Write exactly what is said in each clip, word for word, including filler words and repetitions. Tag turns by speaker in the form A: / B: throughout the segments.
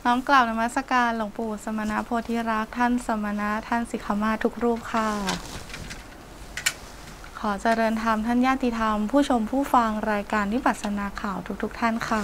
A: น้อมกล่าวนมัสการหลวงปู่สมณโพธิรักษ์ท่านสมณะท่านสิกขมาทุกรูปค่ะขอเจริญธรรมท่านญาติธรรมผู้ชมผู้ฟังรายการวิปัสสนาข่าวทุกๆ ท่านค่ะ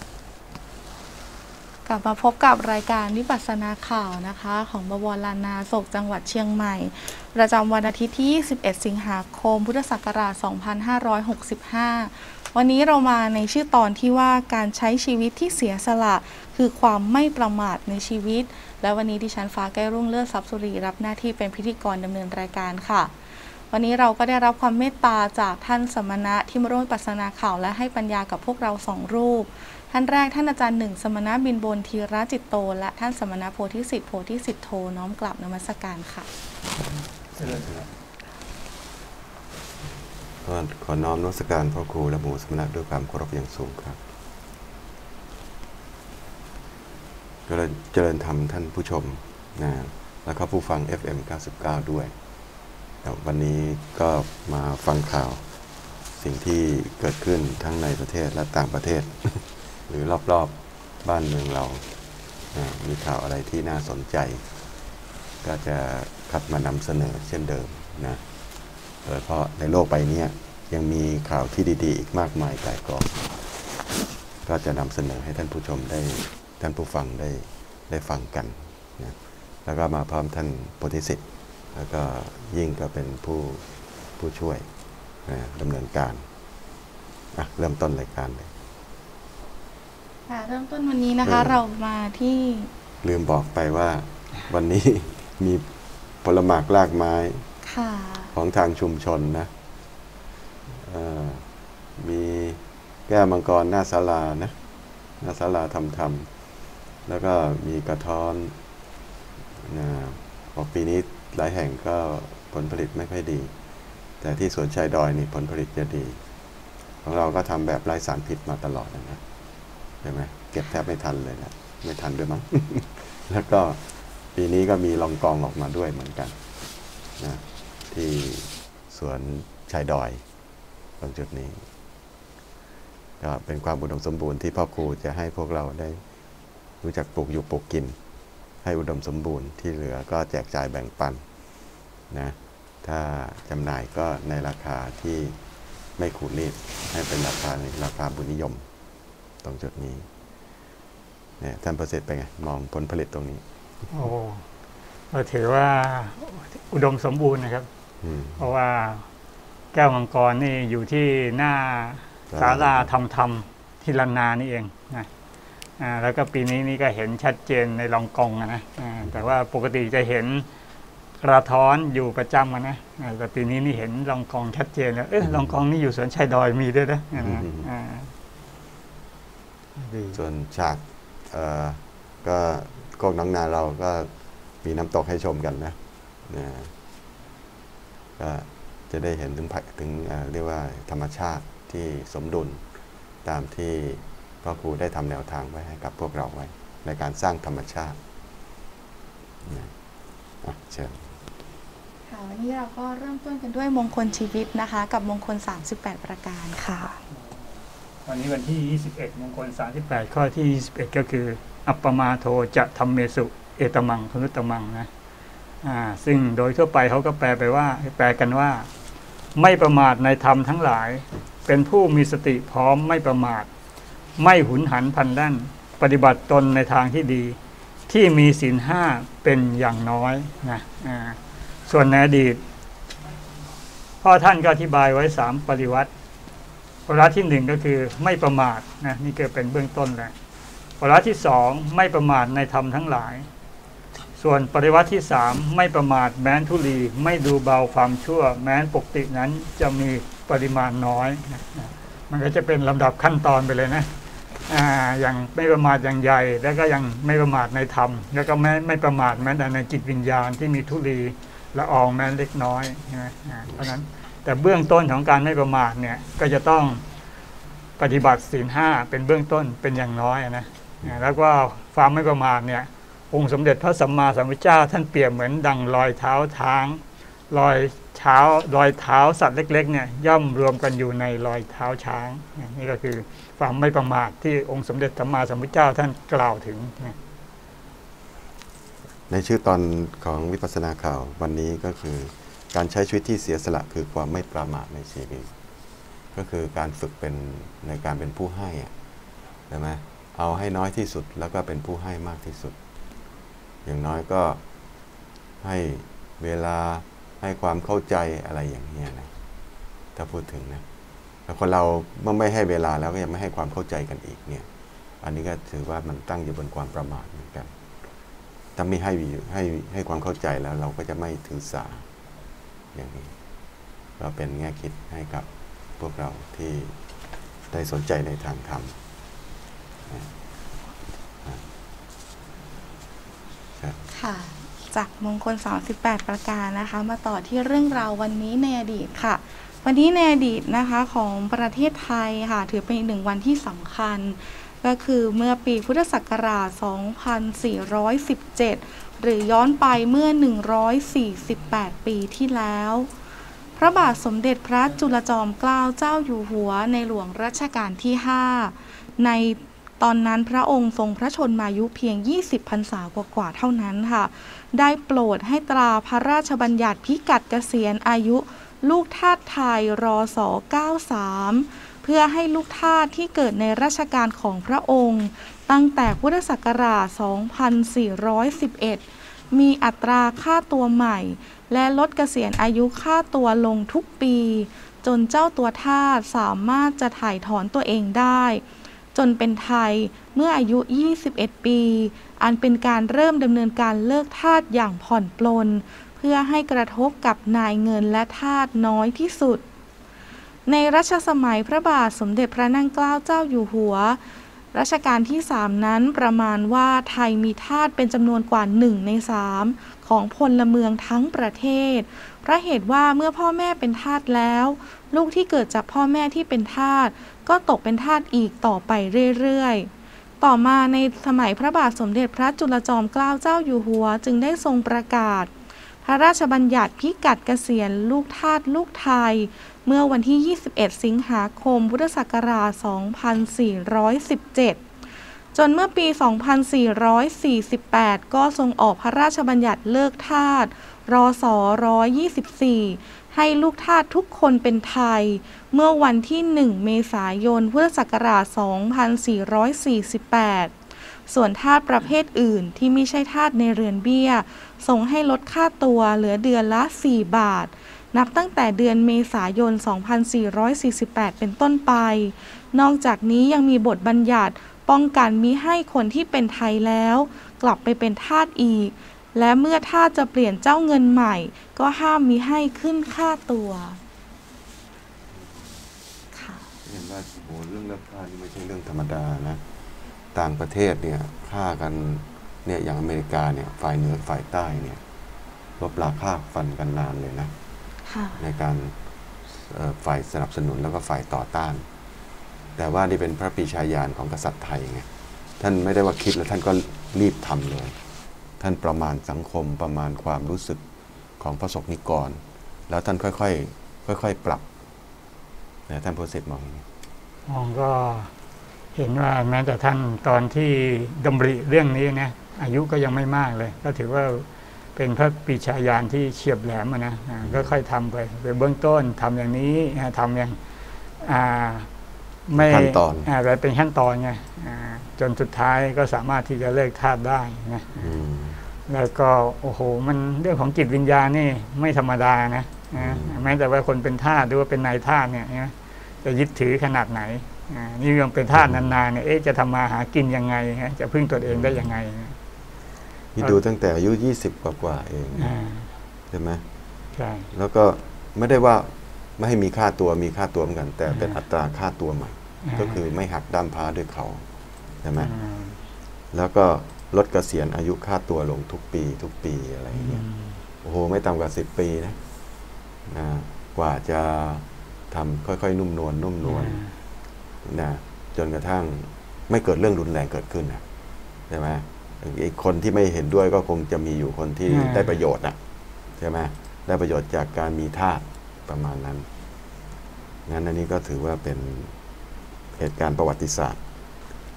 A: กลับมาพบกับรายการวิปัสสนาข่าวนะคะของบวรลานาโศกจังหวัดเชียงใหม่ประจำวันอาทิตย์ที่ยี่สิบเอ็ดสิงหาคมพุทธศักราชสองพันห้าร้อยหกสิบห้าวันนี้เรามาในชื่อตอนที่ว่าการใช้ชีวิตที่เสียสละคือความไม่ประมาทในชีวิตและวันนี้ดิฉันฟ้าแก้วรุ่งเลือดทรัพย์สุรีรับหน้าที่เป็นพิธีกรดำเนินรายการค่ะวันนี้เราก็ได้รับความเมตตาจากท่านสมณะที่มาร่วมวิปัสสนาข่าวและให้ปัญญากับพวกเราสองรูปท่านแรกท่านอาจารย์หนึ่งสมณะบินบนธีระจิตโตและท่านสมณะโพธิสิทธิ์โพธิสิทธโธน้อมกราบนมัสการค่ะ
B: ก็ขอน้อมนมัสการพ่อครูและหมู่สมณะด้วยความเคารพอย่างสูงครับก็เจริญธรรมท่านผู้ชมนะแล้วก็ผู้ฟัง เอฟ เอ็ม เก้าสิบเก้า ด้วยวันนี้ก็มาฟังข่าวสิ่งที่เกิดขึ้นทั้งในประเทศและต่างประเทศ หรือรอบๆบ้านเมืองเรานะมีข่าวอะไรที่น่าสนใจก็จะคัดมานำเสนอเช่นเดิมนะโดยเฉพาะในโลกใบนี้ยังมีข่าวที่ดีๆอีกมากมายหลายกองก็จะนำเสนอให้ท่านผู้ชมได้ท่านผู้ฟังได้ได้ฟังกันนะแล้วก็มาพร้อมท่านโพธิสิทธิ์แล้วก็ยิ่งก็เป็นผู้ผู้ช่วยนะดำเนินการอ่ะเริ่มต้นรายการเลย
A: ค่ะเริ่มต้นวันนี้นะคะเรามาที่
B: ลืมบอกไปว่าวันนี้มีผลหมากรากไม้ของทางชุมชนนะมีแก้วมังกรหน้าศาลานะหน้าศาลาทำทำแล้วก็มีกระท้อนนะพอปีนี้หลายแห่งก็ผลผลิตไม่ค่อยดีแต่ที่สวนชายดอยนี่ผลผลิตจะดีของเราก็ทำแบบไร้สารพิษมาตลอดนะใช่ไหมเก็บแทบไม่ทันเลยนะไม่ทันด้วยมั้ง แล้วก็ปีนี้ก็มีลองกองออกมาด้วยเหมือนกันนะที่สวนชายดอยตรงจุดนี้ก็เป็นความอุดมสมบูรณ์ที่พ่อครูจะให้พวกเราได้รู้จักปลูกอยู่ปลูกกินให้อุดมสมบูรณ์ที่เหลือก็แจกจ่ายแบ่งปันนะถ้าจำหน่ายก็ในราคาที่ไม่ขูดรีดให้เป็นราคาในราคาบุญนิยมตรงจุดนี้เนี่ยท่านประสิทธิ์เป็นไงมองผลผลิตตรงนี้
C: โอ้เราถือว่าอุดมสมบูรณ์นะครับเพราะว่าแก้วมังกรนี่อยู่ที่หน้าศาลาธรรมธรรมที่ลานานี่เองนะอ่าแล้วก็ปีนี้นี่ก็เห็นชัดเจนในลองกองนะอ่าแต่ว่าปกติจะเห็นกระท้อนอยู่ประจำนะแต่ปีนี้นี่เห็นลองกองชัดเจนแล้วเออลองกองนี่อยู่สวนชายดอยมีด้วยนะอ่า
B: ส่วนฉากก็โคกน้องนาเราก็มีน้ำตกให้ชมกันนะนะก็จะได้เห็นถึงถึงเรียกว่าธรรมชาติที่สมดุลตามที่พ่อครูได้ทำแนวทางไว้ให้กับพวกเราไว้ในการสร้างธรรมชาตินะเชิญ
A: ค่ะวันนี้เราก็เริ่มต้นกันด้วยมงคลชีวิตนะคะกับมงคลสามสิบแปดประการค่ะ
C: วันนี้วันที่ยี่สิบเอ็ดมงคลสามสิบแปดข้อที่ยี่สิบเอ็ดก็คืออัปปมาโทจะธรรมเมสุเอตมังคนุตตมังนะอ่าซึ่งโดยทั่วไปเขาก็แปลไปว่าแปลกันว่าไม่ประมาทในธรรมทั้งหลายเป็นผู้มีสติพร้อมไม่ประมาทไม่หุนหันพลันแล่นปฏิบัติตนในทางที่ดีที่มีศีลห้าเป็นอย่างน้อยนะอ่าส่วนในอดีตพ่อท่านก็อธิบายไว้สามปฏิวัติปฏิวัติที่หนึ่งก็คือไม่ประมาทนะนี่ก็เป็นเบื้องต้นแหละปฏิวัติที่สองไม่ประมาทในธรรมทั้งหลายส่วนปฏิวัติที่สามไม่ประมาทแม้นทุลีไม่ดูเบาความชั่วแม้นปกตินั้นจะมีปริมาณน้อยนะมันก็จะเป็นลำดับขั้นตอนไปเลยนะอ่าอย่างไม่ประมาทอย่างใหญ่แล้วก็ยังไม่ประมาทในธรรมแล้วก็ไม่ไม่ประมาทแม้แต่ในจิตวิญญาณที่มีทุลีละอองแม้เล็กน้อยนะเพราะนั้นแต่เบื้องต้นของการไม่ประมาทเนี่ยก็จะต้องปฏิบัติศีลห้าเป็นเบื้องต้นเป็นอย่างน้อยนะแล้วก็ความไม่ประมาทเนี่ยองค์สมเด็จพระสัมมาสัมพุทธเจ้าท่านเปรียบเหมือนดังรอยเท้าช้างรอยเท้ารอยเท้าสัตว์เล็กๆเนี่ยย่อมรวมกันอยู่ในรอยเท้าช้างนี่ก็คือความไม่ประมาทที่องค์สมเด็จพระสัมมาสัมพุทธเจ้าท่านกล่าวถึง
B: ในชื่อตอนของวิปัสสนาข่าววันนี้ก็คือการใช้ชีวิตที่เสียสละคือความไม่ประมาทในชีวิตก็คือการฝึกเป็นในการเป็นผู้ให้ใช่ไหมเอาให้น้อยที่สุดแล้วก็เป็นผู้ให้มากที่สุดอย่างน้อยก็ให้เวลาให้ความเข้าใจอะไรอย่างนี้นะถ้าพูดถึงนะแต่คนเราเมื่อไม่ให้เวลาแล้วก็ยังไม่ให้ความเข้าใจกันอีกเนี่ยอันนี้ก็ถือว่ามันตั้งอยู่บนความประมาทเหมือนกันถ้าไม่ให้ให้ให้ความเข้าใจแล้วเราก็จะไม่ถือสาอย่างนี้ก็เป็นแง่คิดให้กับพวกเราที่ได้สนใจในทางธรรม
A: ค่ะจากมงคลสามสิบแปดประการนะคะมาต่อที่เรื่องราววันนี้ในอดีตค่ะวันนี้ในอดีตนะคะของประเทศไทยค่ะถือเป็นอีกหนึ่งวันที่สำคัญก็คือเมื่อปีพุทธศักราช สองพันสี่ร้อยสิบเจ็ด หรือย้อนไปเมื่อ หนึ่งร้อยสี่สิบแปด ปีที่แล้วพระบาทสมเด็จพระจุลจอมเกล้าเจ้าอยู่หัวในหลวงรัชกาลที่ ห้า ในตอนนั้นพระองค์ทรงพระชนมายุเพียง ยี่สิบ พรรษากว่าๆเท่านั้นค่ะได้โปรดให้ตราพระราชบัญญัติพิกัดเกษียณอายุลูกทาสไทยรศเก้าสิบสามเพื่อให้ลูกทาสที่เกิดในรัชกาลของพระองค์ตั้งแต่พุทธศักราช สองพันสี่ร้อยสิบเอ็ด มีอัตราค่าตัวใหม่และลดเกษียณอายุค่าตัวลงทุกปีจนเจ้าตัวทาสสามารถจะถ่ายถอนตัวเองได้จนเป็นไทยเมื่ออายุ ยี่สิบเอ็ด ปีอันเป็นการเริ่มดำเนินการเลิกทาสอย่างผ่อนปลนเพื่อให้กระทบกับนายเงินและทาสน้อยที่สุดในรัชสมัยพระบาทสมเด็จพระนั่งเกล้าเจ้าอยู่หัวรัชกาลที่สามนั้นประมาณว่าไทยมีทาสเป็นจำนวนกว่าหนึ่งในสามของพลเมืองทั้งประเทศเพราะเหตุว่าเมื่อพ่อแม่เป็นทาสแล้วลูกที่เกิดจากพ่อแม่ที่เป็นทาสก็ตกเป็นทาสอีกต่อไปเรื่อยๆต่อมาในสมัยพระบาทสมเด็จพระจุลจอมเกล้าเจ้าอยู่หัวจึงได้ทรงประกาศพระราชบัญญัติพิกัดเกษียณลูกทาสลูกไทยเมื่อวันที่ ยี่สิบเอ็ด สิงหาคมพุทธศักราช สองพันสี่ร้อยสิบเจ็ด จนเมื่อปี สองพันสี่ร้อยสี่สิบแปด ก็ทรงออกพระราชบัญญัติเลิกทาสรศหนึ่งร้อยยี่สิบสี่ให้ลูกทาสทุกคนเป็นไทยเมื่อวันที่ หนึ่ง เมษายน พุทธศักราช สองพันสี่ร้อยสี่สิบแปด ส่วนทาสประเภทอื่นที่ไม่ใช่ทาสในเรือนเบี้ยทรงให้ลดค่าตัวเหลือเดือนละ สี่ บาทนับตั้งแต่เดือนเมษายน สองพันสี่ร้อยสี่สิบแปด เป็นต้นไปนอกจากนี้ยังมีบทบัญญัติป้องกันมิให้คนที่เป็นไทยแล้วกลับไปเป็นทาสอีกและเมื่อทาสจะเปลี่ยนเจ้าเงินใหม่ก็ห้ามมิให้ขึ้นค่าตัวค่ะ
B: เห็นว่าโหเรื่องเลิกฆ่านี่ไม่ใช่เรื่องธรรมดานะต่างประเทศเนี่ยฆ่ากันเนี่ยอย่างอเมริกาเนี่ยฝ่ายเหนือฝ่ายใต้เนี่ยรบราฆ่าฟันกันนานเลยนะในการฝ่ายสนับสนุนแล้วก็ฝ่ายต่อต้านแต่ว่านี่เป็นพระปรีชาญาณของกษัตริย์ไทยไงท่านไม่ได้ว่าคิดแล้วท่านก็รีบทำเลยท่านประมาณสังคมประมาณความรู้สึกของพระสงฆ์นิกรแล้วท่านค่อยๆค่อยๆปรับนะท่านโพสิทธิ์มองอย่างนี้
C: มองก็เห็นว่าแม้แต่ท่านตอนที่ดำริเรื่องนี้นะอายุก็ยังไม่มากเลยก็ถือว่าเป็นพระปรีชาญาณที่เฉียบแหลมนะก็ค่อยทำไปไปเบื้องต้นทำอย่างนี้ทำอย่าง
B: ไม่ขั้นตอน
C: อะไรเป็นขั้นตอนไงจนสุดท้ายก็สามารถที่จะเลิกทาสได้นะแล้วก็โอ้โหมันเรื่องของจิตวิญญาณนี่ไม่ธรรมดานะแม้แต่ว่าคนเป็นทาสหรือว่าเป็นนายทาสเนี่ยจะยึดถือขนาดไหนนี่ยังเป็นทาสนานๆเนี่ยจะทำมาหากินยังไงจะพึ่งตัวเองได้ยังไง
B: นี่ดูตั้งแต่อายุยี่สิบกว่าๆเองใช่ไหม
C: ใช่
B: แล้วก็ไม่ได้ว่าไม่ให้มีค่าตัวมีค่าตัวเหมือนกันแต่เป็นอัตราค่าตัวใหม่ก็คือไม่หักด้ามพร้าด้วยเขาใช่ไหมแล้วก็ลดเกษียณอายุค่าตัวลงทุกปีทุกปีอะไรอย่างเงี้ยโอ้โหไม่ต่ำกว่าสิบปีนะนะกว่าจะทำค่อยๆนุ่มนวลนุ่มนวลนะจนกระทั่งไม่เกิดเรื่องรุนแรงเกิดขึ้นนะใช่ไหมอีกคนที่ไม่เห็นด้วยก็คงจะมีอยู่คนที่ได้ประโยชน์นะใช่ไหมได้ประโยชน์จากการมีทาสประมาณนั้นงั้นอันนี้ก็ถือว่าเป็นเหตุการณ์ประวัติศาสตร์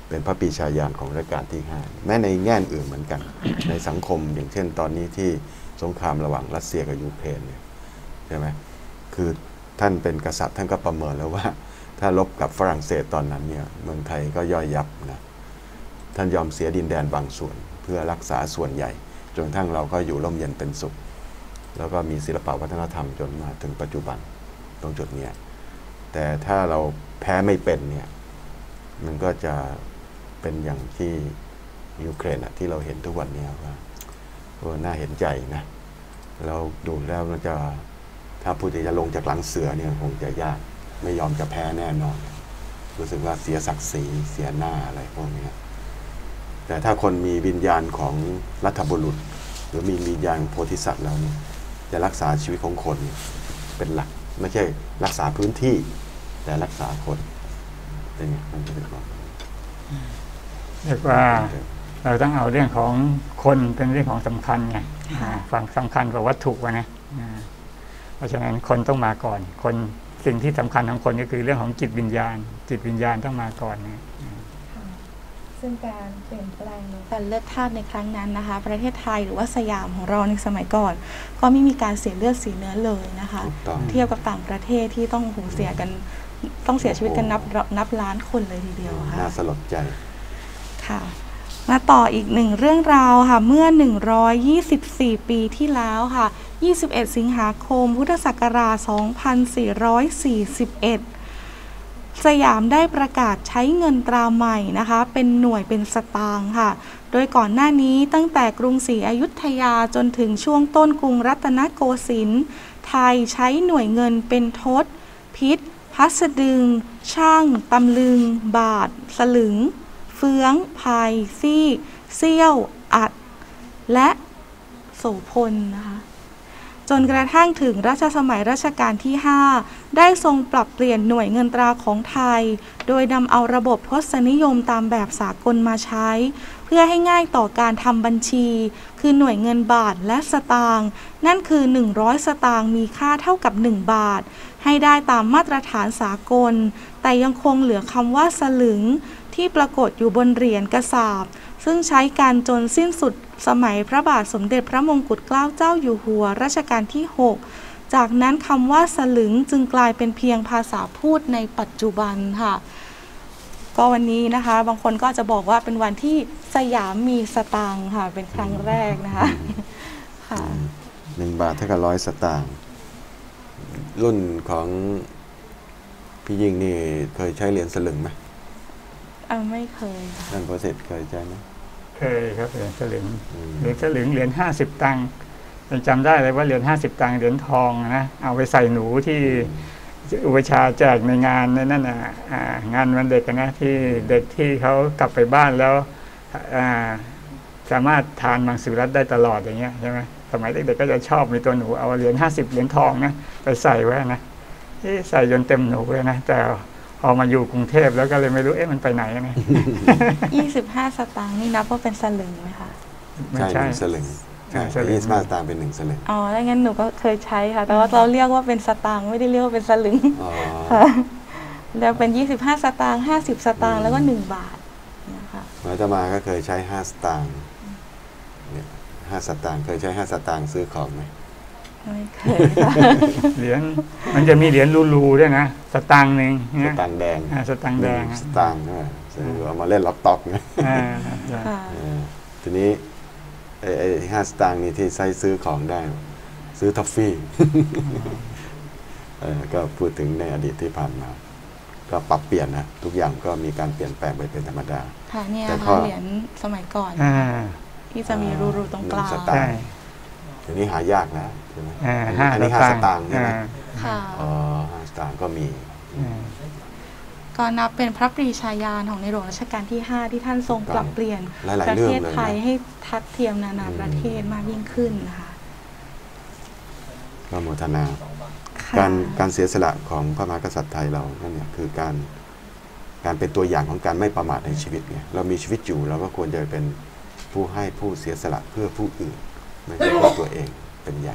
B: เป็นพระปรีชาญาณของรัชกาลที่ห้าแม้ในแง่อื่นเหมือนกัน ในสังคมอย่างเช่นตอนนี้ที่สงครามระหว่างรัสเซียกับยูเครนเนี่ยใช่ไหมคือท่านเป็นกษัตริย์ท่านก็ประเมินแล้วว่าถ้ารบกับฝรั่งเศสตอนนั้นเนี่ยเมืองไทยก็ย่อยยับนะท่านยอมเสียดินแดนบางส่วนเพื่อรักษาส่วนใหญ่จนกระทั่งเราก็อยู่ร่มเย็นเป็นสุขแล้วก็มีศิลปวัฒนธรรมจนมาถึงปัจจุบันตรงจุดนี้แต่ถ้าเราแพ้ไม่เป็นเนี่ยมันก็จะเป็นอย่างที่ยูเครนอะที่เราเห็นทุกวันนี้ว่าโอ้น่าเห็นใจนะเราดูแล้วเราจะถ้าพูดจะลงจากหลังเสือเนี่ยคงจะยากไม่ยอมจะแพ้แน่นอนรู้สึกว่าเสียศักดิ์ศรีเสียหน้าอะไรพวกนี้แต่ถ้าคนมีวิญญาณของรัฐบุรุษหรือมีวิญญาณโพธิสัตว์แล้วเนี่ยจะรักษาชีวิตของคนเป็นหลักไม่ใช่รักษาพื้นที่แต่รักษาคนเป็นไงมันจะเป็นแบบ
C: เรียกว่าเราต้องเอาเรื่องของคนเป็นเรื่องของสำคัญไงฟังสำคัญกว่าวัตถุนะเพราะฉะนั้นคนต้องมาก่อนคนสิ่งที่สำคัญของคนก็คือเรื่องของจิตวิญญาณจิตวิญญาณต้องมาก่อนนะ
A: ซึ่งการเปลี่ยนแปลงการเลือกทาสในครั้งนั้นนะคะประเทศไทยหรือว่าสยามของเราในสมัยก่อนก็ไม่มีการเสียเลือดเสียเนื้อเลยนะคะเทียบกับต่างประเทศที่ต้องหูเสียกันต้องเสียชีวิตกันนับนับล้านคนเลยทีเดียวค่ะ
B: น่าสลดใจ
A: ค่ะมาต่ออีกหนึ่งเรื่องราวค่ะเมื่อหนึ่งร้อยยี่สิบสี่ปีที่แล้วค่ะยี่สิบเอ็ดสิงหาคมพุทธศักราชสองพันสี่ร้อยสี่สิบเอ็ดสยามได้ประกาศใช้เงินตราใหม่นะคะเป็นหน่วยเป็นสตางค์ค่ะโดยก่อนหน้านี้ตั้งแต่กรุงศรีอยุธยาจนถึงช่วงต้นกรุงรัตนโกสินทร์ไทยใช้หน่วยเงินเป็นทศพิษพัสดึงช่างตำลึงบาทสลึงเฟืองพายซี่เซี่ยวอัดและโสพลนะคะจนกระทั่งถึงรัชสมัยรัชกาลที่ห้าได้ทรงปรับเปลี่ยนหน่วยเงินตราของไทยโดยนำเอาระบบทศนิยมตามแบบสากลมาใช้เพื่อให้ง่ายต่อการทำบัญชีคือหน่วยเงินบาทและสตางค์นั่นคือหนึ่งร้อยสตางค์มีค่าเท่ากับหนึ่งบาทให้ได้ตามมาตรฐานสากลแต่ยังคงเหลือคำว่าสลึงที่ปรากฏอยู่บนเหรียญกระสาบซึ่งใช้การจนสิ้นสุดสมัยพระบาทสมเด็จพระมงกุฎเกล้าเจ้าอยู่หัวรัชกาลที่หกจากนั้นคำว่าสลึงจึงกลายเป็นเพียงภาษาพูดในปัจจุบันค่ะก็วันนี้นะคะบางคนก็จะบอกว่าเป็นวันที่สยามมีสตางค์ค่ะเป็นครั้งแรกนะคะค่ะ
B: หนึ่งบาทเท่ากับร้อยสตางค์รุ่นของพี่ยิ่งนี่เคยใช้เหรียญสลึงไหม
A: อ่าไม่เคย
B: ท่านประสิทธิ์เคยใช้ไหม
C: เคยครับเหรียญสลึงเหรียญสลึงเหรียญห้าสิบตังค์ยังจำได้เลยว่าเหรียญห้าสิบตังค์เหรียญทองนะเอาไปใส่หนูที่อุปชาแจกในงานนั่นน่ะงานวันเด็กนะที่เด็กที่เขากลับไปบ้านแล้วสามารถทานมังสวิรัติได้ตลอดอย่างเงี้ยใช่ไหมสมัยเด็กๆก็จะชอบมีตัวหนูเอาเหรียญห้าสิบเหรียญทองนะไปใส่ไว้นะที่ใส่จนเต็มหนูเลยนะแต่พอมาอยู่กรุงเทพแล้วก็เลยไม่รู้เอ๊ะมันไปไหนนะ
A: ยี่สิบห้าสตางค์นี่นับว่าเป็นสลึงไหมคะ
B: ไม่ใช่สลึงใช่ยี่สิบห้าสตางค์เป็นหนึ่งสลึง
A: อ๋อแล้วงั้นหนูก็เคยใช้ค่ะแต่ว่าเราเรียกว่าเป็นสตางค์ไม่ได้เรียกว่าเป็นสลึงค่ะแล้วเป็นยี่สิบห้าสตางค์ห้าสิบสตางค์แล้วก็หนึ่งบาทนะคะ
B: หมายตมาก็เคยใช้ห้าสตางค์เนี่ยห้าสตางค์เคยใช้ห้าสตางค์ซื้อของไหม
A: ไม่เคยค่ะ
C: เหรียญมันจะมีเหรียญรูๆด้วยนะสตางค์หนึ่ง
B: สตางค์แดง
C: สตางค์แดง
B: สตางค์ซื้อเอามาเล่นล็อกต็อกเนี่ยทีนี้ไอ้ห้าสตางค์นี่ที่ใช้ซื้อของได้ซื้อท็อฟฟี่ก็พูดถึงในอดีตที่ผ่านมาก็ปรับเปลี่ยนนะทุกอย่างก็มีการเปลี่ยนแปลงไปเป็นธรรมดา
A: ค่ะเนี่ยค่ะเหรียญสมัยก่อนที่จะมีรูๆตรงกลาง
B: ทีนี้หายากนะใช่ไหมอันนี้ห้าสตางค์ใช่ไหมค่ะอ๋อห้าสตางค์ก็มี
A: ก็นับเป็นพระปรีชาญาณของในหลวงรัชกาลที่ห้าที่ท่านทรงปรับเปลี่ยนประเทศไทยให้ทัดเทียมนานาประเทศมากยิ่งขึ้นนะคะ
B: ก็โมทนาการการเสียสละของพระมหากษัตริย์ไทยเรานั่นเนี่ยคือการการเป็นตัวอย่างของการไม่ประมาทในชีวิตเนี่ยเรามีชีวิตอยู่เราก็ควรจะเป็นผู้ให้ผู้เสียสละเพื่อผู้อื่นไม่ใช่เพื่อตัวเองเป็นใหญ่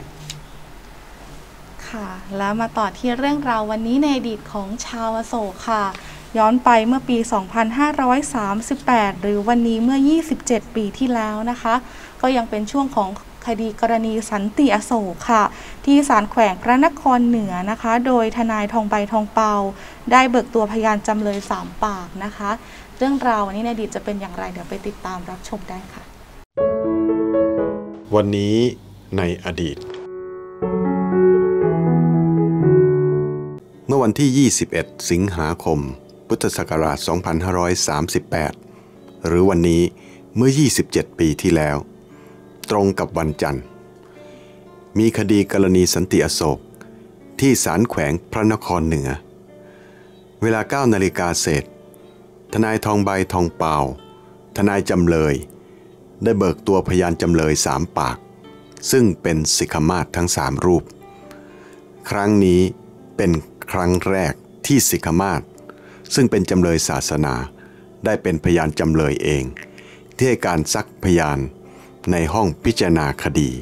A: ค่ะแล้วมาต่อที่เรื่องราววันนี้ในอดีตของชาวอโศกค่ะย้อนไปเมื่อปี สองพันห้าร้อยสามสิบแปด หรือวันนี้เมื่อ ยี่สิบเจ็ด ปีที่แล้วนะคะก็ยังเป็นช่วงของคดีกรณีสันติอโศกค่ะที่ศาลแขวงพระนครเหนือนะคะโดยทนายทองใบทองเปาได้เบิกตัวพยานจำเลยสามปากนะคะเรื่องราววันนี้ในอดีตจะเป็นอย่างไรเดี๋ยวไปติดตามรับชมได้ค่ะ
B: วันนี้ในอดีตเมื่อวันที่ ยี่สิบเอ็ด สิงหาคม พุทธศักราช สองพันห้าร้อยสามสิบแปด หรือวันนี้เมื่อ ยี่สิบเจ็ด ปีที่แล้วตรงกับวันจันทร์มีคดีกรณีสันติอโศกที่ศาลแขวงพระนครเหนือเวลา เก้า นาฬิกาเศษทนายทองใบทองเปาทนายจำเลยได้เบิกตัวพยานจำเลยสามปากซึ่งเป็นสิกขมาศทั้งสามรูปครั้งนี้เป็นครั้งแรกที่สิกขมาศซึ่งเป็นจำเลยศาสนาได้เป็นพยานจำเลยเองที่ให้การซักพยานในห้องพิจารณาคดี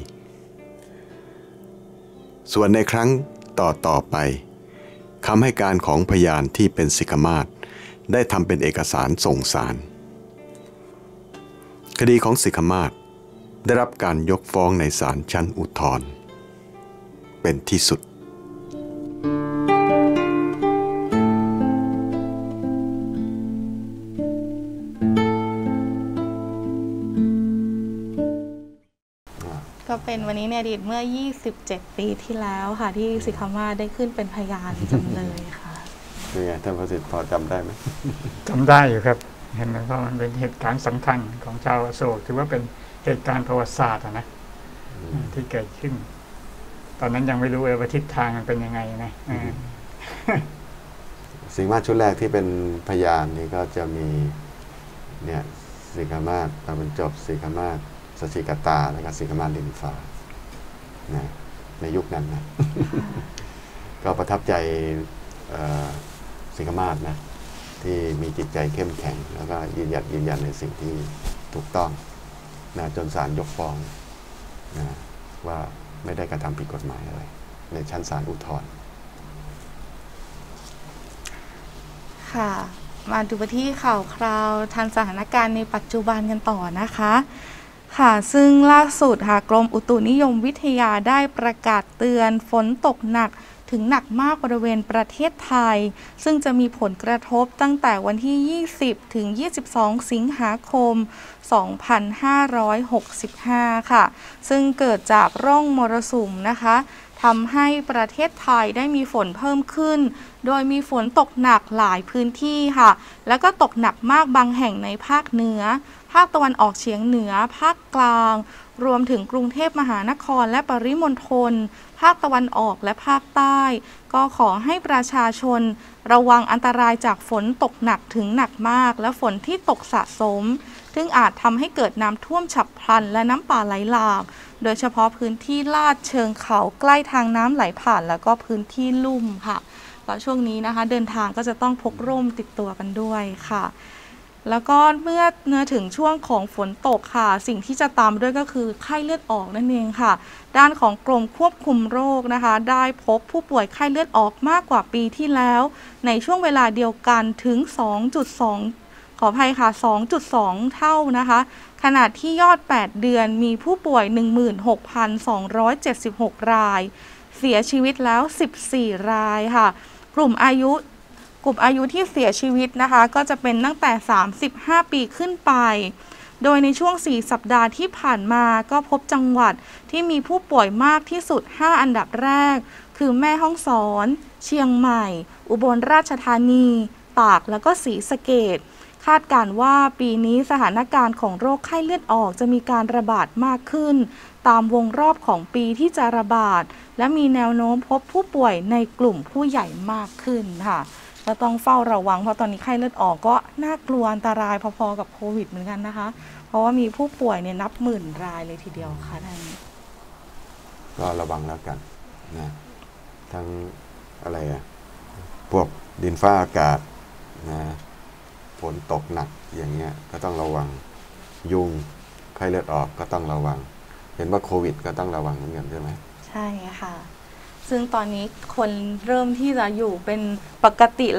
B: ส่วนในครั้งต่อต่อไปคำให้การของพยานที่เป็นสิกขมาศได้ทำเป็นเอกสารส่งศาลคดีของสิกขมาศได้รับการยกฟ้องในศาลชั้นอุทธรณ์เป็นที่สุด
A: ก็เป็นวันนี้ในอดีตเมื่อ ยี่สิบเจ็ด ปีที่แล้วค่ะที่สิกขมาศได้ขึ้นเป็นพยานจำเลยค่ะ
B: เป็นไงท่านประสิทธิ์พอจำได้ไหม
C: จำได้อยู่ครับเห็นไหมว่ามันเป็นเหตุการณ์สำคัญของชาวอโศกถือว่าเป็นเหตุการณ์ประวัติศาสตร์นะที่เกิดขึ้นตอนนั้นยังไม่รู้เลยว่าทิศทางมันเป็นยังไงนะ
B: สิกขมาศชุดแรกที่เป็นพยานนี่ก็จะมีเนี่ยสิกขมาศตะวันจบสิกขมาศสชิกตาแล้วก็สิกขมาศลินฟ้านะในยุคนั้นนะ ก็ประทับใจสิกขมาศนะที่มีจิตใจเข้มแข็งแล้วก็ยืนยันยืนยันในสิ่งที่ถูกต้องนะจนศาลยกฟ้องนะว่าไม่ได้กระทำผิดกฎหมายอะไรในชั้นศาลอุทธรณ์
A: ค่ะมาดูไปที่ข่าวคราวทันสถานการณ์ในปัจจุบันกันต่อนะคะค่ะซึ่งล่าสุดค่ะกรมอุตุนิยมวิทยาได้ประกาศเตือนฝนตกหนักถึงหนักมากบริเวณประเทศไทยซึ่งจะมีผลกระทบตั้งแต่วันที่ ยี่สิบ ถึง ยี่สิบสอง สิงหาคม สองพันห้าร้อยหกสิบห้า ค่ะซึ่งเกิดจากร่องมรสุมนะคะทำให้ประเทศไทยได้มีฝนเพิ่มขึ้นโดยมีฝนตกหนักหลายพื้นที่ค่ะแล้วก็ตกหนักมากบางแห่งในภาคเหนือภาคตะวันออกเฉียงเหนือภาคกลางรวมถึงกรุงเทพมหานครและปริมณฑลภาคตะวันออกและภาคใต้ก็ขอให้ประชาชนระวังอันตรายจากฝนตกหนักถึงหนักมากและฝนที่ตกสะสมซึ่งอาจทำให้เกิดน้ำท่วมฉับพลันและน้ำป่าไหลหลากโดยเฉพาะพื้นที่ลาดเชิงเขาใกล้ทางน้ำไหลผ่านแล้วก็พื้นที่ลุ่มค่ะแล้วช่วงนี้นะคะเดินทางก็จะต้องพกร่มติดตัวกันด้วยค่ะแล้วก็เมื่อเนื้อถึงช่วงของฝนตกค่ะสิ่งที่จะตามด้วยก็คือไข้เลือดออกนั่นเองค่ะด้านของกรมควบคุมโรคนะคะได้พบผู้ป่วยไข้เลือดออกมากกว่าปีที่แล้วในช่วงเวลาเดียวกันถึง สองจุดสอง ขออภัยค่ะ สองจุดสอง เท่านะคะขณะที่ยอดแปดเดือนมีผู้ป่วย หนึ่งหมื่นหกพันสองร้อยเจ็ดสิบหก รายเสียชีวิตแล้วสิบสี่รายค่ะกลุ่มอายุกลุ่มอายุที่เสียชีวิตนะคะก็จะเป็นตั้งแต่สามสิบห้าปีขึ้นไปโดยในช่วงสี่สัปดาห์ที่ผ่านมาก็พบจังหวัดที่มีผู้ป่วยมากที่สุดห้าอันดับแรกคือแม่ฮ่องสอนเชียงใหม่อุบลราชธานีตากแล้วก็ศรีสะเกษคาดการณ์ว่าปีนี้สถานการณ์ของโรคไข้เลือดออกจะมีการระบาดมากขึ้นตามวงรอบของปีที่จะระบาดและมีแนวโน้มพบผู้ป่วยในกลุ่มผู้ใหญ่มากขึ้นค่ะก็ต้องเฝ้าระวังเพราะตอนนี้ไข้เลือดออกก็น่ากลัวอันตรายพอๆกับโควิดเหมือนกันนะคะเพราะว่ามีผู้ป่วยเนี่ยนับหมื่นรายเลยทีเดียวค่ะท่าน
B: ก็ระวังแล้วกันนะทั้งอะไรอะพวกดินฟ้าอากาศนะฝนตกหนักอย่างเงี้ยก็ต้องระวังยุงไข้เลือดออกก็ต้องระวังเห็นว่าโควิดก็ต้องระวังเหมือนกันใช่ไหม
A: ใช่ค่ะซึ่งตอนนี้คนเริ่มที่จะอยู่เป็นปกติแล้ว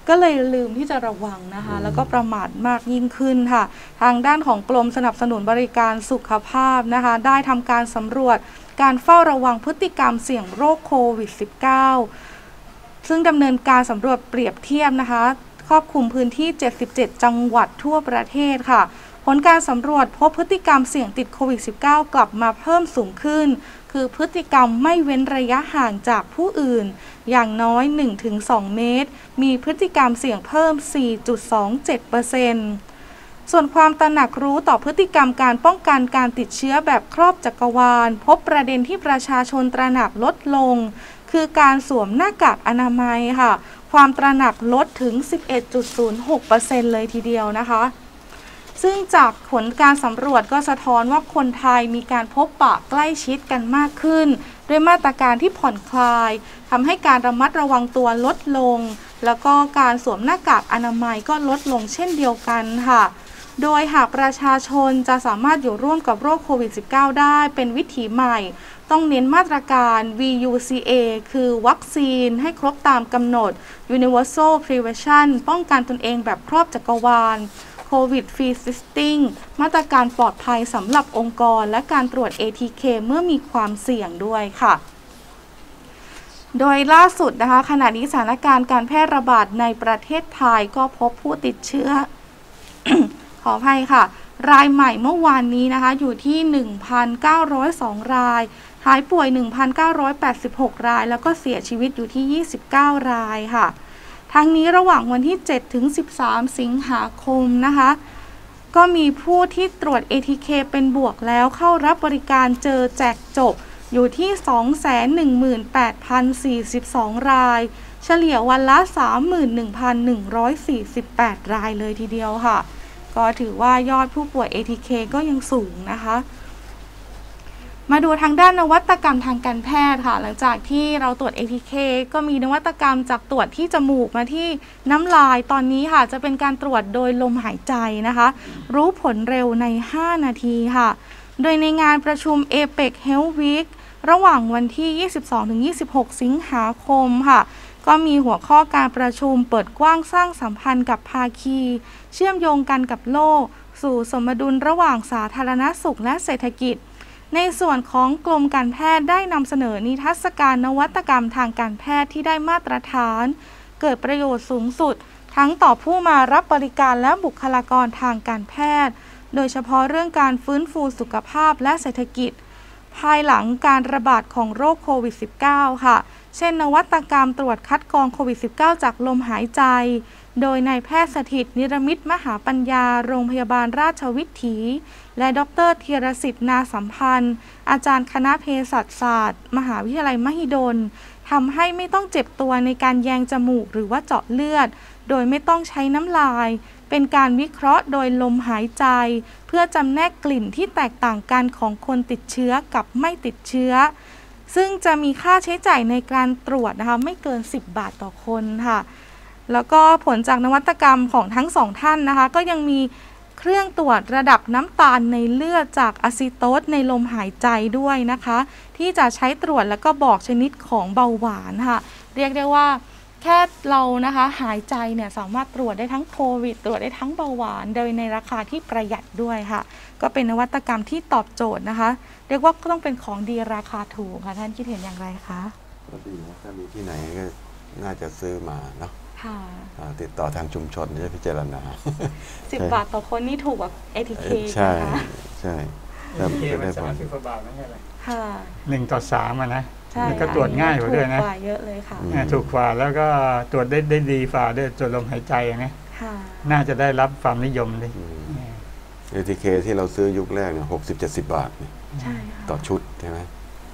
A: ก็เลยลืมที่จะระวังนะคะแล้วก็ประมาทมากยิ่งขึ้นค่ะทางด้านของกรมสนับสนุนบริการสุขภาพนะคะได้ทำการสำรวจการเฝ้าระวังพฤติกรรมเสี่ยงโรคโควิด สิบเก้า ซึ่งดำเนินการสำรวจเปรียบเทียบนะคะครอบคลุมพื้นที่เจ็ดสิบเจ็ดจังหวัดทั่วประเทศค่ะผลการสำรวจพบพฤติกรรมเสี่ยงติดโควิด สิบเก้า กลับมาเพิ่มสูงขึ้นคือพฤติกรรมไม่เว้นระยะห่างจากผู้อื่นอย่างน้อย หนึ่งถึงสอง เมตรมีพฤติกรรมเสี่ยงเพิ่ม สี่จุดสองเจ็ดเปอร์เซ็นต์ ส่วนความตระหนักรู้ต่อพฤติกรรมการป้องกันการติดเชื้อแบบครอบจักรวาลพบประเด็นที่ประชาชนตระหนักลดลงคือการสวมหน้ากากอนามัยค่ะความตระหนักลดถึง สิบเอ็ดจุดศูนย์หกเปอร์เซ็นต์ เลยทีเดียวนะคะซึ่งจากผลการสำรวจก็สะท้อนว่าคนไทยมีการพบปะใกล้ชิดกันมากขึ้นด้วยมาตรการที่ผ่อนคลายทำให้การระมัดระวังตัวลดลงแล้วก็การสวมหน้ากากอนามัยก็ลดลงเช่นเดียวกันค่ะโดยหากประชาชนจะสามารถอยู่ร่วมกับโรคโควิด สิบเก้า ได้เป็นวิถีใหม่ต้องเน้นมาตรการ วี ยู ซี เอ คือวัคซีนให้ครบตามกำหนด Universal Prevention ป้องกันตนเองแบบครอบจักรวาล COVID Free System มาตรการปลอดภัยสำหรับองค์กรและการตรวจ เอ ที เค เมื่อมีความเสี่ยงด้วยค่ะโดยล่าสุดนะคะขณะนี้สถานการณ์การแพร่ระบาดในประเทศไทยก็พบผู้ติดเชื้อ ขออภัยค่ะรายใหม่เมื่อวานนี้นะคะอยู่ที่ หนึ่งพันเก้าร้อยสอง รายหายป่วย หนึ่งพันเก้าร้อยแปดสิบหก รายแล้วก็เสียชีวิตอยู่ที่ ยี่สิบเก้า รายค่ะทั้งนี้ระหว่างวันที่ เจ็ดถึงสิบสาม สิงหาคมนะคะก็มีผู้ที่ตรวจ เอ ที เค เป็นบวกแล้วเข้ารับบริการเจอแจกจบอยู่ที่ สองแสนหนึ่งหมื่นแปดพันสี่สิบสอง รายเฉลี่ยวันละ สามหมื่นหนึ่งพันหนึ่งร้อยสี่สิบแปด รายเลยทีเดียวค่ะก็ถือว่ายอดผู้ป่วย เอ ที เค ก็ยังสูงนะคะมาดูทางด้านนวัตกรรมทางการแพทย์ค่ะหลังจากที่เราตรวจ เอ ที เค ก็มีนวัตกรรมจากตรวจที่จมูกมาที่น้ำลายตอนนี้ค่ะจะเป็นการตรวจโดยลมหายใจนะคะรู้ผลเร็วในห้านาทีค่ะโดยในงานประชุม เอ เปก Health Week ระหว่างวันที่ ยี่สิบสองถึงยี่สิบหก สิงหาคมค่ะก็มีหัวข้อการประชุมเปิดกว้างสร้างสัมพันธ์กับภาคีเชื่อมโยงกันกับโลกสู่สมดุลระหว่างสาธารณสุขและเศรษฐกิจในส่วนของกรมการแพทย์ได้นำเสนอนิทรรศการนวัตกรรมทางการแพทย์ที่ได้มาตรฐานเกิดประโยชน์สูงสุดทั้งต่อผู้มารับบริการและบุคลากรทางการแพทย์โดยเฉพาะเรื่องการฟื้นฟูสุขภาพและเศรษฐกิจภายหลังการระบาดของโรคโควิด สิบเก้า ค่ะเช่นนวัตกรรมตรวจคัดกรองโควิด สิบเก้า จากลมหายใจโดยนายแพทย์สถิตนิรมิตมหาปัญญาโรงพยาบาลราชวิถีและดรธีรสิทธิ์นาสัมพันธ์อาจารย์คณะเภสัชศาสตร์มหาวิทยาลัยมหิดลทำให้ไม่ต้องเจ็บตัวในการแยงจมูกหรือว่าเจาะเลือดโดยไม่ต้องใช้น้ำลายเป็นการวิเคราะห์โดยลมหายใจเพื่อจำแนกกลิ่นที่แตกต่างกันของคนติดเชื้อกับไม่ติดเชื้อซึ่งจะมีค่าใช้จ่ายในการตรวจนะคะไม่เกินสิบบาทต่อคนค่ะแล้วก็ผลจากนวัตกรรมของทั้งสองท่านนะคะก็ยังมีเครื่องตรวจระดับน้ำตาลในเลือดจากอะซิโตสในลมหายใจด้วยนะคะที่จะใช้ตรวจแล้วก็บอกชนิดของเบาหวานค่ะเรียกได้ว่าแค่เรานะคะหายใจเนี่ยสามารถตรวจได้ทั้งโควิดตรวจได้ทั้งเบาหวานโดยในราคาที่ประหยัดด้วยค่ะก็เป็นนวัตกรรมที่ตอบโจทย์นะคะเรียกว่าก็ต้องเป็นของดีราคาถูกค่ะท่านคิดเห็นอย่างไรคะ
B: ก็ดีนะถ้ามีที่ไหนก็น่าจะซื้อมาเนาะติดต่อทางชุมชนจะพิจารณา
A: สิบบาทต่อคนนี่ถูกกว่า เอ ที เค
B: ใช่ใช่
C: เอ ที เค มันสามสิบกว่าบาทไม่ใช่เหรอ
A: ค่ะ
C: หนึ่งต่อสามอ่ะนะแล้วก็ตรวจง่ายกว่าด้วยนะ
A: ถูกกว่าเยอะเลยค่ะ
C: ถูกกว่าแล้วก็ตรวจได้ได้ดีฝ่าด้วยตรวจลมหายใจนะน่าจะได้รับความนิยมเลย
B: เอ ที เค ที่เราซื้อยุคแรกเนี่ยหกสิบเจ็ดสิบบาทต่อชุดใช่ไหม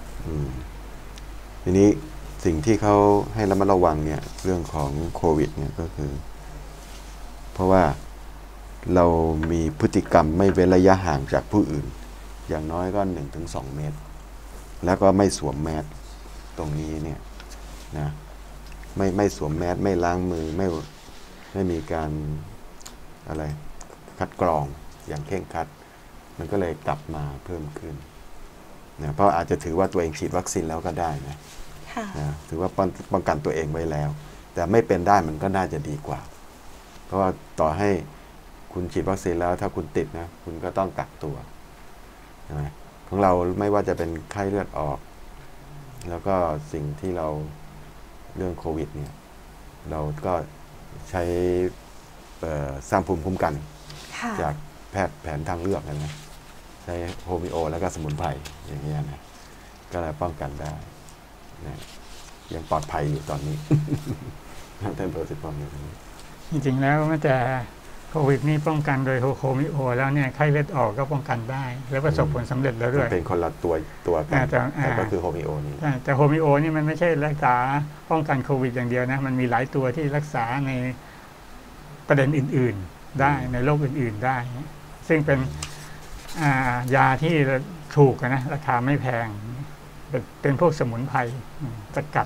B: ทีนี้สิ่งที่เขาให้ระมัดระวังเนี่ยเรื่องของโควิดเนี่ยก็คือเพราะว่าเรามีพฤติกรรมไม่เว้นระยะห่างจากผู้อื่นอย่างน้อยก็ หนึ่งถึงสอง เมตรแล้วก็ไม่สวมแมสตรงนี้เนี่ยนะไม่ไม่สวมแมสไม่ล้างมือไม่ไม่มีการอะไรคัดกรองอย่างเคร่งครัดมันก็เลยกลับมาเพิ่มขึ้นนะเพราะอาจจะถือว่าตัวเองฉีดวัคซีนแล้วก็ได้นะนะถือว่าป้องกันตัวเองไว้แล้วแต่ไม่เป็นได้มันก็น่าจะดีกว่าเพราะว่าต่อให้คุณฉีดวัคซีนแล้วถ้าคุณติดนะคุณก็ต้องกักตัวใช่ไหมของเราไม่ว่าจะเป็นไข้เลือดออกแล้วก็สิ่งที่เราเรื่องโควิดเนี่ยเราก็ใช้สร้างภูมิคุ้มกันจากแพทย์แผนทางเลือกนะใช้โฮมิโอแล้วก็สมุนไพรอย่างเงี้ยนะก็เลยป้องกันได้นะยังปลอดภัยอยู่ตอนนี้ ท่านโปรสิตป้องกัน
C: จริงๆแล้วแม้แต่โควิดนี่ป้องกันโดยโฮมิโอแล้วเนี่ยไข้เลือดออกก็ป้องกันได้แล้วประสบผลสำเร็จแล้วด้วย
B: เป็นคนละตัวตัวกันแต่ก็คือโฮมิโอนี่
C: แต่โฮมิโอนี่มันไม่ใช่รักษาป้องกันโควิดอย่างเดียวนะมันมีหลายตัวที่รักษาในประเด็นอื่นๆได้ในโรคอื่นๆได้ซึ่งเป็นยาที่ถูกนะราคาไม่แพงเป็นเป็นพวกสมุนไพรสกัด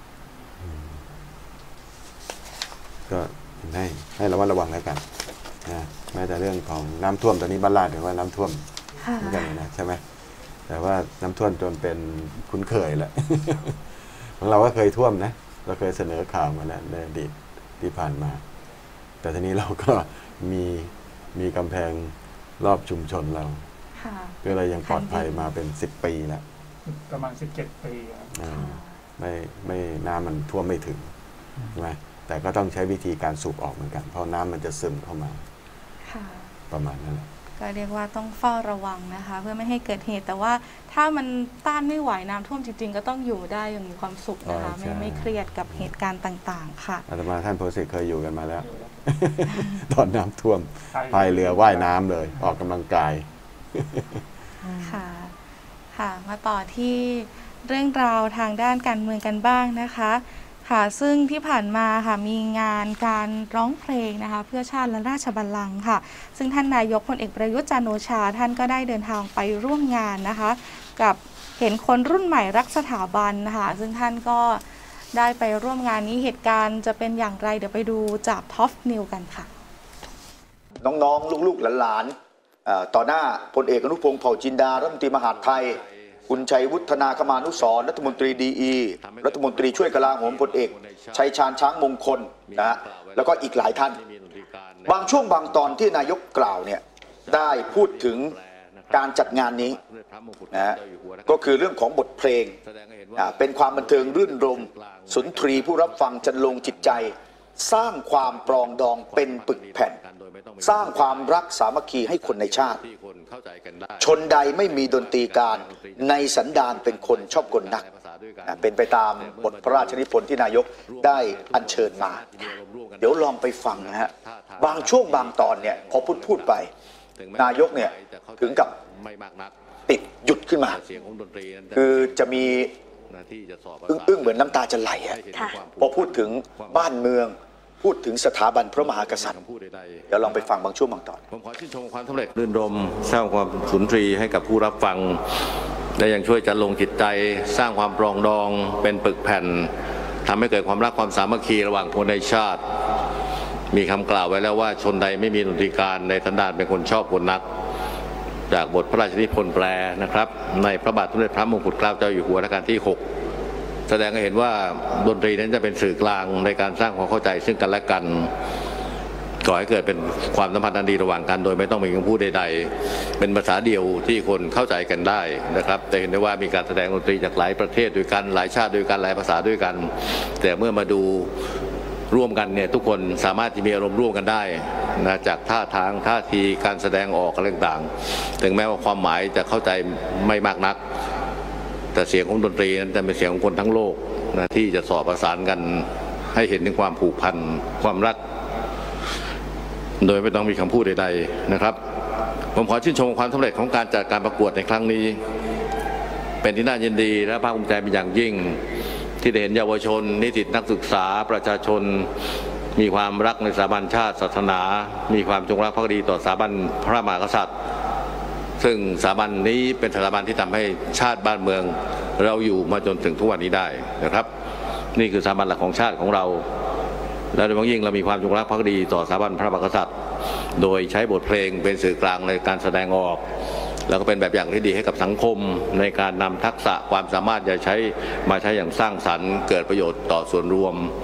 B: ก็ให้ให้ระมัดระวังแล้วกันนะแม้แต่เรื่องของน้ำท่วมตอนนี้บ้านลาดถือว่าน้ำท่วมเหมือนกันนะใช่ไหมแต่ว่าน้ำท่วมจนเป็นคุ้นเคยแล้ว ของเราก็เคยท่วมนะเราเคยเสนอข่าวมาแล้วในอดีตที่ผ่านมาแต่ทีนี้เราก็มีมีกำแพงรอบชุมชนเราก็เลยยังปลอดภัยมาเป็นสิบปีแล้ว
C: ประมาณสิบเจ็ดปี
B: ไม่ไม่น้ำมันท่วมไม่ถึงใช่ไหมแต่ก็ต้องใช้วิธีการสูบออกเหมือนกันเพราะน้ำมันจะซึมเข้ามาประมาณนั้นแหละ
A: ก็เรียกว่าต้องเฝ้าระวังนะคะเพื่อไม่ให้เกิดเหตุแต่ว่าถ้ามันต้านไม่ไหวน้ำท่วมจริงๆก็ต้องอยู่ได้อย่างมีความสุขนะคะไม่ไม่เครียดกับเหตุการณ์ต่างๆค่ะ
B: อาตมาท่านโพสิตเคยอยู่กันมาแล้ว ตอนน้ำท่วมพายเรือว่ายน้ำเลยออกกำลังกาย
A: ค่ะค่ะมาต่อที่เรื่องราวทางด้านการเมืองกันบ้างนะคะค่ะซึ่งที่ผ่านมาค่ะมีงานการร้องเพลงนะคะเพื่อชาติและราชบัลลังก์ค่ะซึ่งท่านนายกพลเอกประยุทธ์จันทร์โอชาท่านก็ได้เดินทางไปร่วมงานนะคะกับเห็นคนรุ่นใหม่รักสถาบันนะคะซึ่งท่านก็ได้ไปร่วมงานนี้เหตุการณ์จะเป็นอย่างไรเดี๋ยวไปดูจากท็อปนิวกันค่ะ
D: น้องๆลูกๆหลานๆต่อหน้าพลเอกอนุพงษ์เผ่าจินดารัฐมนตรีมหาดไทยคุณชัยวุฒนาคมานุสรณ์รัฐมนตรีดีอีรัฐมนตรีช่วยกลาโหมพลเอกชัยชาญช้างมงคลนะฮะแล้วก็อีกหลายท่านบางช่วงบางตอนที่นายกกล่าวเนี่ยได้พูดถึงการจัดงานนี้นะฮะก็คือเรื่องของบทเพลงเป็นความบันเทิงรื่นรมสุนทรีผู้รับฟังจันลงจิตใจสร้างความปรองดองเป็นปึกแผ่นสร้างความรักสามัคคีให้คนในชาติชนใดไม่มีดนตรีการในสันดานเป็นคนชอบกลนักเป็นไปตามบทพระราชนิพนธ์ที่นายกได้อัญเชิญมาเดี๋ยวลองไปฟังนะฮะบางช่วงบางตอนเนี่ยพอพูดพูดไปนายกเนี่ยถึงกับติดหยุดขึ้นมาคือจะมีอึ้งๆเหมือนน้ำตาจะไหลอะพอพูดถึงบ้านเมืองพูดถึงสถาบันพระมหากษัตริย์เดี๋ยวลองไปฟังบางช่วงบางตอน
E: ผมขอชื่นชมความสำเร็จรื่นรมสร้างความสุนทรีให้กับผู้รับฟังและยังช่วยจัดลงจิตใจสร้างความปรองดองเป็นปึกแผ่นทำให้เกิดความรักความสามัคคีระหว่างคนในชาติมีคำกล่าวไว้แล้วว่าชนใดไม่มีดนตรีการในสันดานเป็นคนชอบคนนักจากบทพระราชนิพนธ์แปลนะครับในพระบาทสมเด็จพระมงกุฎเกล้าเจ้าอยู่หัวรัชกาลที่หกแสดงให้เห็นว่าดนตรีนั้นจะเป็นสื่อกลางในการสร้างความเข้าใจซึ่งกันและกันก่อให้เกิดเป็นความสัมพันธ์อันดีระหว่างกันโดยไม่ต้องมีคำพูดใดๆเป็นภาษาเดียวที่คนเข้าใจกันได้นะครับแต่เห็นได้ว่ามีการแสดงดนตรีจากหลายประเทศด้วยกันหลายชาติด้วยกันหลายภาษาด้วยกันแต่เมื่อมาดูร่วมกันเนี่ยทุกคนสามารถที่มีอารมณ์ร่วมกันได้นะจากท่าทางท่าทีการแสดงออกอะไรต่างๆถึงแม้ว่าความหมายจะเข้าใจไม่มากนักแต่เสียงของดนตรีนั้นจะเป็นเสียงของคนทั้งโลกนะที่จะสอดประสานกันให้เห็นถึงความผูกพันความรักโดยไม่ต้องมีคำพูดใดๆนะครับผมขอชื่นชมความสำเร็จของการจัดการประกวดในครั้งนี้เป็นที่น่ายินดีและภาคภูมิใจเป็นอย่างยิ่งที่ได้เห็นเยาวชนนิสิตนักศึกษาประชาชนมีความรักในสถาบันชาติศาสนามีความจงรักภักดีต่อสถาบันพระมหากษัตริย์ซึ่งสถาบันนี้เป็นสถาบันที่ทำให้ชาติบ้านเมืองเราอยู่มาจนถึงทุกวันนี้ได้นะครับนี่คือสถาบันหลักของชาติของเราและโดยเฉพาะยิ่งเรามีความจงรักภักดีต่อสถาบันพระมหากษัตริย์โดยใช้บทเพลงเป็นสื่อกลางในการแสดงออกแล้วก็เป็นแบบอย่างที่ดีให้กับสังคมในการนำทักษะความสามารถจะใช้มาใช้อย่างสร้างสรรค์เกิดประโยชน์ต่อส่วนรวม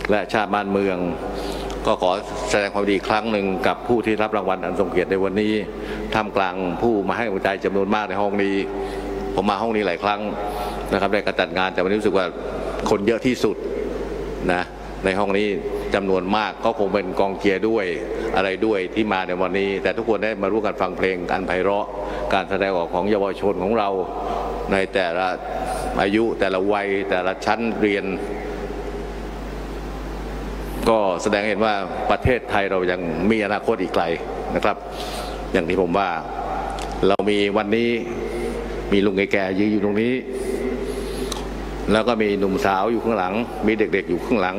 E: และชาติบ้านเมืองก็ขอแสดงความดีครั้งหนึ่งกับผู้ที่รับรางวัลอันทรงเกียรติในวันนี้ท่ามกลางผู้มาให้กำลังใจจำนวนมากในห้องนี้ผมมาห้องนี้หลายครั้งนะครับในการจัดงานแต่วันนี้รู้สึกว่าคนเยอะที่สุดนะในห้องนี้จำนวนมากก็คงเป็นกองเชียร์ด้วยอะไรด้วยที่มาในวันนี้แต่ทุกคนได้มาร่วมกันฟังเพลงการไพเราะการแสดงออกของเยาวชนของเราในแต่ละอายุแต่ละวัยแต่ละชั้นเรียนก็แสดงเห็นว่าประเทศไทยเรายังมีอนาคตอีกไกลนะครับอย่างที่ผมว่าเรามีวันนี้มีลุงแก่ๆยืนอยู่ตรงนี้แล้วก็มีหนุ่มสาวอยู่ข้างหลังมีเด็กๆอยู่ข้างหลัง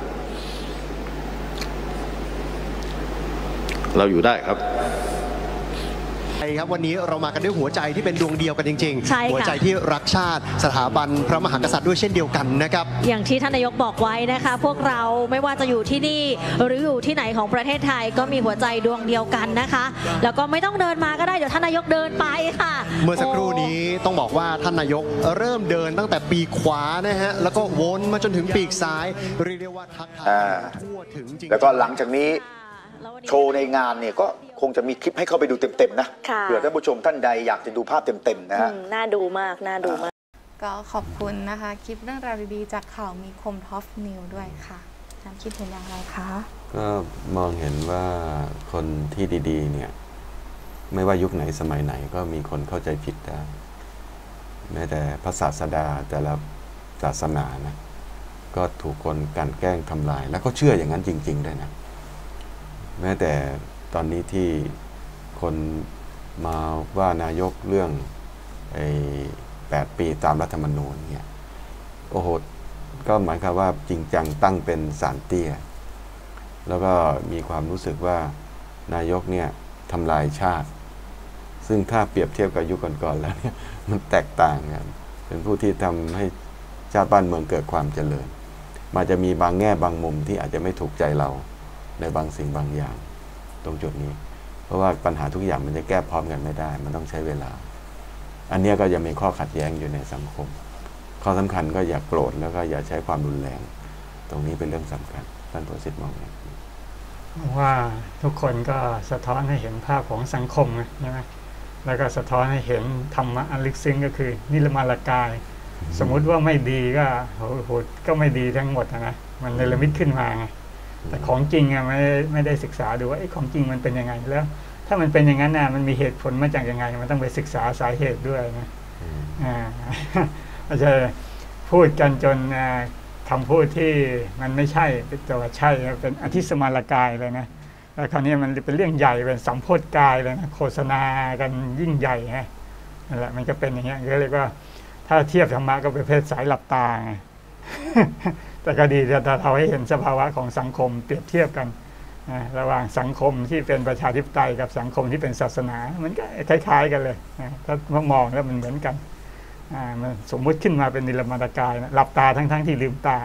E: เราอยู่ได้ครับ
F: ใช่ครับวันนี้เรามากันด้วยหัวใจที่เป็นดวงเดียวกันจริง
G: ใช่
F: ๆ หัว
G: ค่ะ
F: ใจที่รักชาติสถาบันพระมหากษัตริย์ด้วยเช่นเดียวกันนะครับ
G: อย่างที่ท่านนายกบอกไว้นะคะ พวกเราไม่ว่าจะอยู่ที่นี่หรืออยู่ที่ไหนของประเทศไทยก็มีหัวใจดวงเดียวกันนะคะ แล้วก็ไม่ต้องเดินมาก็ได้เดี๋ยวท่านนายกเดินไปค่ะ
F: เมื่อสักครู่นี้ต้องบอกว่าท่านนายกเริ่มเดินตั้งแต่ปีกขวานะฮะแล้วก็วนมาจนถึงปีกซ้ายเรียกได้ว่าทักทาย
D: อ่า
F: ทั่วถึงจริงๆ
D: แล้วก็หลังจากนี้โชว์ในงานเนี่ยก็คงจะมีคลิปให้เข้าไปดูเต็มๆนะ
H: ค่ะ
D: เผื่อท่านผู้ชมท่านใดอยากจะดูภาพเต็มๆนะฮะ
H: อืมน่าดูมาก น่าดูมาก
A: ก็ขอบคุณนะคะ คลิปเรื่องราวดีๆจากข่าวมีคมท็อปนิวด้วยค่ะท่านคิดเห็นอย่างไรคะ
B: ก็มองเห็นว่าคนที่ดีๆเนี่ยไม่ว่ายุคไหนสมัยไหนก็มีคนเข้าใจผิดได้แม้แต่พระศาสดาแต่ละศาสนานะก็ถูกคนกลั่นแกล้งทำลายแล้วก็เชื่ออย่างนั้นจริงๆด้วยนะแม้แต่ตอนนี้ที่คนมาว่านายกเรื่องไอ้แปดปีตามรัฐธรรมนูญเนี่ยโอ้โหก็หมายความว่าจริงจังตั้งเป็นศาลเตี้ยแล้วก็มีความรู้สึกว่านายกเนี่ยทำลายชาติซึ่งถ้าเปรียบเทียบกับยุคก่อนๆแล้วเนี่ยมันแตกต่างกันเป็นผู้ที่ทำให้ชาติบ้านเมืองเกิดความเจริญมันจะมีบางแง่บางมุมที่อาจจะไม่ถูกใจเราในบางสิ่งบางอย่างตรงจุดนี้เพราะว่าปัญหาทุกอย่างมันจะแก้พร้อมกันไม่ได้มันต้องใช้เวลาอันนี้ก็ยังมีข้อขัดแย้งอยู่ในสังคมข้อสำคัญก็อย่าโกรธแล้วก็อย่าใช้ความรุนแรงตรงนี้เป็นเรื่องสำคัญท่านประสิทธิ์มองไง
C: ว่าทุกคนก็สะท้อนให้เห็นภาพของสังคมใช่ไหมแล้วก็สะท้อนให้เห็นธรรมะอันลึกซึ้งก็คือนิรมารกาย สมมุติว่าไม่ดีก็โหโหก็ไม่ดีทั้งหมดนะมันเนรมิตขึ้นมาไงแต่ของจริงอะไม่ไม่ได้ศึกษาดูว่าไอ้ของจริงมันเป็นยังไงแล้วถ้ามันเป็นอย่างนั้นนะมันมีเหตุผลมาจากยังไงมันต้องไปศึกษาสาเหตุด้วยนะอ่าไม่ใช่พูดกันจนคำพูดที่มันไม่ใช่เป็นตัวใช่เป็นอธิสมารกายเลยนะแล้วคราวนี้มันเป็นเรื่องใหญ่เป็นสัมโพธกายเลยนะโฆษณากันยิ่งใหญ่ฮะนั่นแหละมันก็เป็นอย่างเงี้ยก็เรียกว่าถ้าเทียบธรรมะก็เป็นเพศสายหลับตาไง แต่ก็ดีจะเราให้เห็นสภาวะของสังคมเปรียบเทียบกันระหว่างสังคมที่เป็นประชาธิปไตยกับสังคมที่เป็นศาสนามันก็คล้ายๆกันเลยถ้ามองแล้วมันเหมือนกันมันสมมุติขึ้นมาเป็นนิรมารกายนะหลับตาทั้งๆที่ลืมตา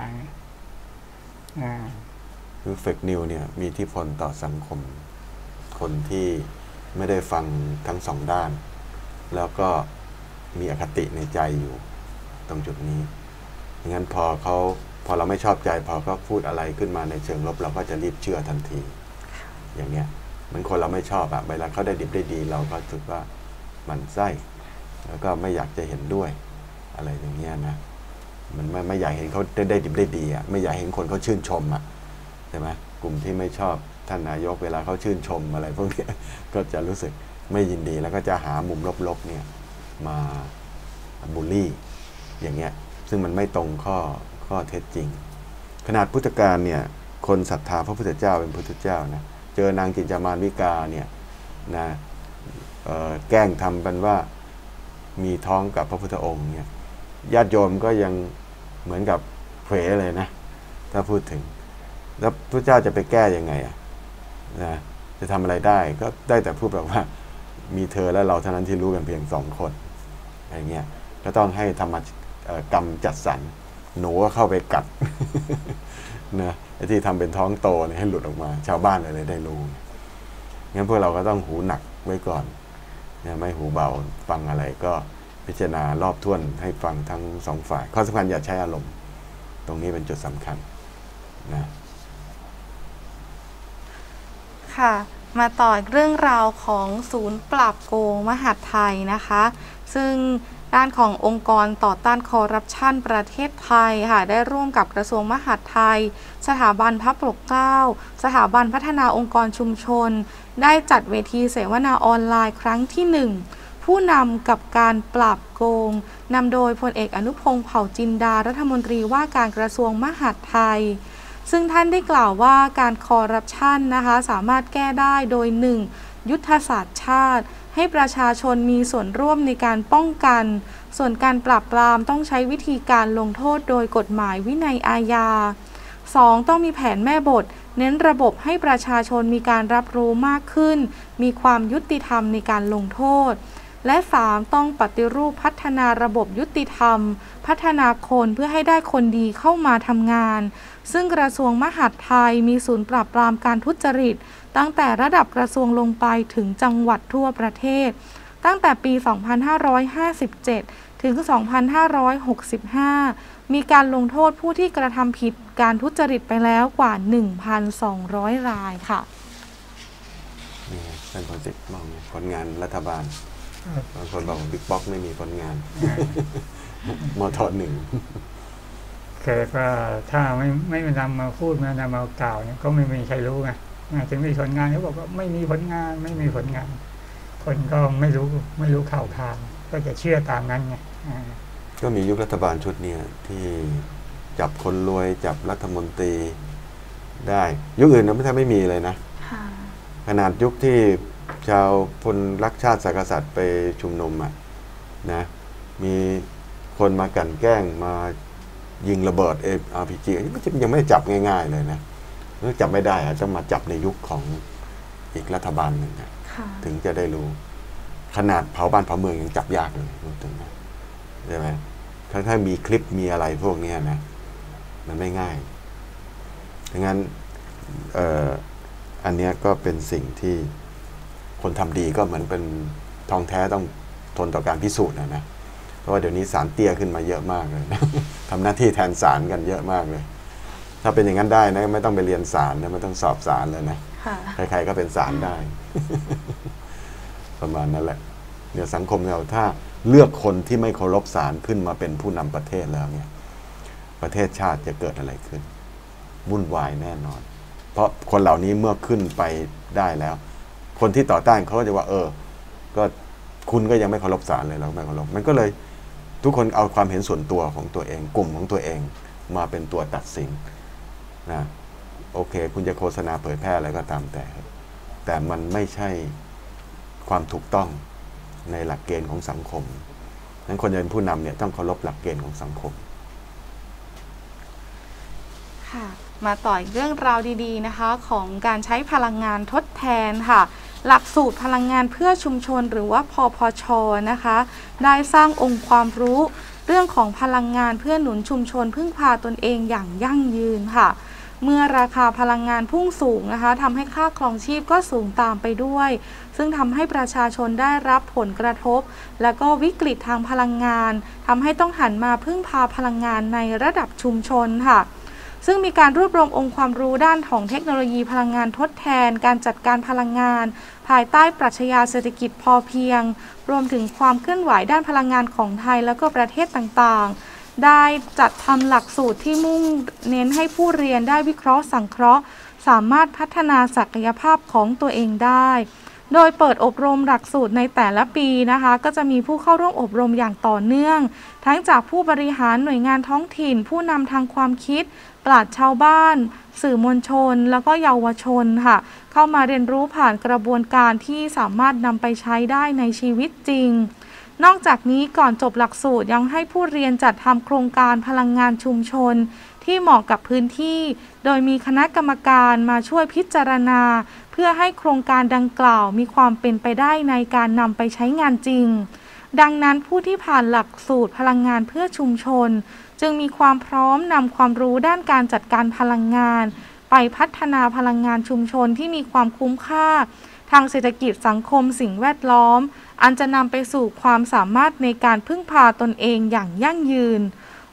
B: คือเฟกนิวเนี่ยมีอิทธิพลต่อสังคมคนที่ไม่ได้ฟังทั้งสองด้านแล้วก็มีอคติในใจอยู่ตรงจุดนี้งั้นพอเขาพอเราไม่ชอบใจพอเขาพูดอะไรขึ้นมาในเชิงลบเราก็จะรีบเชื่อทันทีอย่างเนี้ยเหมือนคนเราไม่ชอบอะเวลาเขาได้ดิบได้ดีเราก็รู้สึกว่ามันไส้แล้วก็ไม่อยากจะเห็นด้วยอะไรอย่างเงี้ยนะมันไม่ไม่อยากเห็นเขาได้ได้ดิบได้ดีอะไม่อยากเห็นคนเขาชื่นชมอะใช่ไหมกลุ่มที่ไม่ชอบท่านนายกเวลาเขาชื่นชมอะไรพวกนี้ก็จะรู้สึกไม่ยินดีแล้วก็จะหามุมลบๆเนี่ยมาบูลลี่อย่างเงี้ยซึ่งมันไม่ตรงข้อข้อเท็จจริงขนาดพุทธกาลเนี่ยคนศรัทธาพระพุทธเจ้าเป็นพุทธเจ้านะเจอนางจินจามานวิกาเนี่ยนะแกล้งทำเป็นว่ามีท้องกับพระพุทธองค์เนี่ยญาติโยมก็ยังเหมือนกับเผลเลยนะถ้าพูดถึงแล้วพระเจ้าจะไปแก้ยังไงอ่ะนะจะทำอะไรได้ก็ได้แต่พูดแบบว่ามีเธอและเราเท่านั้นที่รู้กันเพียงสองคนอะไรเงี้ยก็ต้องให้ธรรมกรรมจัดสรรหนูก็เข้าไปกัดนะไอ้ที่ทำเป็นท้องโตเนี่ยให้หลุดออกมาชาวบ้านเลยเลยได้รู้งั้นพวกเราก็ต้องหูหนักไว้ก่อนนะไม่หูเบาฟังอะไรก็พิจารณารอบถ้วนให้ฟังทั้งสองฝ่ายข้อสำคัญอย่าใช้อารมณ์ตรงนี้เป็นจุดสำคัญนะ
A: ค่ะมาต่ออีกเรื่องราวของศูนย์ปราบโกงมหาดไทยนะคะซึ่งด้านขององค์กรต่อต้านคอร์รัปชันประเทศไทยค่ะได้ร่วมกับกระทรวงมหาดไทยสถาบันพระปกเกล้าสถาบันพัฒนาองค์กรชุมชนได้จัดเวทีเสวนาออนไลน์ครั้งที่หนึ่งผู้นำกับการปราบโกงนำโดยพลเอกอนุพงษ์เผ่าจินดารัฐมนตรีว่าการกระทรวงมหาดไทยซึ่งท่านได้กล่าวว่าการคอร์รัปชันนะคะสามารถแก้ได้โดย หนึ่ง ยุทธศาสตร์ชาติให้ประชาชนมีส่วนร่วมในการป้องกันส่วนการปราบปรามต้องใช้วิธีการลงโทษโดยกฎหมายวินัยอาญา สอง ต้องมีแผนแม่บทเน้นระบบให้ประชาชนมีการรับรู้มากขึ้นมีความยุติธรรมในการลงโทษและ สาม ต้องปฏิรูปพัฒนาระบบยุติธรรมพัฒนาคนเพื่อให้ได้คนดีเข้ามาทำงานซึ่งกระทรวงมหาดไทยมีศูนย์ปราบปรามการทุจริตตั้งแต่ระดับกระทรวงลงไปถึงจังหวัดทั่วประเทศตั้งแต่ปี สองพันห้าร้อยห้าสิบเจ็ด ถึง สองพันห้าร้อยหกสิบห้า มีการลงโทษผู้ที่กระทำผิดการทุจริตไปแล้วกว่า หนึ่งพันสองร้อย รายค่ะ
B: นี่ท่านพลสิทธิ์มองผลงานรัฐบาลบางคนบอกบิ๊กบ็อกไม่มีผลงานมทหนึ่ง
C: คือว่าถ้าไม่ไม่นำมาพูดมานำมากล่าวเนี่ยก็ไม่มีใครรู้ไงถึงมีผลงานเขาบอกว่าไม่มีผลงานไม่มีผลงานคนก็ไม่รู้ไม่รู้ข่าวทางก็จะเชื่อตามนั้นไง
B: ก็มียุครัฐบาลชุดนี้ที่จับคนรวยจับรัฐมนตรีได้ยุคอื่นนะไม่แทบไม่มีเลยนะขนาดยุคที่ชาวพลรักชาติศาสนกษัตริย์ไปชุมนุมอ่ะนะมีคนมากลั่นแกล้งมายิงระเบิดเออาร์พีจียังไม่ได้จับง่ายๆเลยนะจับไม่ได้อะจะมาจับในยุคของอีกรัฐบาลหนึ่งนะถึงจะได้รู้ขนาดเผาบ้านเผาเมืองยังจับยากเลยรู้ถึงนะใช่ไหมถ้าถ้ามีคลิปมีอะไรพวกนี้นะมันไม่ง่ายดังนั้นเอ่ออันนี้ก็เป็นสิ่งที่คนทำดีก็เหมือนเป็นทองแท้ต้องทนต่อการพิสูจน์นะนะเพราะว่าเดี๋ยวนี้ศาลเตี้ยขึ้นมาเยอะมากเลยนะทำหน้าที่แทนศาลกันเยอะมากเลยถ้าเป็นอย่างนั้นได้นะไม่ต้องไปเรียนศาลนะไม่ต้องสอบศาลเลยนะใครๆก็เป็นศาลได้ ประมาณนั้นแหละเนี่ยสังคมเราถ้าเลือกคนที่ไม่เคารพศาลขึ้นมาเป็นผู้นำประเทศแล้วเนี่ยประเทศชาติจะเกิดอะไรขึ้นวุ่นวายแน่นอนเพราะคนเหล่านี้เมื่อขึ้นไปได้แล้วคนที่ต่อต้านเขาก็จะว่าเออก็คุณก็ยังไม่เคารพศาลเลยเราไม่เคารพมันก็เลยทุกคนเอาความเห็นส่วนตัวของตัวเองกลุ่มของตัวเองมาเป็นตัวตัดสินนะโอเคคุณจะโฆษณาเผยแพร่อะไรก็ตามแต่แต่มันไม่ใช่ความถูกต้องในหลักเกณฑ์ของสังคมนั้นคนจะเป็นผู้นำเนี่ยต้องเคารพหลักเกณฑ์ของสังคม
A: ค่ะมาต่ออีกเรื่องราวดีๆนะคะของการใช้พลังงานทดแทนค่ะหลักสูตรพลังงานเพื่อชุมชนหรือว่าพพช.นะคะได้สร้างองค์ความรู้เรื่องของพลังงานเพื่อหนุนชุมชนพึ่งพาตนเองอย่างยั่งยืนค่ะเมื่อราคาพลังงานพุ่งสูงนะคะทำให้ค่าครองชีพก็สูงตามไปด้วยซึ่งทำให้ประชาชนได้รับผลกระทบและก็วิกฤตทางพลังงานทำให้ต้องหันมาพึ่งพาพลังงานในระดับชุมชนค่ะซึ่งมีการรวบรวมองค์ความรู้ด้านของเทคโนโลยีพลังงานทดแทนการจัดการพลังงานภายใต้ปรัชญาเศรษฐกิจพอเพียงรวมถึงความเคลื่อนไหวด้านพลังงานของไทยและก็ประเทศต่างๆได้จัดทำหลักสูตรที่มุ่งเน้นให้ผู้เรียนได้วิเคราะห์สังเคราะห์สามารถพัฒนาศักยภาพของตัวเองได้โดยเปิดอบรมหลักสูตรในแต่ละปีนะคะก็จะมีผู้เข้าร่วมอบรมอย่างต่อเนื่องทั้งจากผู้บริหารหน่วยงานท้องถิ่นผู้นำทางความคิดปราชญ์ชาวบ้านสื่อมวลชนแล้วก็เยาวชนค่ะเข้ามาเรียนรู้ผ่านกระบวนการที่สามารถนำไปใช้ได้ในชีวิตจริงนอกจากนี้ก่อนจบหลักสูตรยังให้ผู้เรียนจัดทำโครงการพลังงานชุมชนที่เหมาะกับพื้นที่โดยมีคณะกรรมการมาช่วยพิจารณาเพื่อให้โครงการดังกล่าวมีความเป็นไปได้ในการนำไปใช้งานจริงดังนั้นผู้ที่ผ่านหลักสูตรพลังงานเพื่อชุมชนจึงมีความพร้อมนำความรู้ด้านการจัดการพลังงานไปพัฒนาพลังงานชุมชนที่มีความคุ้มค่าทางเศรษฐกิจสังคมสิ่งแวดล้อมอันจะนำไปสู่ความสามารถในการพึ่งพาตนเองอย่างยั่งยืน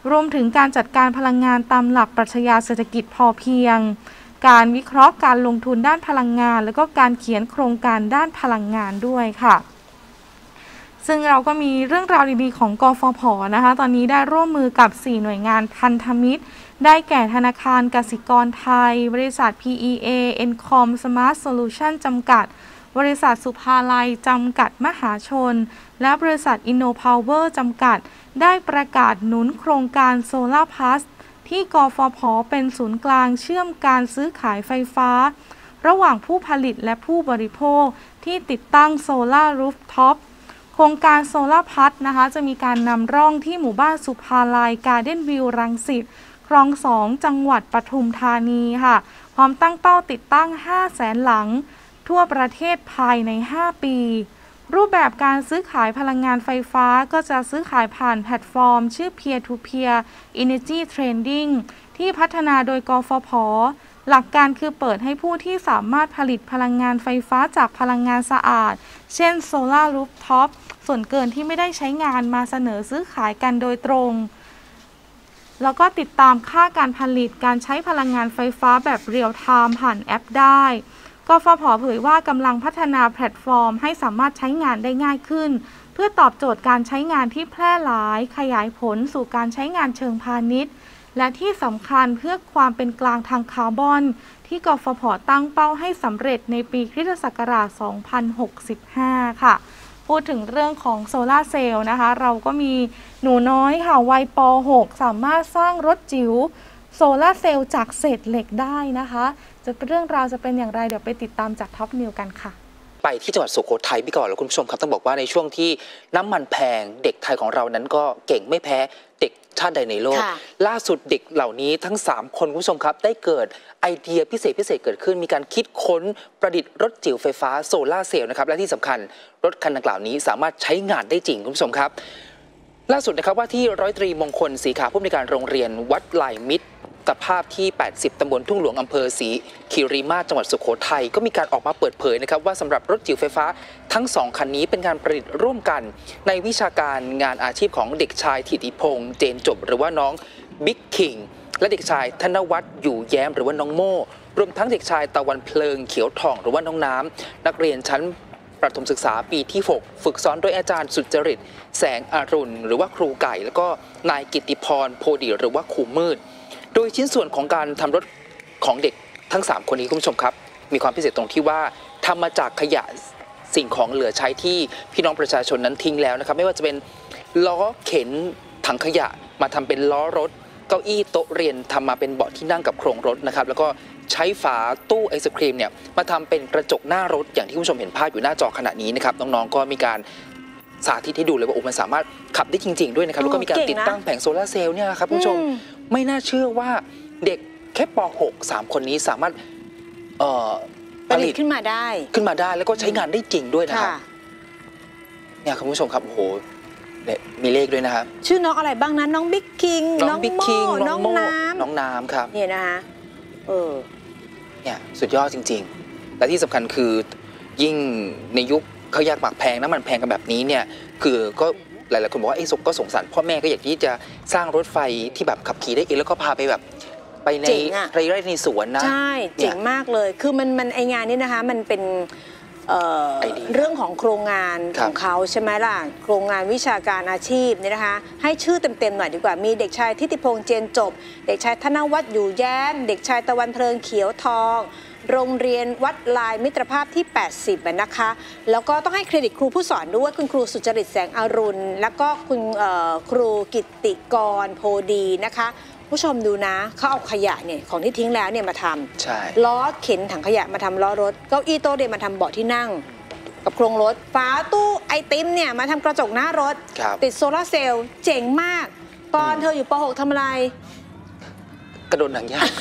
A: รวมถึงการจัดการพลังงานตามหลักปรัชญาเศรษฐกิจพอเพียงการวิเคราะห์การลงทุนด้านพลังงานแล้วก็การเขียนโครงการด้านพลังงานด้วยค่ะซึ่งเราก็มีเรื่องราวดีๆของกฟผ.นะคะตอนนี้ได้ร่วมมือกับสี่หน่วยงานพันธมิตรได้แก่ธนาคารกสิกรไทยบริษัท พี อี เอ Encom Smart Solution จำกัดบริษัทสุภาลัยจำกัดมหาชนและบริษัท InnoPower จำกัดได้ประกาศหนุนโครงการ Solar Plus ที่กฟผ.เป็นศูนย์กลางเชื่อมการซื้อขายไฟฟ้าระหว่างผู้ผลิตและผู้บริโภคที่ติดตั้ง Solar Rooftop โครงการ Solar Plus นะคะจะมีการนำร่องที่หมู่บ้านสุภาลัย Garden View รังสิตคลองสองจังหวัดปทุมธานีค่ะพร้อมตั้งเป้าติดตั้ง ห้าแสน หลังทั่วประเทศภายใน ห้า ปีรูปแบบการซื้อขายพลังงานไฟฟ้าก็จะซื้อขายผ่านแพลตฟอร์มชื่อ Peer to Peer Energy Trading ที่พัฒนาโดยกฟผ.หลักการคือเปิดให้ผู้ที่สามารถผลิตพลังงานไฟฟ้าจากพลังงานสะอาดเช่น Solar Rooftop ส่วนเกินที่ไม่ได้ใช้งานมาเสนอซื้อขายกันโดยตรงแล้วก็ติดตามค่าการผลิตการใช้พลังงานไฟฟ้าแบบเรียลไทม์ผ่านแอปได้กฟผ.เผยว่ากำลังพัฒนาแพลตฟอร์มให้สามารถใช้งานได้ง่ายขึ้นเพื่อตอบโจทย์การใช้งานที่แพร่หลายขยายผลสู่การใช้งานเชิงพาณิชย์และที่สำคัญเพื่อความเป็นกลางทางคาร์บอนที่กฟผ.ตั้งเป้าให้สำเร็จในปีคริสตศักราช สองพันหกสิบห้า ค่ะพูดถึงเรื่องของโซลาร์เซลล์นะคะเราก็มีหนูน้อยค่ะวัยป หก สามารถสร้างรถจิ๋วโซลาร์เซลล์จากเศษเหล็กได้นะคะจะเป็นเรื่องราวจะเป็นอย่างไรเดี๋ยวไปติดตามจากท็อปนิวกันค่ะ
I: ไปที่จังหวัดสุโขทัยพี่ก่อนแล้วคุณผู้ชมครับต้องบอกว่าในช่วงที่น้ำมันแพงเด็กไทยของเรานั้นก็เก่งไม่แพ้เด็กชาติใดในโลกล่าสุดเด็กเหล่านี้ทั้งสามคนคุณผู้ชมครับได้เกิดไอเดียพิเศษพิเศษเกิดขึ้นมีการคิดค้นประดิษฐ์รถจิ๋วไฟฟ้าโซลาร์เซลล์นะครับและที่สำคัญรถคันดังกล่าวนี้สามารถใช้งานได้จริงคุณผู้ชมครับล่าสุดนะครับว่าที่ร้อยตรีมงคลศรีขาผู้อำนวยการโรงเรียนวัดลายมิตรตภาพที่แปดสิบตำบลทุ่งหลวงอำเภอศรีคีรีมาศจังหวัดสุโขทัยก็มีการออกมาเปิดเผยนะครับว่าสำหรับรถจิ๋วไฟฟ้าทั้งสองคันนี้เป็นการประดิษฐ์ร่วมกันในวิชาการงานอาชีพของเด็กชายถิติพงษ์เจนจบหรือว่าน้องบิ๊กคิงและเด็กชายธนวัฒน์อยู่แย้มหรือว่าน้องโม่รวมทั้งเด็กชายตะวันเพลิงเขียวทองหรือว่าน้องน้ำนักเรียนชั้นประถมศึกษาปีที่หกฝึกสอนโดยอาจารย์สุจริตแสงอรุณหรือว่าครูไก่แล้วก็นายกิตติพรโพดีหรือว่าครูมืดโดยชิ้นส่วนของการทำรถของเด็กทั้งสามคนนี้คุณผู้ชมครับมีความพิเศษตรงที่ว่าทำมาจากขยะสิ่งของเหลือใช้ที่พี่น้องประชาชนนั้นทิ้งแล้วนะครับไม่ว่าจะเป็นล้อเข็นถังขยะมาทำเป็นล้อรถเก้าอี้โต๊ะเรียนทำมาเป็นเบาะที่นั่งกับโครงรถนะครับแล้วก็ใช้ฝาตู้ไอศครีมเนี่ยมาทำเป็นกระจกหน้ารถอย่างที่คุณผู้ชมเห็นภาพอยู่หน้าจอขณะนี้นะครับน้องๆก็มีการสาธิตให้ดูเลยว่าโอ้มันสามารถขับได้จริงๆด้วยนะครับแล้วก็มีการติดตั้งแผงโซลาร์เซลล์เนี่ยครับคุณผู้ชมไม่น่าเชื่อว่าเด็กแค่ป หก สามคนนี้สามารถเอ่อผลิต
J: ขึ้นมาได้
I: ขึ้นมาได้แล้วก็ใช้งานได้จริงด้วยนะครับเนี่ยคุณผู้ชมครับโอ้โหเนี่ยมีเลขด้วยนะครับ
J: ชื่อน้องอะไรบ้างนะน้องบิ๊กคิง
I: น้องบิ๊กคิงน้องน้ำน้องน้ำครับ
J: เนี่ยนะคะเออ
I: เนี่ยสุดยอดจริงๆและที่สำคัญคือยิ่งในยุคเขายากหมากแพงน้ำมันแพงกันแบบนี้เนี่ยคือก็หลายๆคนบอกว่าไอ้ก็สงสารพ่อแม่ก็อยากที่จะสร้างรถไฟที่แบบขับขี่ได้เองแล้วก็พาไปแบบไปในไร่ไร่ในสวนนะ
J: ใช่เจ๋งมากเลยคือมันมันไองานนี้นะคะมันเป็น เ, เรื่องของโครงงานของเขาใช่ไหมล่ะโครงงานวิชาการอาชีพเนี่ยนะคะให้ชื่อเต็มๆหน่อยดีกว่ามีเด็กชายทิติพงษ์เจนจบเด็กชายธนวัฒน์อยู่แย้มเด็กชายตะวันเพลิงเขียวทองโรงเรียนวัดลายมิตรภาพที่แปดสิบนะคะแล้วก็ต้องให้เครดิตครูผู้สอนด้วยคุณครูสุจริตแสงอรุณแล้วก็คุณครูกิตติกรโพดีนะคะผู้ชมดูนะเขาเอาขยะเนี่ยของที่ทิ้งแล้วเนี่ยมาทำล้อเข็นถังขยะมาทำล้อรถเก้าอี้โต๊ะเดนมาทำเบาะที่นั่งกับโครงรถฝาตู้ไอติมเนี่ยมาทำกระจกหน้ารถติดโซลาร์เซลล์เจ๋งมากตอนเธออยู่ป หก ทำอะไร
I: กระโดดหนังยาง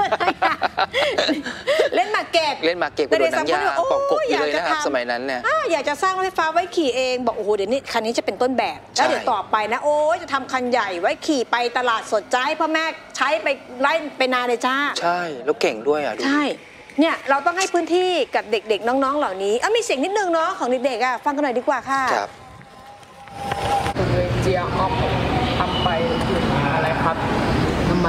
J: เล่นหมากเก็บ
I: เล่นหมากเก็บกระโดดหนังยางปอกกบเลยนะครับสมัยนั้นเนี่ย
J: อยากจะสร้างรถไฟฟ้าไว้ขี่เองบอกโอ้โหเดี๋ยวนี้คันนี้จะเป็นต้นแบบแล้วเดี๋ยวต่อไปนะโอ้ยจะทำคันใหญ่ไว้ขี่ไปตลาดสดจ้าให้พ่อแม่ใช้ไปไล่ไปนาเลยจ้า
I: ใช่แล้วเก่งด้วยอ่ะ
J: ใช่เนี่ยเราต้องให้พื้นที่กับเด็กๆน้องๆเหล่านี้อ่ะมีเสียงนิดนึงเนาะของเด็กๆอ่ะฟังกันหน่อยดีกว่าค่ะ
I: ครับ
K: เจียออฟทำไปคืออะไร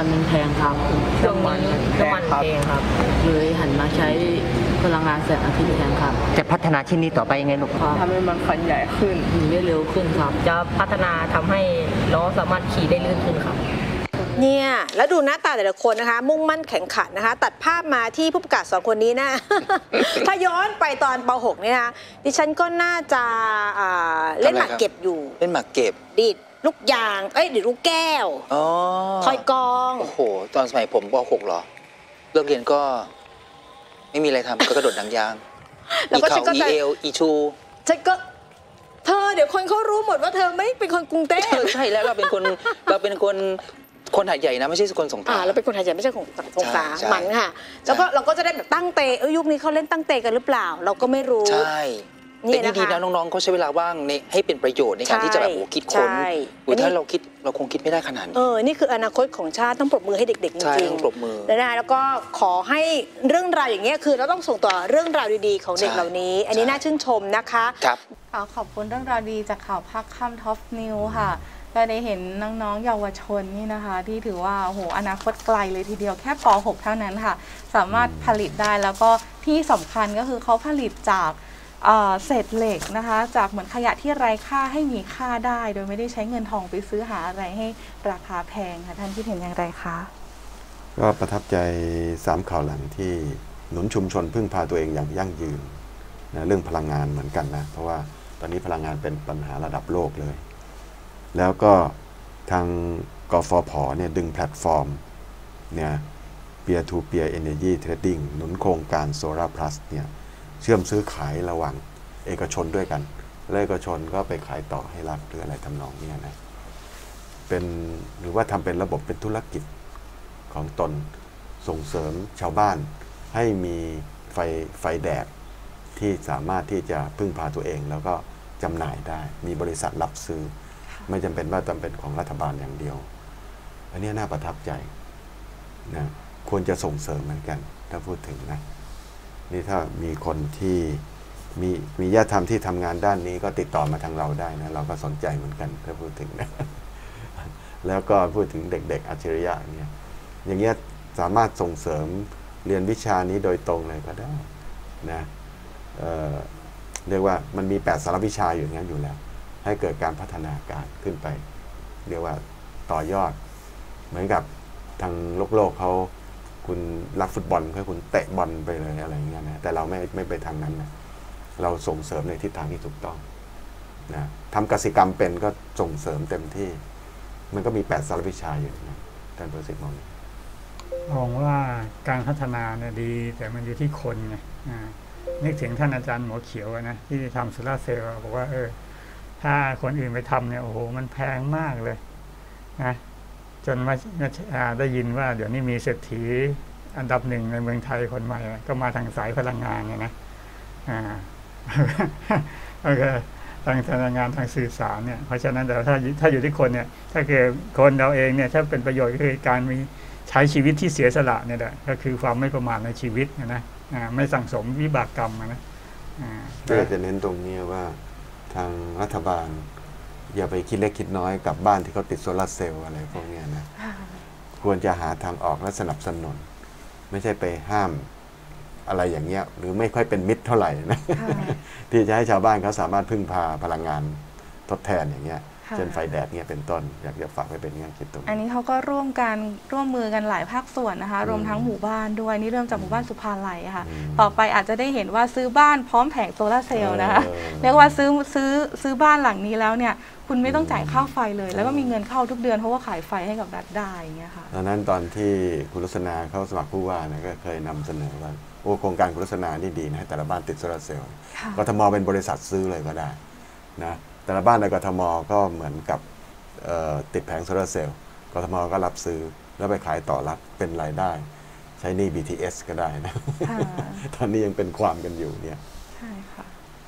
K: มันมันแพงครับช่วงนี้น้ำมันแพงครับเลยหันมาใช้พลังงานแสงอาทิตย์แทนครับ
L: จะพัฒนาที่นี่ต่อไปยังไงลูก
K: ทำให้มันคันใหญ่ขึ้นขี่ได้เร็วขึ้นครับจะพัฒนาทำให้ล้อสามารถขี่ได้ลื่นขึ้นครับ
J: เนี่ยแล้วดูหน้าตาแต่ละคนนะคะมุ่งมั่นแข่งขันนะคะตัดภาพมาที่ผู้ประกาศสองคนนี้นะ ถ้าย้อนไปตอนป หกเนี่ยนะดิฉันก็น่าจะเล่นหมากเก็บอยู่
I: เล่นหมากเก็บ
J: ดีดลูกยางเอ้ยดีดลูกแก้วทอยกอง
I: โอ้โหตอนสมัยผมป หกเหรอเลิกเรียนก็ไม่มีอะไรทำก็กระโดดดังยางอีเขาอีเอลอีชู
J: ฉันก็เธอเดี๋ยวคนเขารู้หมดว่าเธอไม่เป็นคนกรุงเทพ
I: ใช่แล้วเราเป็นคนเราเป็นคนคนหาดใหญ่นะไม่ใช่คนสงขลา
J: เราเป็นคนหาดใหญ่ไม่ใช่ของสงขลามันค่ะแล้วก็เราก็จะได้แบบตั้งเตะเออยุคนี้เขาเล่นตั้งเตะกันหรือเปล่าเราก็ไม่รู้
I: ใช่แต่นี่ดีนะน้องๆเขาใช้เวลาว่างในให้เป็นประโยชน์ในการที่จะแบบคิดค้นถ้าเราคิดเราคงคิดไม่ได้ขนาดนี้
J: เออนี่คืออนาคตของชาติต้องปรบมือให้เด็กๆจริงๆ
I: ปรบมือ
J: นะแล้วก็ขอให้เรื่องราวอย่างเงี้ยคือเราต้องส่งต่อเรื่องราวดีๆของเด็กเหล่านี้อันนี้น่าชื่นชมนะคะ
I: ครับ
A: ขอบคุณเรื่องราวดีจากข่าวภาคค่ำท็อปนิวค่ะก็ได้เห็นน้องๆเยาวชนนี่นะคะที่ถือว่าโอ้โหอนาคตไกลเลยทีเดียวแค่ป หก เท่านั้นค่ะสามารถผลิตได้แล้วก็ที่สำคัญก็คือเขาผลิตจากเศษเหล็กนะคะจากเหมือนขยะที่ไร้ค่าให้มีค่าได้โดยไม่ได้ใช้เงินทองไปซื้อหาอะไรให้ราคาแพงค่ะท่านคิดเห็นอย่างไรคะ
B: ก็ประทับใจสามข่าวหลังที่หนุนชุมชนพึ่งพาตัวเองอย่างยั่งยืนนะเรื่องพลังงานเหมือนกันนะเพราะว่าตอนนี้พลังงานเป็นปัญหาระดับโลกเลยแล้วก็ทางกฟผเนี่ยดึงแพลตฟอร์มเนี่ย peer to peer energy trading หนุนโครงการ Solar Plus เนี่ยเชื่อมซื้อขายระหว่างเอกชนด้วยกันและเอกชนก็ไปขายต่อให้รัฐหรืออะไรทำนองนี้นะเป็นหรือว่าทำเป็นระบบเป็นธุรกิจของตนส่งเสริมชาวบ้านให้มีไฟไฟแดดที่สามารถที่จะพึ่งพาตัวเองแล้วก็จำหน่ายได้มีบริษัทรับซื้อไม่จำเป็นว่าจำเป็นของรัฐบาลอย่างเดียวอันนี้น่าประทับใจนะควรจะส่งเสริมเหมือนกันถ้าพูดถึงนะนี่ถ้ามีคนที่มีมีญาติธรรมที่ทำงานด้านนี้ก็ติดต่อมาทางเราได้นะเราก็สนใจเหมือนกันถ้าพูดถึงนะแล้วก็พูดถึงเด็กๆอัจฉริยะเนี่ยอย่างเงี้ยสามารถส่งเสริมเรียนวิชานี้โดยตรงเลยก็ได้นะ เอ่อ เรียกว่ามันมีแปดสารวิชาอยู่อย่างนั้นอยู่แล้วให้เกิดการพัฒนาการขึ้นไปเรียกว่าต่อยอดเหมือนกับทางโลกโลกเขาคุณรักฟุตบอลก็คุณเตะบอลไปเลยอะไรเงี้ยนะแต่เราไม่ไม่ไปทางนั้นนะเราส่งเสริมในทิศทางที่ถูกต้องนะทำกสิกรรมเป็นก็ส่งเสริมเต็มที่มันก็มีแปดสารวิชาอยู่นะท่านประสิทธิ์มอง
C: มองว่าการพัฒนาเนี่ยดีแต่มันอยู่ที่คนไงนึกถึงท่านอาจารย์หมอเขียวนะที่ทำโซลาร์เซลล์บอกว่าเออถ้าคนอื่นไปทำเนี่ยโอ้โหมันแพงมากเลยนะจนมาได้ยินว่าเดี๋ยวนี้มีเศรษฐีอันดับหนึ่งในเมืองไทยคนใหม่ก็มาทางสายพลังงานไงนะอ่าโอเคทางพลังงานทางสื่อสารเนี่ยเพราะฉะนั้นแต่ถ้าถ้าอยู่ที่คนเนี่ยถ้าเกิดคนเราเองเนี่ยถ้าเป็นประโยชน์ก็คือการมีใช้ชีวิตที่เสียสละเนี่ยแหละก็คือความไม่ประมาทในชีวิตนะไม่สั่งสมวิบากกรรมนะ
B: ก็จะเน้นตรงนี้ว่าทางรัฐบาลอย่าไปคิดเล็กคิดน้อยกับบ้านที่เขาติดโซลาร์เซลล์อะไรพวกนี้นะควรจะหาทางออกและสนับสนุนไม่ใช่ไปห้ามอะไรอย่างเงี้ยหรือไม่ค่อยเป็นมิตรเท่าไหร่นะที่จะให้ชาวบ้านเขาสามารถพึ่งพาพลังงานทดแทนอย่างเงี้ยเช่นไฟแดดเนี่ยเป็นต้นอยากจะฝากไว้เป็นงานคิดตรง
A: อันนี้เขาก็ร่วมกันร่วมมือกันหลายภาคส่วนนะคะรวมทั้งหมู่บ้านด้วยนี่เริ่มจากหมู่บ้านสุภาลัยค่ะต่อไปอาจจะได้เห็นว่าซื้อบ้านพร้อมแผงโซลาร์เซลล์นะคะเรียกว่าซื้อซื้อซื้อบ้านหลังนี้แล้วเนี่ยคุณไม่ต้องจ่ายค่าไฟเลยแล้วก็มีเงินเข้าทุกเดือนเพราะว่าขายไฟให้กับรัฐได้อย่างเงี้ยค่ะ
B: ดังนั้นตอนที่คุณลักษณาเข้าสมัครผู้ว่านะก็เคยนำเสนอว่าโอ้โครงการคุณลักษณานี่ดีนะแต่ละบ้านติดโซลาร์เซลล์กทมเป็นบริษัทซื้อเลยก็ได้นะแต่ละบ้านในกทมก็เหมือนกับติดแผงโซลาร์เซลล์กทมก็รับซื้อแล้วไปขายต่อรัฐเป็นรายได้ใช้หนี้ บี ที เอส ก็ได้นะตอนนี้ยังเป็นความกันอยู่เนี่ย
A: ใช่ค่ะ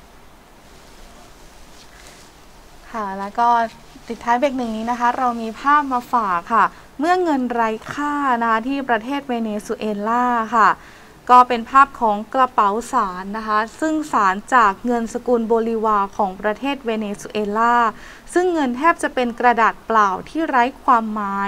A: ค่ะแล้วก็ติดท้ายเบรกหนึ่งนี้นะคะเรามีภาพมาฝากค่ะเมื่อเงินไร้ค่านะคะที่ประเทศเวเนซุเอลาค่ะก็เป็นภาพของกระเป๋าสารนะคะซึ่งสารจากเงินสกุลโบลิวาของประเทศเวเนซุเอลาซึ่งเงินแทบจะเป็นกระดาษเปล่าที่ไร้ความหมาย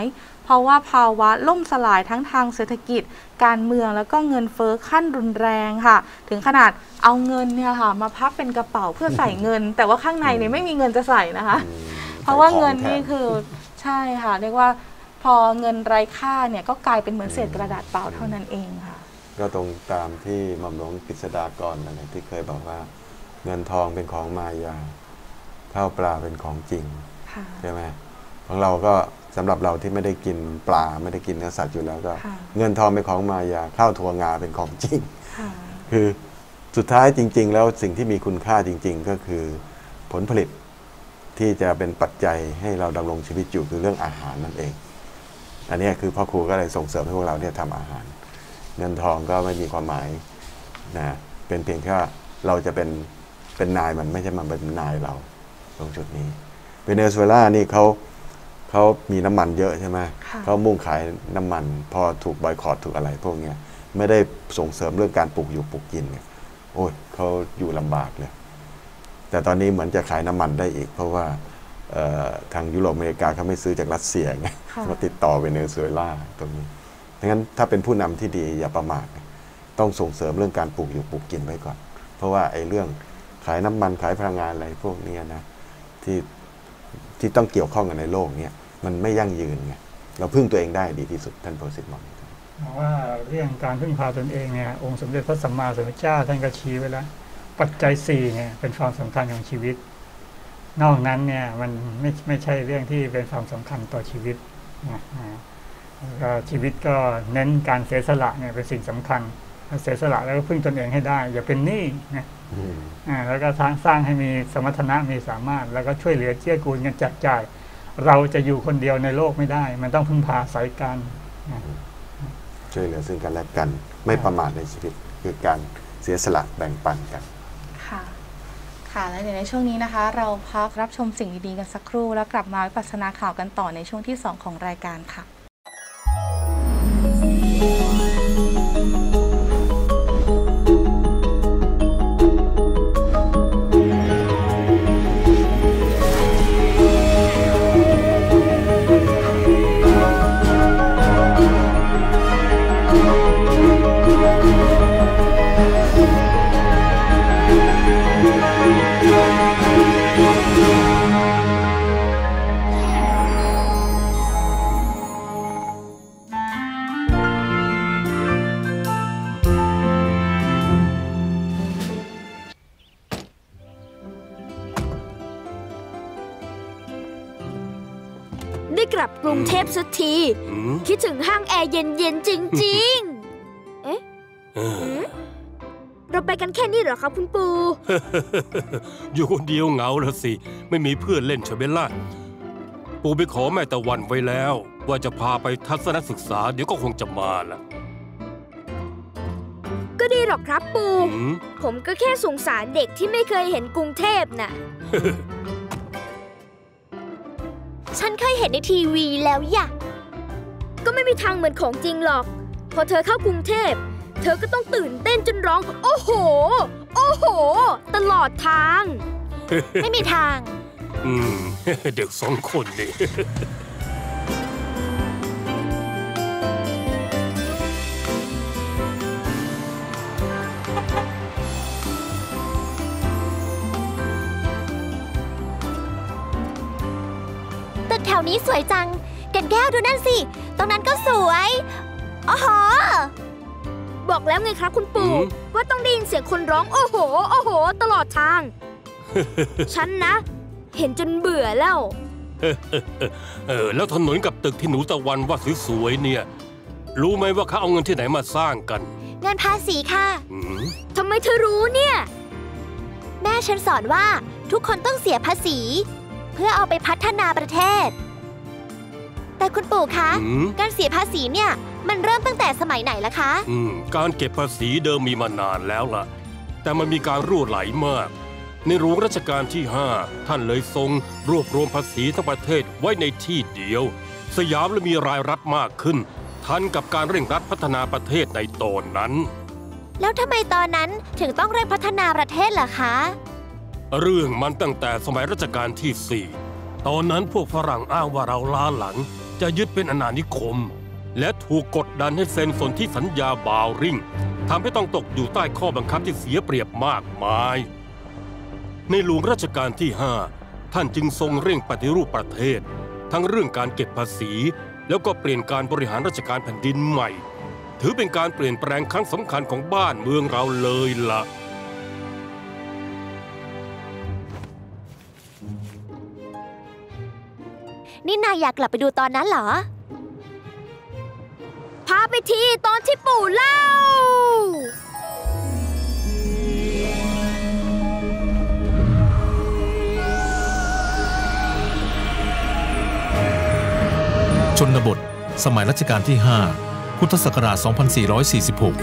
A: เพราะว่าภาวะล่มสลายทั้งทางเศรษฐกิจการเมืองแล้วก็เงินเฟ้อขั้นรุนแรงค่ะถึงขนาดเอาเงินเนี่ยค่ะมาพับเป็นกระเป๋าเพื่อใส่เงิน แต่ว่าข้างในเนี่ยไม่มีเงินจะใส่นะคะเพราะว่าเงินนี่คือใช่ค่ะเรียกว่าพอเงินไร้ค่าเนี่ยก็กลายเป็นเหมือนเศษกระดาษเปล่าเท่านั้นเองค่ะ
B: ก็ตรงตามที่หม่อมหลวงกฤษฎากรอะไรที่เคยบอกว่าเงินทองเป็นของมายาข้าวปลาเป็นของจริงใช่ไหมของเราก็สำหรับเราที่ไม่ได้กินปลาไม่ได้กินเนื้อสัตว์อยู่แล้วก็เงินทองเป็นของมายาข้าวถั่วงาเป็นของจริงคือสุดท้ายจริงๆแล้วสิ่งที่มีคุณค่าจริงๆก็คือผลผลิตที่จะเป็นปัจจัยให้เราดำรงชีวิตอยู่คือเรื่องอาหารนั่นเองอันนี้คือพ่อครูก็เลยส่งเสริมให้พวกเราเนี่ยทำอาหารเงินทองก็ไม่มีความหมายนะเป็นเพียงแค่เราจะเป็นเป็นนายมันไม่ใช่มันเป็นนายเราตรงจุดนี้เวเนซุเอลานี่เขาเขามีน้ำมันเยอะใช่ไหมเขามุ่งขายน้ำมันพอถูกบอยคอตถูกอะไรพวกนี้ไม่ได้ส่งเสริมเรื่องการปลูกอยู่ปลูกกินเนี่ยโอ้ยเขาอยู่ลำบากเลยแต่ตอนนี้เหมือนจะขายน้ำมันได้อีกเพราะว่าทางยุโรปอเมริกาเขาไม่ซื้อจากรัสเซียไงเขาติดต่อเวเนซุเอลาตรงนี้ดังนั้นถ้าเป็นผู้นำที่ดีอย่าประมาทต้องส่งเสริมเรื่องการปลูกอยู่ปลูกกินไว้ก่อนเพราะว่าไอ้เรื่องขายน้ำมันขายพลังงานอะไรพวกนี้นะที่ที่ต้องเกี่ยวข้องกันในโลกนี้มันไม่ยั่งยืนไงเราพึ่งตัวเองได้ดีที่สุดท่านโพสิตมอง
C: ว่าเรื่องการพึ่งพาตนเองเนี่ยองค์สมเด็จพระสัมมาสัมพุทธเจ้าท่านก็ชี้ไว้แล้วปัจจัยสี่เนี่ยเป็นความสำคัญของชีวิตนอกนั้นเนี่ยมันไม่ไม่ใช่เรื่องที่เป็นความสำคัญต่อชีวิตนะก็ชีวิตก็เน้นการเสียสละเนี่ยเป็นสิ่งสำคัญเสียสละแล้วก็พึ่งตนเองให้ได้อย่าเป็นหนี้นะอ่าแล้วก็ทางสร้างให้มีสมรรถนะมีสามารถแล้วก็ช่วยเหลือเกื้อกูลกันจัดจ่ายเราจะอยู่คนเดียวในโลกไม่ได้มันต้องพึ่งพาอาศัยกัน
B: ช่วยเหลือซึ่งกันและกันไม่ประมาทในชีวิตคือการเสียสละแบ่งปันกัน
A: ค่ะค่ะและเดี๋ยวในช่วงนี้นะคะเราพักรับชมสิ่งดีๆกันสักครู่แล้วกลับมาวิปัสสนาข่าวกันต่อในช่วงที่สองของรายการค่ะ
L: ได้กลับกรุงเทพสักทีคิดถึงห้างแอร์เย็นๆจริงๆเอ๊ะเราไปกันแค่นี้เหรอครับคุณปู่
M: อยู่คนเดียวเหงาแล้วสิไม่มีเพื่อนเล่นเชเบลล่าปู่ไปขอแม่ตะวันไว้แล้วว่าจะพาไปทัศนศึกษาเดี๋ยวก็คงจะมาละ
L: ก็ดีหรอกครับปู่ผมก็แค่สงสารเด็กที่ไม่เคยเห็นกรุงเทพน่ะ ฉันเคยเห็นในทีวีแล้วอย่ะก็ไม่มีทางเหมือนของจริงหรอกพอเธอเข้ากรุงเทพเธอก็ต้องตื่นเต้นจนร้องโอ้โหโอ้โหตลอดทาง ไม่มีทาง
M: อืมเด็กสองคนนี่
L: ตึกแถวนี้สวยจังแก่นแก้วดูนั่นสิตรงนั้นก็สวยอ๋อบอกแล้วไงครับคุณปู่ว่าต้องได้ยินเสียงคนร้องโอ้โหโอ้โหตลอดทาง ฉันนะเห็นจนเบื่อแล้ว
M: เออแล้วถนนกับตึกที่หนูตะวันว่าสวยๆเนี่ยรู้ไหมว่าเขาเอาเงินที่ไหนมาสร้างกัน
L: เงินภาษีค่ะทำไมเธอรู้เนี่ยแม่ฉันสอนว่าทุกคนต้องเสียภาษีเพื่อเอาไปพัฒนาประเทศแต่คุณปู่คะการเสียภาษีเนี่ยมันเริ่มตั้งแต่สมัยไหนล่ะคะ
M: อืมการเก็บภาษีเดิมมีมานานแล้วล่ะแต่มันมีการรั่วไหลมากในหลวงรัชกาลที่ห้าท่านเลยทรงรวบรวมภาษีทั้งประเทศไว้ในที่เดียวสยามเลยมีรายรัฐมากขึ้นทันกับการเร่งรัดพัฒนาประเทศในตอนนั้น
L: แล้วทำไมตอนนั้นถึงต้องเร่งพัฒนาประเทศล่ะคะ
M: เรื่องมันตั้งแต่สมัยรัชกาลที่สี่ตอนนั้นพวกฝรั่งอ้างว่าเราล้าหลังจะยึดเป็นอาณานิคมและถูกกดดันให้เซ็นสนธิสัญญาบาวริ่งทำให้ต้องตกอยู่ใต้ข้อบังคับที่เสียเปรียบมากมายในหลวงรัชกาลที่ห้าท่านจึงทรงเร่งปฏิรูปประเทศทั้งเรื่องการเก็บภาษีแล้วก็เปลี่ยนการบริหารราชการแผ่นดินใหม่ถือเป็นการเปลี่ยนแปลงครั้งสำคัญของบ้านเมืองเราเลยล่ะ
L: นี่นายอยากกลับไปดูตอนนั้นเหรอพาไปทีตอนที่ปู่เล่า
N: ชนบทสมัยรัชกาลที่ห้าพุทธศักราช สองพันสี่ร้อยสี่สิบหก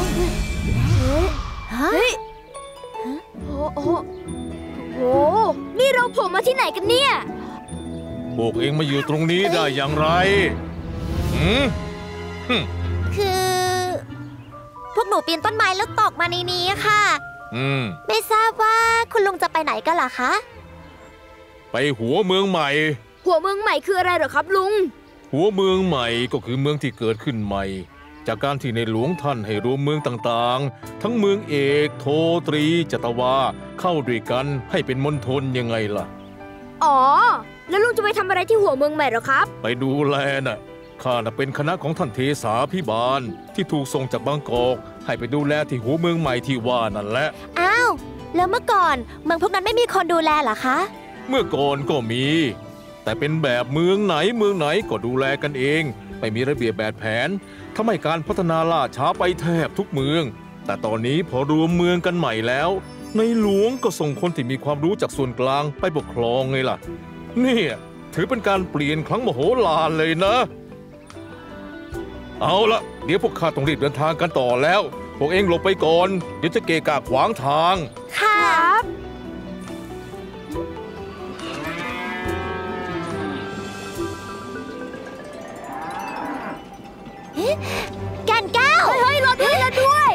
L: เฮ้ยโอ้โหโหนี่เราโผล่มาที่ไหนกันเนี่ย
N: พวกเองมาอยู่ตรงนี้ได้อย่างไรหืม
L: คือพวกหนูปีนต้นไม้แล้วตกมาในนี้ค่ะ
N: อืม
L: ไม่ทราบว่าคุณลุงจะไปไหนกันล่ะคะ
N: ไปหัวเมืองใหม่
L: หัวเมืองใหม่คืออะไรเหรอครับลุง
N: หัวเมืองใหม่ก็คือเมืองที่เกิดขึ้นใหม่จากการที่ในหลวงท่านให้รวมเมืองต่างๆทั้งเมืองเอกโทตรีจัตวาเข้าด้วยกันให้เป็นมณฑลยังไงล่ะ
L: อ๋อแล้วลุงจะไปทำอะไรที่หัวเมืองใหม่หรอครับ
N: ไปดูแลน่ะข้าน่ะเป็นคณะของท่านเทสาพิบาลที่ถูกส่งจากบางกอกให้ไปดูแลที่หัวเมืองใหม่ที่ว่านั่นแหละ
L: อ้าวแล้วเมื่อก่อนเมืองพวกนั้นไม่มีคนดูแลเหรอคะ
N: เมื่อก่อนก็มีแต่เป็นแบบเมืองไหนเมืองไหนก็ดูแลกันเองไม่มีระเบียบแบบแผนทำให้การพัฒนาล่าช้าไปแทบทุกเมืองแต่ตอนนี้พอรวมเมืองกันใหม่แล้วในหลวงก็ส่งคนที่มีความรู้จากส่วนกลางไปปกครองไงล่ะนี่ถือเป็นการเปลี่ยนครั้งมโหฬารเลยนะเอาละเดี๋ยวพวกข้าต้องรีบเดินทางกันต่อแล้วพวกเองหลบไปก่อนเดี๋ยวจะเกะกะขวางทาง
L: ครับแก่นแก้วเฮ้ยรถด้วยรถด้วย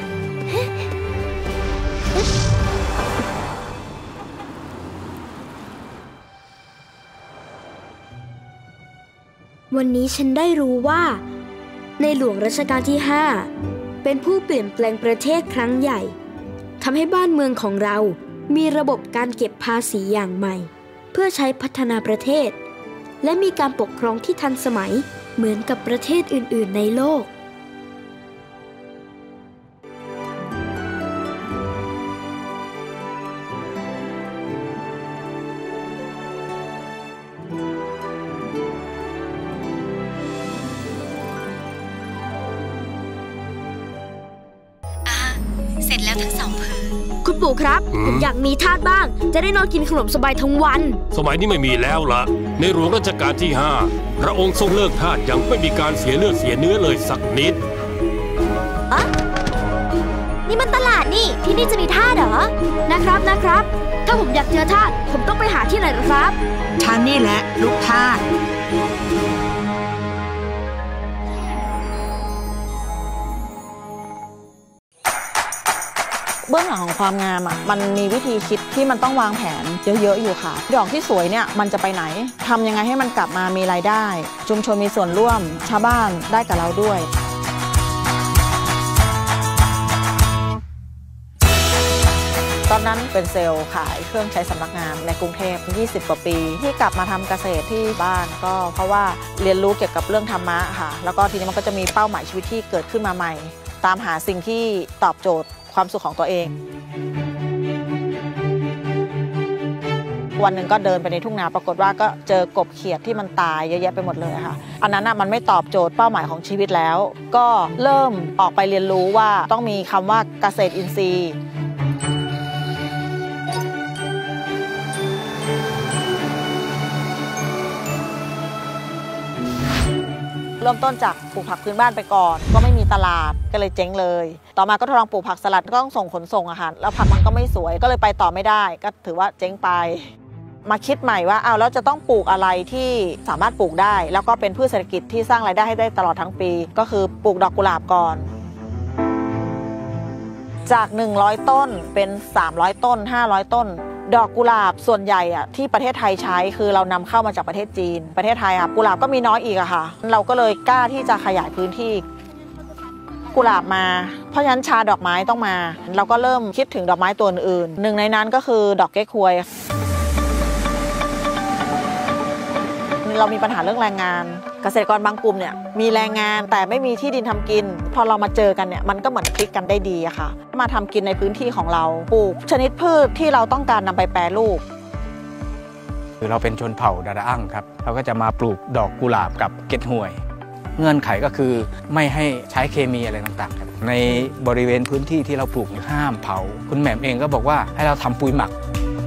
O: วันนี้ฉันได้รู้ว่าในหลวงรัชกาลที่ห้าเป็นผู้เปลี่ยนแปลงประเทศครั้งใหญ่ทำให้บ้านเมืองของเรามีระบบการเก็บภาษีอย่างใหม่เพื่อใช้พัฒนาประเทศและมีการปกครองที่ทันสมัยเหมือนกับประเทศอื่นๆในโลก
L: เสร็จแล้วทั้งสองผืนคุณปู่ครับผมอยากมีทาสบ้างจะได้นอนกินขนมสบายทั้งวัน
M: สมัยนี้ไม่มีแล้วล่ะในหลวงรัชกาลที่ห้าพระองค์ทรงเลิกทาสอย่างไม่มีการเสียเลือดเสียเนื้อเลยสักนิด
L: อะนี่มันตลาดนี่ที่นี่จะมีทาสเหรอนะครับนะครับถ้าผมอยากเจอทาสผมต้องไปหาที่ไหนหรอครับ
P: ฉันนี่แหละลูกทาส
K: เบื้องหลังของความงามอ่ะมันมีวิธีคิดที่มันต้องวางแผนเยอะๆอยู่ค่ะดอกที่สวยเนี่ยมันจะไปไหนทำยังไงให้มันกลับมามีรายได้ชุมชนมีส่วนร่วมชาวบ้านได้กับเราด้วยตอนนั้นเป็นเซลล์ขายเครื่องใช้สำนักงานในกรุงเทพยี่สิบกว่าปีที่กลับมาทำเกษตรที่บ้านก็เพราะว่าเรียนรู้เกี่ยวกับเรื่องธรรมะค่ะแล้วก็ทีนี้มันก็จะมีเป้าหมายชีวิตที่เกิดขึ้นมาใหม่ตามหาสิ่งที่ตอบโจทย์ความสุขของตัวเองวันหนึ่งก็เดินไปในทุ่งนาปรากฏว่าก็เจอกบเขียดที่มันตายเยอะแยะไปหมดเลยค่ะอันนั้นน่ะมันไม่ตอบโจทย์เป้าหมายของชีวิตแล้วก็เริ่มออกไปเรียนรู้ว่าต้องมีคำว่าเกษตรอินทรีย์เริ่มต้นจากปลูกผักพื้นบ้านไปก่อนก็ไม่มีตลาดก็เลยเจ๊งเลยต่อมาก็ทดลองปลูกผักสลัดก็ต้องส่งขนส่งอาหารแล้วผักมันก็ไม่สวยก็เลยไปต่อไม่ได้ก็ถือว่าเจ๊งไปมาคิดใหม่ว่าอ้าวแล้วจะต้องปลูกอะไรที่สามารถปลูกได้แล้วก็เป็นพืชเศรษฐกิจที่สร้างรายได้ให้ได้ตลอดทั้งปีก็คือปลูกดอกกุหลาบก่อนจากหนึ่งร้อยต้นเป็นสามร้อยต้นห้าร้อยต้นดอกกุหลาบส่วนใหญ่อะที่ประเทศไทยใช้คือเรานำเข้ามาจากประเทศจีนประเทศไทยอะกุหลาบก็มีน้อยอีกอะค่ะเราก็เลยกล้าที่จะขยายพื้นที่กุหลาบมาเพราะฉะนั้นชาดอกไม้ต้องมาเราก็เริ่มคิดถึงดอกไม้ตัวอื่นหนึ่งในนั้นก็คือดอกเก๊กฮวยเรามีปัญหาเรื่องแรงงานเกษตรกรบางกลุ่มเนี่ยมีแรงงานแต่ไม่มีที่ดินทำกินพอเรามาเจอกันเนี่ยมันก็เหมือนคลิกกันได้ดีอะค่ะมาทำกินในพื้นที่ของเราปลูกชนิดพืชที่เราต้องการนำไปแปรรูป
Q: คือเราเป็นชนเผ่าดาดาอั่งครับเราก็จะมาปลูกดอกกุหลาบกับเก็ดฮวยเงื่อนไขก็คือไม่ให้ใช้เคมีอะไรต่างๆครับในบริเวณพื้นที่ที่เราปลูกห้ามเผาคุณแหม่มเองก็บอกว่าให้เราทำปุ๋ยหมัก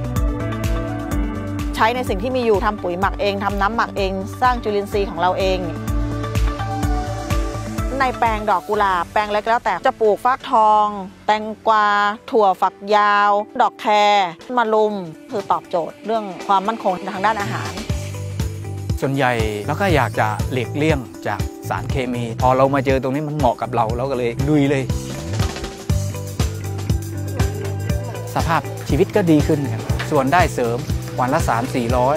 K: ใช้ในสิ่งที่มีอยู่ทำปุ๋ยหมักเองทำน้ำหมักเองสร้างจุลินทรีย์ของเราเองในแปลงดอกกุหลาบแปลงเล็กแล้วแต่จะปลูกฟักทองแตงกวาถั่วฝักยาวดอกแครมะลุมคือตอบโจทย์เรื่องความมั่นคงทางด้านอาหาร
Q: ส่วนใหญ่แล้วก็อยากจะหลีกเลี่ยงจากสารเคมีพอเรามาเจอตรงนี้มันเหมาะกับเราเราก็เลยลุยเลยสภาพชีวิตก็ดีขึ้นครับส่วนได้เสริมวันละ สามถึงสี่ร้อย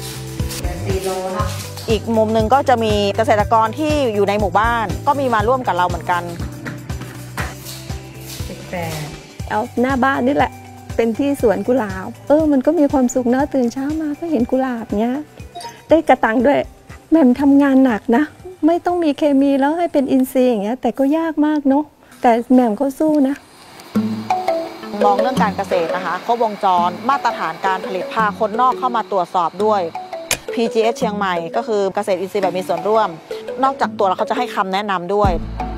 K: อีกมุมหนึ่งก็จะมีเกษตรกรที่อยู่ในหมู่บ้านก็มีมาร่วมกับเราเหมือนกัน
R: เอาหน้าบ้านนี่แหละเป็นที่สวนกุหลาบเออมันก็มีความสุขนะตื่นเช้ามาก็เห็นกุหลาบเนี้ยได้กระตังด้วยแหม่มทำงานหนักนะไม่ต้องมีเคมีแล้วให้เป็นอินทรีย์อย่างเงี้ยแต่ก็ยากมากเนาะแต่แหม่มก็สู้นะ
K: มองเรื่องการเกษตรนะคะครบวงจรมาตรฐานการผลิตพาคนนอกเข้ามาตรวจสอบด้วย พี จี เอส เชียงใหม่ก็คือเกษตรอินทรีย์แบบมีส่วนร่วมนอกจากตัวเราเขาจะให้คำแนะนำด้วย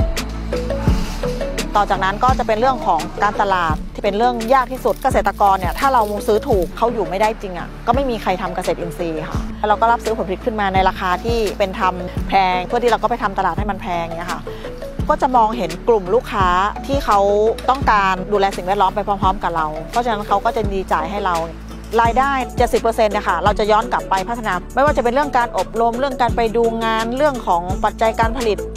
K: ต่อจากนั้นก็จะเป็นเรื่องของการตลาดที่เป็นเรื่องยากที่สุดเกษตรกรเนี่ยถ้าเราซื้อถูกเขาอยู่ไม่ได้จริงอ่ะก็ไม่มีใครทำเกษตรอินทรีย์ค่ะเราก็รับซื้อผลผลิตขึ้นมาในราคาที่เป็นธรรมแพงเพื่อที่เราก็ไปทำตลาดให้มันแพงอย่างเงี้ยค่ะก็จะมองเห็นกลุ่มลูกค้าที่เขาต้องการดูแลสิ่งแวดล้อมไปพร้อมๆกับเราเพราะฉะนั้นเขาก็จะดีจ่ายให้เรารายได้ เจ็ดสิบเปอร์เซ็นต์ เนี่ยค่ะเราจะย้อนกลับไปพัฒนาไม่ว่าจะเป็นเรื่องการอบรมเรื่องการไปดูงานเรื่องของปัจจัยการผลิต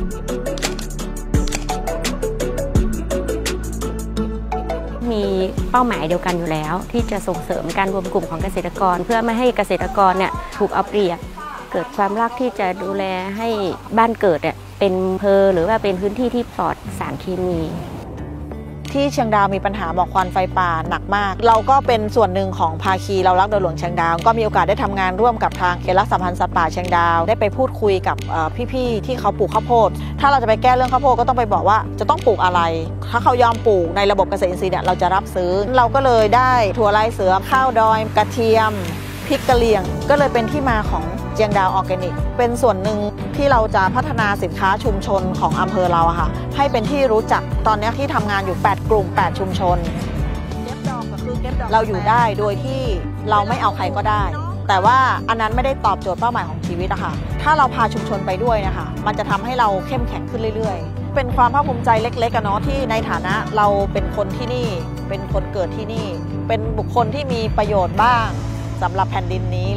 S: มีเป้าหมายเดียวกันอยู่แล้วที่จะส่งเสริมการรวมกลุ่มของเกษตรกรเพื่อไม่ให้เกษตรกรเนี่ยถูกเอาเปรียบเกิดความรักที่จะดูแลให้บ้านเกิดเนี่ยเป็นอำเภอหรือว่าเป็นพื้นที่ที่ปลอดสารเคมี
K: ที่เชียงดาวมีปัญหาหมอกควันไฟป่าหนักมากเราก็เป็นส่วนหนึ่งของภาคีเรารักโดยหลวงเชียงดาวก็มีโอกาสได้ทำงานร่วมกับทางเขตรักษาพันธุ์สัตว์ป่าเชียงดาวได้ไปพูดคุยกับพี่ๆที่เขาปลูกข้าวโพดถ้าเราจะไปแก้เรื่องข้าวโพดก็ต้องไปบอกว่าจะต้องปลูกอะไรถ้าเขายอมปลูกในระบบเกษตรอินทรีย์เนี่ยเราจะรับซื้อเราก็เลยได้ถั่วลายเสือข้าวดอยกระเทียมพริกกะเหรี่ยงก็เลยเป็นที่มาของเชียงดาวออร์แกนิกเป็นส่วนหนึ่งที่เราจะพัฒนาสินค้าชุมชนของอำเภอเราค่ะให้เป็นที่รู้จักตอนนี้ที่ทำงานอยู่แปดกลุ่มแปดชุมชนเราอยู่ได้โดยที่เราไม่เอาใครก็ได้แต่ว่าอันนั้นไม่ได้ตอบโจทย์เป้าหมายของชีวิตอะค่ะถ้าเราพาชุมชนไปด้วยนะคะมันจะทำให้เราเข้มแข็งขึ้นเรื่อยๆเป็นความภาคภูมิใจเล็กๆกันเนาะที่ในฐานะเราเป็นคนที่นี่เป็นคนเกิดที่นี่เป็นบุคคลที่มีประโยชน์บ้างสำหรับแผ่นดินนี้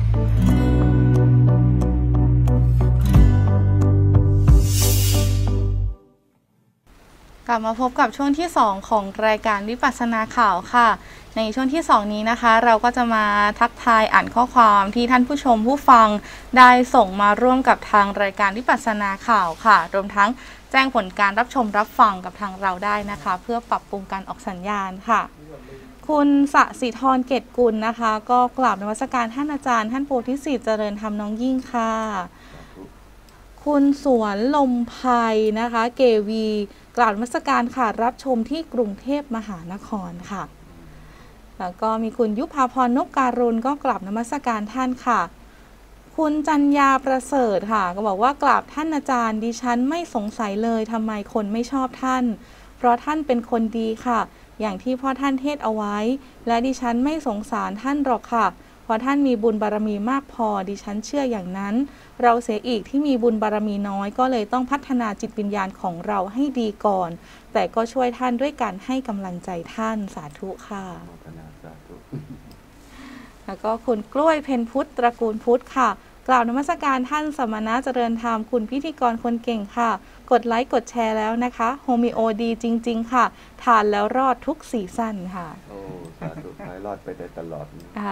A: กลับมาพบกับช่วงที่สองของรายการวิปัสสนาข่าวค่ะในช่วงที่สองนี้นะคะเราก็จะมาทักทายอ่านข้อความที่ท่านผู้ชมผู้ฟังได้ส่งมาร่วมกับทางรายการวิปัสสนาข่าวค่ะรวมทั้งแจ้งผลการรับชมรับฟังกับทางเราได้นะคะเพื่อปรับปรุงการออกสัญญาณค่ะคุณสศิธรเกตกุลนะคะก็กราบนมัสการท่านอาจารย์ท่านโพธิสิทธิ์เจริญธรรมน้องยิ่งค่ะคุณสวนลมไพนะคะเกวีกราบนมัสการค่ะรับชมที่กรุงเทพมหานครค่ะแล้วก็มีคุณยุพาพรนกการุณก็กราบนมัสการท่านค่ะคุณจัญญาประเสริฐค่ะก็บอกว่ากราบท่านอาจารย์ดิฉันไม่สงสัยเลยทำไมคนไม่ชอบท่านเพราะท่านเป็นคนดีค่ะอย่างที่พ่อท่านเทศเอาไว้และดิฉันไม่สงสารท่านหรอกค่ะเพราะท่านมีบุญบารมีมากพอดิฉันเชื่ออย่างนั้นเราเสียอีกที่มีบุญบารมีน้อยก็เลยต้องพัฒนาจิตวิญญาณของเราให้ดีก่อนแต่ก็ช่วยท่านด้วยการให้กำลังใจท่านสาธุค่ะแล้วก็คุณกล้วยเพ็ญพุทธตระกูลพุทธค่ะกล่าวนมัสการท่านสมณะเจริญธรรมคุณพิธีกรคนเก่งค่ะกดไลค์กดแชร์แล้วนะคะโฮมิโอดีจริงๆค่ะทานแล้วรอดทุกซีซั่นค่ะ
B: สาธุให้รอดไปได้ตลอด
A: ค่ะ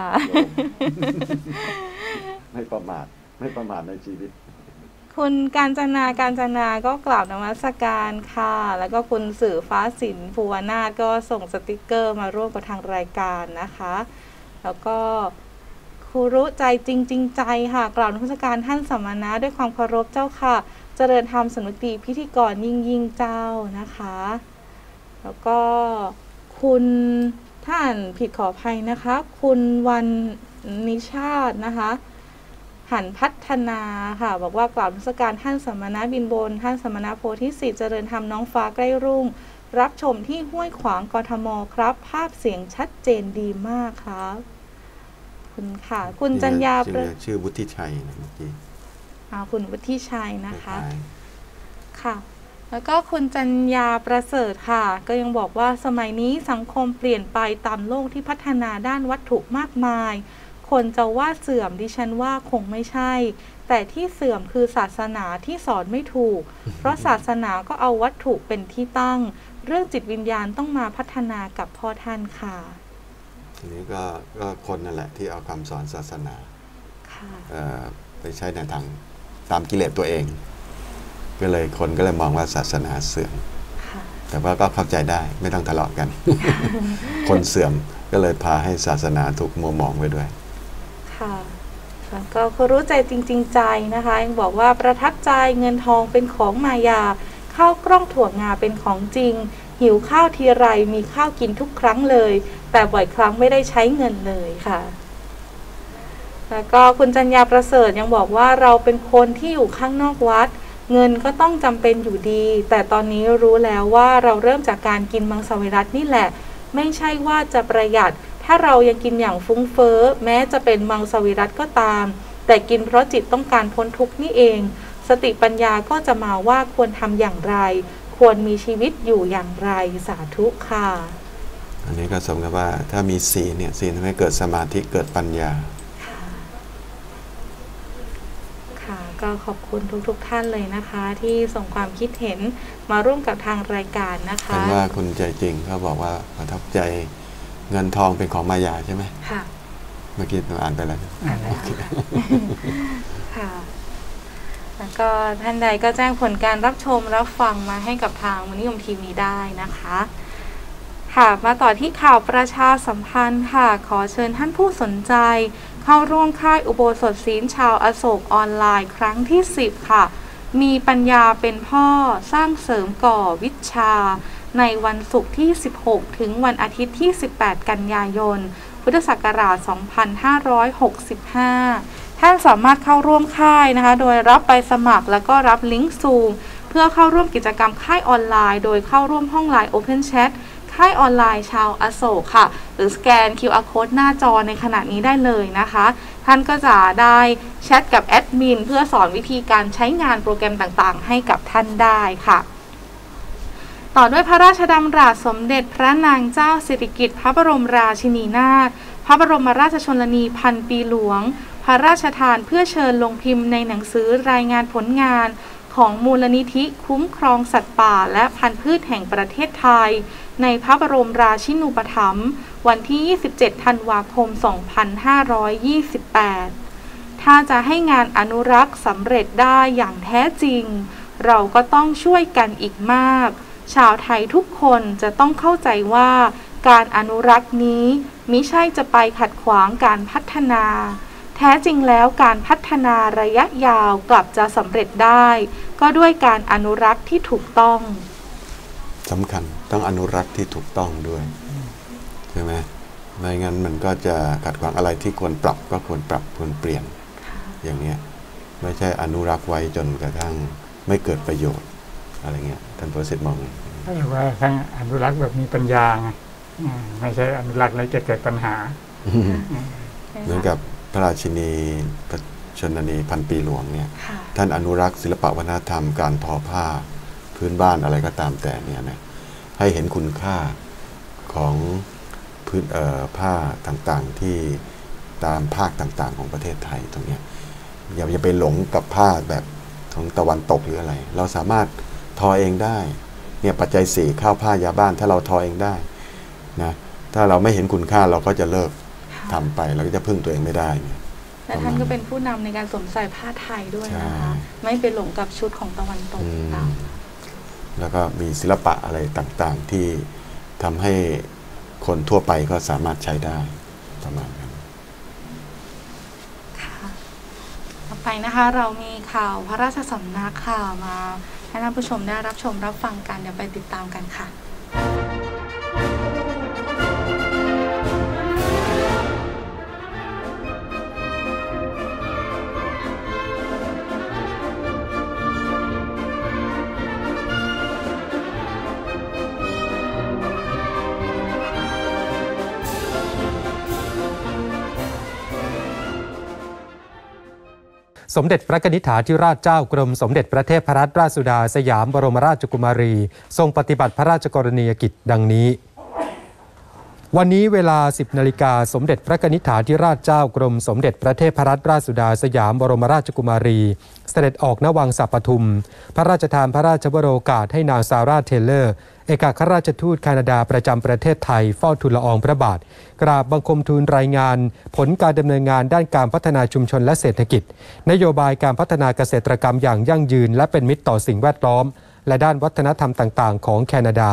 B: ไม่ประมาทไม่ประมาทในชีวิต
A: คุณการจนาการจนาก็กล่าวนมัสการค่ะ แล้วก็คุณสื่อฟ้าสินภูวนาถก็ส่งสติกเกอร์มาร่วมกับทางรายการนะคะ แล้วก็ครูรู้ใจจริงจริงใจค่ะกล่าวนมัสการท่านสมณะด้วยความเคารพเจ้าค่ะเจริญธรรมสนุติพิธีกรยิ่งยิ่งเจ้านะคะ แล้วก็คุณท่านผิดขออภัยนะคะ คุณวันนิชาตินะคะหันพัฒนาค่ะบอกว่ากล่าวนมัสการท่านสมณะบินบนท่านสมณะโพธิสิทธิ์เจริญธรรมน้องฟ้าใกล้รุ่งรับชมที่ห้วยขวางกทมครับภาพเสียงชัดเจนดีมากครับคุณค่ะคุณจัญญา
B: ชื่อวุฒิชัยนะเมื่อกี้
A: คุณวุฒิชัยนะคะค่ะแล้วก็คุณจัญญาประเสริฐค่ะก็ยังบอกว่าสมัยนี้สังคมเปลี่ยนไปตามโลกที่พัฒนาด้านวัตถุมากมายคนจะว่าเสื่อมดิฉันว่าคงไม่ใช่แต่ที่เสื่อมคือศาสนาที่สอนไม่ถูก เพราะศาสนาก็เอาวัตถุเป็นที่ตั้งเรื่องจิตวิญญาณต้องมาพัฒนากับพ่อท่านค่ะ
B: ทีนี้ก็ก็คนนั่นแหละที่เอาคำสอนศาสนาไปใช้ในทางตามกิเลสตัวเองก็เลยคนก็เลยมองว่าศาสนาเสื่อมแต่ว่าก็เข้าใจได้ไม่ต้องทะเลาะกัน คนเสื่อมก็เลยพาให้ศาสนาถูกมัวหมองไปด้วย
A: ค่ะแล้วก็เขารู้ใจจริงๆใจนะคะยังบอกว่าประทับใจเงินทองเป็นของมายาข้าวกล้องถั่วงาเป็นของจริงหิวข้าวทีไรมีข้าวกินทุกครั้งเลยแต่บ่อยครั้งไม่ได้ใช้เงินเลยค่ะแล้วก็คุณจัญญาประเสริฐยังบอกว่าเราเป็นคนที่อยู่ข้างนอกวัดเงินก็ต้องจำเป็นอยู่ดีแต่ตอนนี้รู้แล้วว่าเราเริ่มจากการกินมังสวิรัตินี่แหละไม่ใช่ว่าจะประหยัดถ้าเรายังกินอย่างฟุ้งเฟ้อแม้จะเป็นมังสวิรัติก็ตามแต่กินเพราะจิตต้องการพ้นทุกข์นี่เองสติปัญญาก็จะมาว่าควรทำอย่างไรควรมีชีวิตอยู่อย่างไรสาธุค่ะ
B: อันนี้ก็สมกับว่าถ้ามีศีลเนี่ยศีลทำให้เกิดสมาธิเกิดปัญญา
A: ค่ะก็ขอบคุณทุกๆท่านเลยนะคะที่ส่งความคิดเห็นมาร่วมกับทางรายการนะคะ
B: เป็นว่าคุณใจจริงเขาบอกว่าประทับใจเงินทองเป็นของมายาใช่ไหม
A: ค่ะ
B: เมื่อกี้เราอ่านไปแล้ว
A: อ่านแล้วค่ะแล้วก็ท่านใดก็แจ้งผลการรับชมรับฟังมาให้กับทางมนิยมทีวีได้นะคะค่ะมาต่อที่ข่าวประชาสัมพันธ์ค่ะขอเชิญท่านผู้สนใจเข้าร่วมค่ายอุโบสถศีลชาวอโศกออนไลน์ครั้งที่สิบค่ะมีปัญญาเป็นพ่อสร้างเสริมก่อวิชาในวันศุกร์ที่สิบหกถึงวันอาทิตย์ที่สิบแปดกันยายนพุทธศักราชสองพันห้าร้อยหกสิบห้าท่านสามารถเข้าร่วมค่ายนะคะโดยรับใบสมัครแล้วก็รับลิงก์ซูมเพื่อเข้าร่วมกิจกรรมค่ายออนไลน์โดยเข้าร่วมห้องไลน์ Open Chat ค่ายออนไลน์ชาวอโศกค่ะหรือสแกน คิว อาร์ Code หน้าจอในขณะนี้ได้เลยนะคะท่านก็จะได้แชทกับแอดมินเพื่อสอนวิธีการใช้งานโปรแกรมต่างๆให้กับท่านได้ค่ะต่อด้วยพระราชดำรัสสมเด็จพระนางเจ้าสิริกิติ์พระบรมราชินีนาถพระบรมราชชนนีพันปีหลวงพระราชทานเพื่อเชิญลงพิมพ์ในหนังสือรายงานผลงานของมูลนิธิคุ้มครองสัตว์ป่าและพันธุ์พืชแห่งประเทศไทยในพระบรมราชินูปถัมภ์วันที่ยี่สิบเจ็ดธันวาคมสองพันห้าร้อยยี่สิบแปดถ้าจะให้งานอนุรักษ์สำเร็จได้อย่างแท้จริงเราก็ต้องช่วยกันอีกมากชาวไทยทุกคนจะต้องเข้าใจว่าการอนุรักษ์นี้มิใช่จะไปขัดขวางการพัฒนาแท้จริงแล้วการพัฒนาระยะยาวกลับจะสำเร็จได้ก็ด้วยการอนุรักษ์ที่ถูกต้อง
B: สำคัญต้องอนุรักษ์ที่ถูกต้องด้วยใช่ไหมไม่งั้นมันก็จะขัดขวางอะไรที่ควรปรับก็ควรปรับควรเปลี่ยนอย่างนี้ไม่ใช่อนุรักษ์ไว้จนกระทั่งไม่เกิดประโยชน์อะไรเงี้ยท่านประสิทธิ์มอง
C: ก็คือว่าทั้งอนุรักษ์แบบมีปัญญาไงไม่ใช่อนุรักษ์แล้วจะเกิดปัญหา
B: เหมือนกับพระราชินีชนนีพันปีหลวงเนี่ยท่านอนุรักษ์ศิลปวัฒนธรรมการทอผ้าพื้นบ้านอะไรก็ตามแต่เนี่ยนะให้เห็นคุณค่าของพื้นผ้าต่างๆที่ตามภาคต่างๆของประเทศไทยตรงนี้อย่าอย่าไปหลงกับผ้าแบบของตะวันตกหรืออะไรเราสามารถทอเองได้เนี่ยปัจจัยสี่ข้าวผ้ายาบ้านถ้าเราทอเองได้นะถ้าเราไม่เห็นคุณค่าเราก็จะเลิกทำไปเราก็จะพึ่งตัวเองไม่ได้
A: และท่านก็เป็นผู้นำในการสวมใส่ผ้าไทยด้วยนะคะไม่ไปหลงกับชุดของตะวันตก
B: แล้วก็มีศิลปะอะไรต่างๆที่ทำให้คนทั่วไปก็สามารถใช้ได้ประมาณนั้น
A: ค่ะต่อไปนะคะเรามีข่าวพระราชสำนักข่าวมาให้ท่านผู้ชมได้รับชมรับฟังกันเดี๋ยวไปติดตามกันค่ะ
T: สมเด็จพระนิธิธิราชเจ้ากรมสมเด็จพระเทพรัตนราชสุดาสยามบรมราชกุมารีทรงปฏิบัติพระราชกรณียกิจดังนี้วันนี้เวลา สิบนาฬิกาสมเด็จพระนิธิธิราชเจ้ากรมสมเด็จพระเทพรัตนราชสุดาสยามบรมราชกุมารีเสด็จออกณวังสัปทุมพระราชทานพระราชวโรกาสให้นางซาร่าเทเลอร์เอกอัครราชทูตแคนาดาประจำประเทศไทยเฝ้าทูลละอองพระบาทกราบบังคมทูลรายงานผลการดำเนินงานด้านการพัฒนาชุมชนและเศรษฐกิจนโยบายการพัฒนาเกษตรกรรมอย่างยั่งยืนและเป็นมิตรต่อสิ่งแวดล้อมและด้านวัฒนธรรมต่างๆของแคนาดา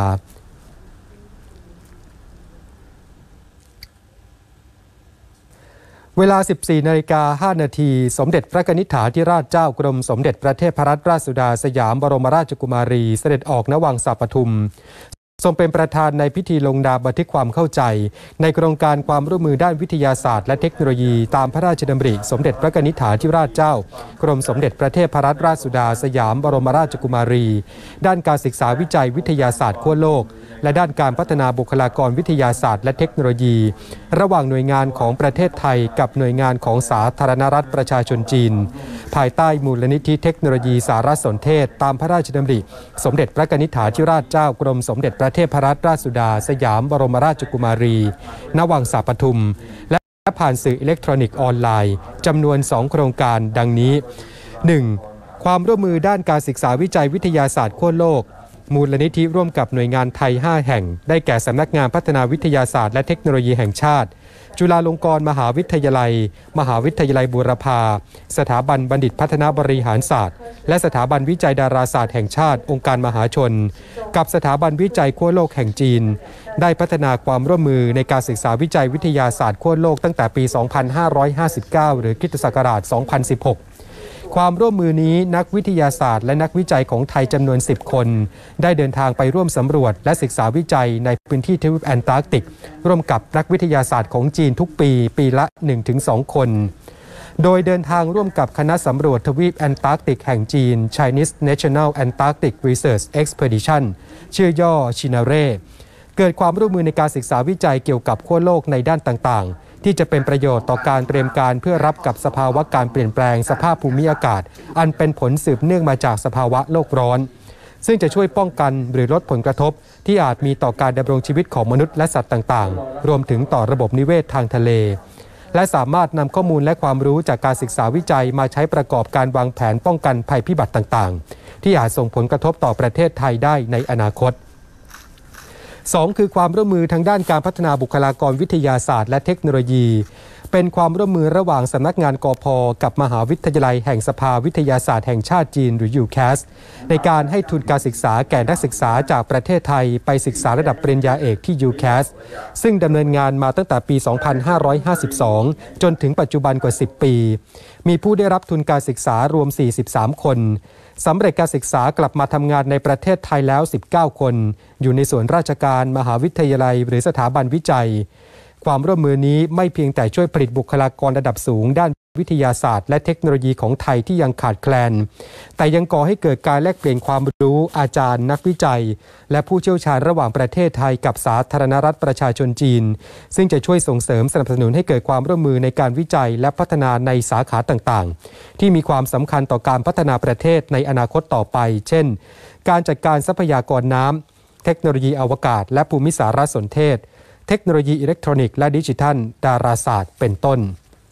T: เวลา สิบสี่นาฬิกาห้านาทีสมเด็จพระนิธิธิราชเจ้ากรมสมเด็จพระเทพรัตนราชสุดาสยามบรมราชกุมารีเสด็จออกณวังสัปทุมทรงเป็นประธานในพิธีลงนามบันทึกความเข้าใจในโครงการความร่วมมือด้านวิทยาศาสตร์และเทคโนโลยีตามพระราชดำริสมเด็จพระนิธิธิราชเจ้ากรมสมเด็จพระเทพรัตนราชสุดาสยามบรมราชกุมารีด้านการศึกษาวิจัยวิทยาศาสตร์ขั้วโลกและด้านการพัฒนาบุคลากรวิทยาศาสตร์และเทคโนโลยีระหว่างหน่วยงานของประเทศไทยกับหน่วยงานของสาธารณรัฐประชาชนจีนภายใต้มูลนิธิเทคโนโลยีสารสนเทศตามพระราชดำริสมเด็จพระนิธิธิราชเจ้ากรมสมเด็จพระเทพรัตนราชสุดาสยามบรมราชกุมารีณวังสัปทุมและผ่านสื่ออิเล็กทรอนิกส์ออนไลน์จำนวนสองโครงการดังนี้ หนึ่ง. ความร่วมมือด้านการศึกษาวิจัยวิทยาศาสตร์ขั้วโลกมูลนิธิร่วมกับหน่วยงานไทยห้าแห่งได้แก่สำนักงานพัฒนาวิทยาศาสตร์และเทคโนโลยีแห่งชาติจุฬาลงกรณ์มหาวิทยาลัยมหาวิทยาลัยบูรพาสถาบันบัณฑิตพัฒนาบริหารศาสตร์และสถาบันวิจัยดาราศาสตร์แห่งชาติองค์การมหาชนกับสถาบันวิจัยขั้วโลกแห่งจีนได้พัฒนาความร่วมมือในการศึกษาวิจัยวิทยาศาสตร์ขั้วโลกตั้งแต่ปี สองพันห้าร้อยห้าสิบเก้า หรือคริสตศักราช สองพันสิบหกความร่วมมือนี้นักวิทยาศาสตร์และนักวิจัยของไทยจำนวนสิบคนได้เดินทางไปร่วมสำรวจและศึกษาวิจัยในพื้นที่ทวีปแอนตาร์กติกร่วมกับนักวิทยาศาสตร์ของจีนทุกปีปีละ หนึ่งถึงสอง คนโดยเดินทางร่วมกับคณะสำรวจทวีปแอนตาร์กติกแห่งจีน Chinese National Antarctic Research Expedition ชื่อย่อชินาเร่เกิดความร่วมมือในการศึกษาวิจัยเกี่ยวกับขั้วโลกในด้านต่างๆที่จะเป็นประโยชน์ต่อการเตรียมการเพื่อรับกับสภาวะการเปลี่ยนแปลงสภาพภูมิอากาศอันเป็นผลสืบเนื่องมาจากสภาวะโลกร้อนซึ่งจะช่วยป้องกันหรือลดผลกระทบที่อาจมีต่อการดำรงชีวิตของมนุษย์และสัตว์ต่างๆรวมถึงต่อระบบนิเวศทางทะเลและสามารถนำข้อมูลและความรู้จากการศึกษาวิจัยมาใช้ประกอบการวางแผนป้องกันภัยพิบัติต่างๆที่อาจส่งผลกระทบต่อประเทศไทยได้ในอนาคตสองคือความร่วมมือทางด้านการพัฒนาบุคลากรวิทยาศาสตร์และเทคโนโลยีเป็นความร่วมมือระหว่างสำนักงานกพ.กับมหาวิทยาลัยแห่งสภาวิทยาศาสตร์แห่งชาติจีนหรือ ยู แคส ในการให้ทุนการศึกษาแก่นักศึกษาจากประเทศไทยไปศึกษาระดับปริญญาเอกที่ ยู แคส ซึ่งดำเนินงานมาตั้งแต่ปี สองพันห้าร้อยห้าสิบสอง จนถึงปัจจุบันกว่า สิบ ปีมีผู้ได้รับทุนการศึกษารวม สี่สิบสาม คนสำเร็จการศึกษากลับมาทำงานในประเทศไทยแล้ว สิบเก้า คนอยู่ในส่วนราชการมหาวิทยาลัยหรือสถาบันวิจัยความร่วมมือนี้ไม่เพียงแต่ช่วยผลิตบุคลากรระดับสูงด้านวิทยาศาสตร์และเทคโนโลยีของไทยที่ยังขาดแคลนแต่ยังก่อให้เกิดการแลกเปลี่ยนความรู้อาจารย์นักวิจัยและผู้เชี่ยวชาญระหว่างประเทศไทยกับสาธารณรัฐประชาชนจีนซึ่งจะช่วยส่งเสริมสนับสนุนให้เกิดความร่วมมือในการวิจัยและพัฒนาในสาขาต่างๆที่มีความสำคัญต่อการพัฒนาประเทศในอนาคตต่อไปเช่นการจัดการทรัพยากรน้ำเทคโนโลยีอวกาศและภูมิสารสนเทศเทคโนโลยีอิเล็กทรอนิกส์และดิจิทัลดาราศาสตร์เป็นต้น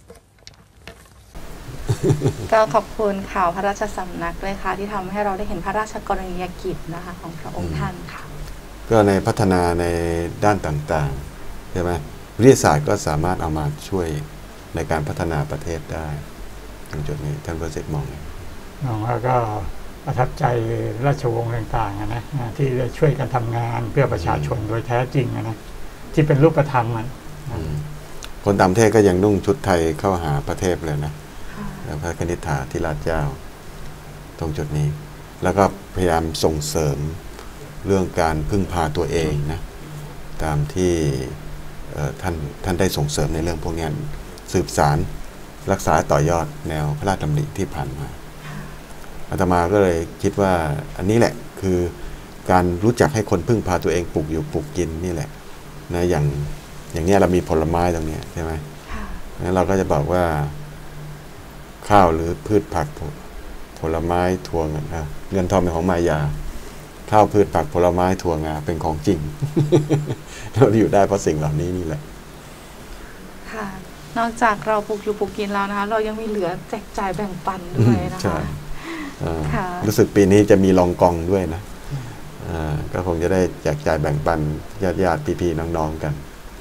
A: ก็ขอบคุณข่าวพระราชสำนักด้วยค่ะที่ทำให้เราได้เห็นพระราชกรณียกิจนะคะของพระองค์ท่านค่ะ
B: ก็ในพัฒนาในด้านต่างๆใช่ไหมวิทยาศาสตร์ก็สามารถเอามาช่วยในการพัฒนาประเทศได้ตรงจุดนี้ท่านประสิทธิ์มอง
C: มองว่าก็ประทับใจราชวงศ์ต่างๆนะที่ได้ช่วยกันทำงานเพื่อประชาชนโดยแท้จริงนะที่เป็นรูปธรรมมัน
B: คนต่างประเทศก็ยังนุ่งชุดไทยเข้าหาประเทศเลยนะพระกนิษฐาธิราชเจ้าตรงจุดนี้แล้วก็พยายามส่งเสริมเรื่องการพึ่งพาตัวเองนะตามที่ท่านท่านได้ส่งเสริมในเรื่องพวกนี้สืบสารรักษาต่อยอดแนวพระราชดำริที่ผ่านมาอาตมาก็เลยคิดว่าอันนี้แหละคือการรู้จักให้คนพึ่งพาตัวเองปลูกอยู่ปลูกกินนี่แหละนะอย่างอย่างนี้เรามีผลไม้ตรงนี้ใช่ไหมงั้นเราก็จะบอกว่าข้าวหรือพืชผักผลไม้ถั่วเงินเงินทองเป็นของมายาข้าวพืชผักผลไม้ถั่วงาเป็นของจริง เราอยู่ได้เพราะสิ่งเหล่านี้นี่แหละ
A: ค่ะนอกจากเราปลูกอยู่ปลูกกินแล้วนะคะเรายังมีเหลือแจกจ่ายแบ่งปันด้วยนะคะ
B: รู้สึกปีนี้จะมีลองกองด้วยนะก็คงจะได้แจกจ่ายแบ่งปันญาติญาติพี่ๆน้องๆกัน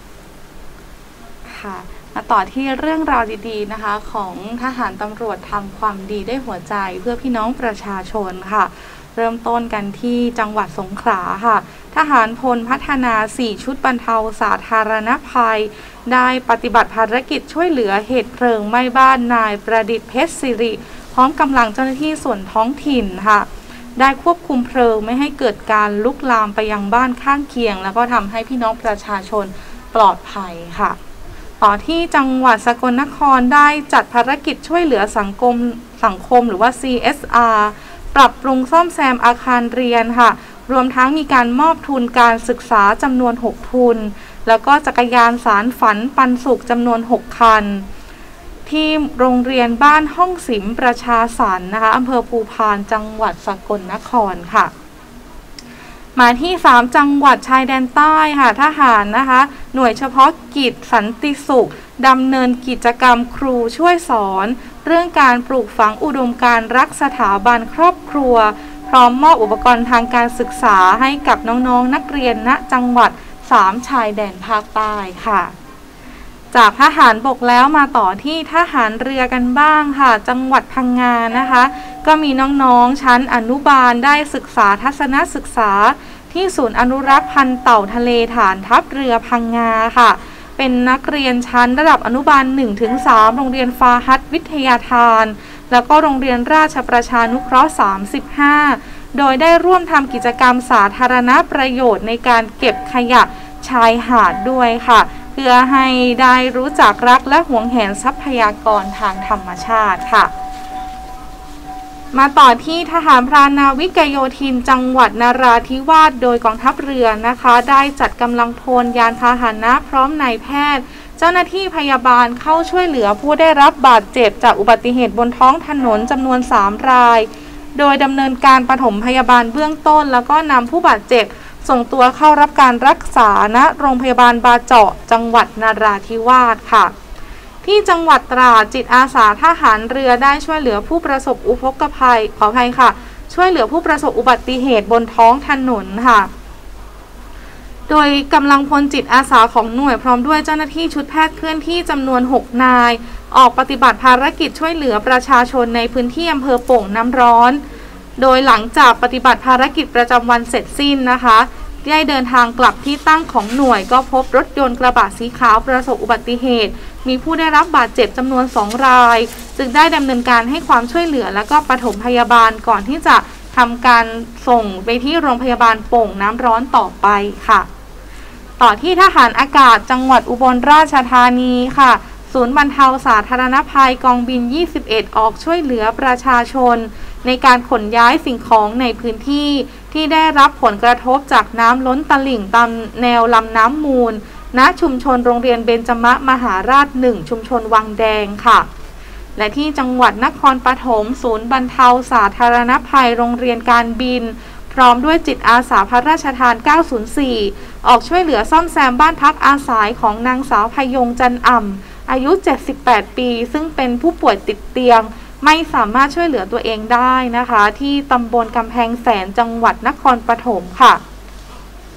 A: ค่ะมาต่อที่เรื่องราวดีๆนะคะของทหารตำรวจทำความดีได้หัวใจเพื่อพี่น้องประชาชนค่ะเริ่มต้นกันที่จังหวัดสงขลาค่ะทหารพลพัฒนาสี่ชุดบรรเทาสาธารณภัยได้ปฏิบัติภารกิจช่วยเหลือเหตุเพลิงไหม้บ้านนายประดิษฐ์เพชรสิริพร้อมกำลังเจ้าหน้าที่ส่วนท้องถิ่นค่ะได้ควบคุมเพลิงไม่ให้เกิดการลุกลามไปยังบ้านข้างเคียงแล้วก็ทำให้พี่น้องประชาชนปลอดภัยค่ะต่อที่จังหวัดสกลนครได้จัดภารกิจช่วยเหลือสังคมสังคมหรือว่า ซี เอส อาร์ ปรับปรุงซ่อมแซมอาคารเรียนค่ะรวมทั้งมีการมอบทุนการศึกษาจำนวนหกทุนแล้วก็จักรยานสารฝันปันสุขจำนวนหกคันที่โรงเรียนบ้านห้องสิมประชาสรรค์นะคะอำเภอภูพานจังหวัดสกลนครค่ะมาที่สามจังหวัดชายแดนใต้ค่ะทหารนะคะหน่วยเฉพาะกิจสันติสุขดำเนินกิจกรรมครูช่วยสอนเรื่องการปลูกฝังอุดมการณ์รักสถาบันครอบครัวพร้อมมอบอุปกรณ์ทางการศึกษาให้กับน้องๆ นักเรียนณจังหวัดสามชายแดนภาคใต้ค่ะจากทหารบกแล้วมาต่อที่ทหารเรือกันบ้างค่ะจังหวัดพังงานะคะก็มีน้องๆชั้นอนุบาลได้ศึกษาทัศนศึกษาที่ศูนย์อนุรักษ์พันธุ์เต่าทะเลฐานทัพเรือพังงาค่ะเป็นนักเรียนชั้นระดับอนุบาล หนึ่งถึงสาม โรงเรียนฟาฮัดวิทยาทานแล้วก็โรงเรียนราชประชานุเคราะห์สามสิบห้าโดยได้ร่วมทำกิจกรรมสาธารณประโยชน์ในการเก็บขยะชายหาดด้วยค่ะเพื่อให้ได้รู้จักรักและหวงแหนทรัพยากรทางธรรมชาติค่ะมาต่อที่ทหารพรานนาวิกโยธินจังหวัดนราธิวาสโดยกองทัพเรือนะคะได้จัดกำลังพลยานพาหนะพร้อมนายแพทย์เจ้าหน้าที่พยาบาลเข้าช่วยเหลือผู้ได้รับบาดเจ็บจากอุบัติเหตุบนท้องถนนจำนวนสามรายโดยดำเนินการปฐมพยาบาลเบื้องต้นแล้วก็นำผู้บาดเจ็บส่งตัวเข้ารับการรักษาณโรงพยาบาลบาเจาะจังหวัดนราธิวาสค่ะที่จังหวัดตราดจิตอาสาทหารเรือได้ช่วยเหลือผู้ประสบอุทกภัยขออภัยค่ะช่วยเหลือผู้ประสบอุบัติเหตุบนท้องถนนค่ะโดยกำลังพลจิตอาสาของหน่วยพร้อมด้วยเจ้าหน้าที่ชุดแพทย์เคลื่อนที่จำนวนหกนายออกปฏิบัติภารกิจช่วยเหลือประชาชนในพื้นที่อำเภอโป่งน้ำร้อนโดยหลังจากปฏิบัติภารกิจประจำวันเสร็จสิ้นนะคะได้เดินทางกลับที่ตั้งของหน่วยก็พบรถยนต์กระบะสีขาวประสบอุบัติเหตุมีผู้ได้รับบาดเจ็บจำนวนสองรายจึงได้ดำเนินการให้ความช่วยเหลือและก็ปฐมพยาบาลก่อนที่จะทำการส่งไปที่โรงพยาบาลโป่งน้ำร้อนต่อไปค่ะต่อที่ทหารอากาศจังหวัดอุบลราชธานีค่ะศูนย์บรรเทาสาธารณภัยกองบินยี่สิบเอ็ดออกช่วยเหลือประชาชนในการขนย้ายสิ่งของในพื้นที่ที่ได้รับผลกระทบจากน้ำล้นตลิ่งตามแนวลำน้ำมูลณชุมชนโรงเรียนเบญจมมหาราชหนึ่งชุมชนวังแดงค่ะและที่จังหวัดนครปฐมศูนย์บรรเทาสาธารณภัยโรงเรียนการบินพร้อมด้วยจิตอาสาพระราชทานเก้าศูนย์สี่ออกช่วยเหลือซ่อมแซมบ้านพักอาศัยของนางสาวพยงจันอ่ำอายุเจ็ดสิบแปดปีซึ่งเป็นผู้ป่วยติดเตียงไม่สามารถช่วยเหลือตัวเองได้นะคะที่ตำบลกำแพงแสนจังหวัดนครปฐมค่ะ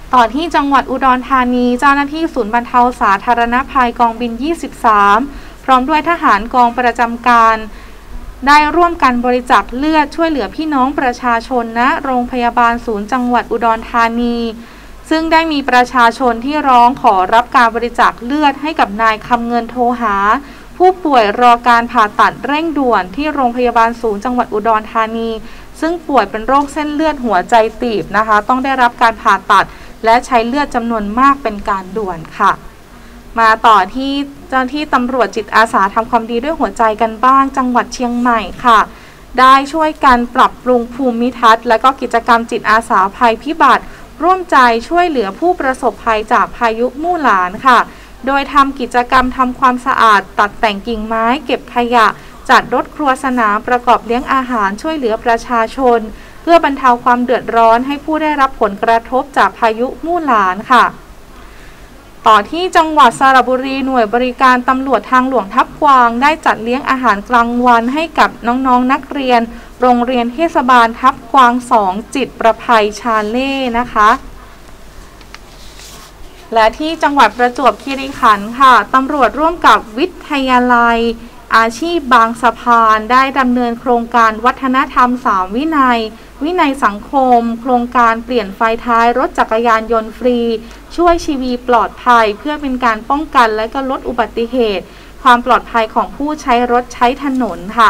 A: ต่อที่จังหวัดอุดรธานีเจ้าหน้าที่ศูนย์บรรเทาสาธารณภัยกองบินยี่สิบสามพร้อมด้วยทหารกองประจำการได้ร่วมกันบริจาคเลือดช่วยเหลือพี่น้องประชาชนณโรงพยาบาลศูนย์จังหวัดอุดรธานีซึ่งได้มีประชาชนที่ร้องขอรับการบริจาคเลือดให้กับนายคำเงินโทหาผู้ป่วยรอการผ่าตัดเร่งด่วนที่โรงพยาบาลศูนย์จังหวัดอุดรธานีซึ่งป่วยเป็นโรคเส้นเลือดหัวใจตีบนะคะต้องได้รับการผ่าตัดและใช้เลือดจำนวนมากเป็นการด่วนค่ะมาต่อที่เจ้าหน้าที่ตำรวจจิตอาสาทำความดีด้วยหัวใจกันบ้างจังหวัดเชียงใหม่ค่ะได้ช่วยกันปรับปรุงภูมิทัศน์และก็กิจกรรมจิตอาสาภัยพิบัติร่วมใจช่วยเหลือผู้ประสบภัยจากพายุมู่หลานค่ะโดยทำกิจกรรมทำความสะอาดตัดแต่งกิ่งไม้เก็บขยะจัดรถครัวสนามประกอบเลี้ยงอาหารช่วยเหลือประชาชนเพื่อบรรเทาความเดือดร้อนให้ผู้ได้รับผลกระทบจากพายุมู่หลานค่ะต่อที่จังหวัดสระบุรีหน่วยบริการตำรวจทางหลวงทับกวางได้จัดเลี้ยงอาหารกลางวันให้กับน้องๆ น, นักเรียนโรงเรียนเทศบาลทับกวางสองจิตประภัยชาเล่นะคะและที่จังหวัดประจวบคีรีขันธ์ค่ะตำรวจร่วมกับวิทยาลัยอาชีพบางสะพานได้ดำเนินโครงการวัฒนธรรมสามวินัยวินัยสังคมโครงการเปลี่ยนไฟท้ายรถจักรยานยนต์ฟรีช่วยชีวิตปลอดภัยเพื่อเป็นการป้องกันและก็ลดอุบัติเหตุความปลอดภัยของผู้ใช้รถใช้ถนนค่ะ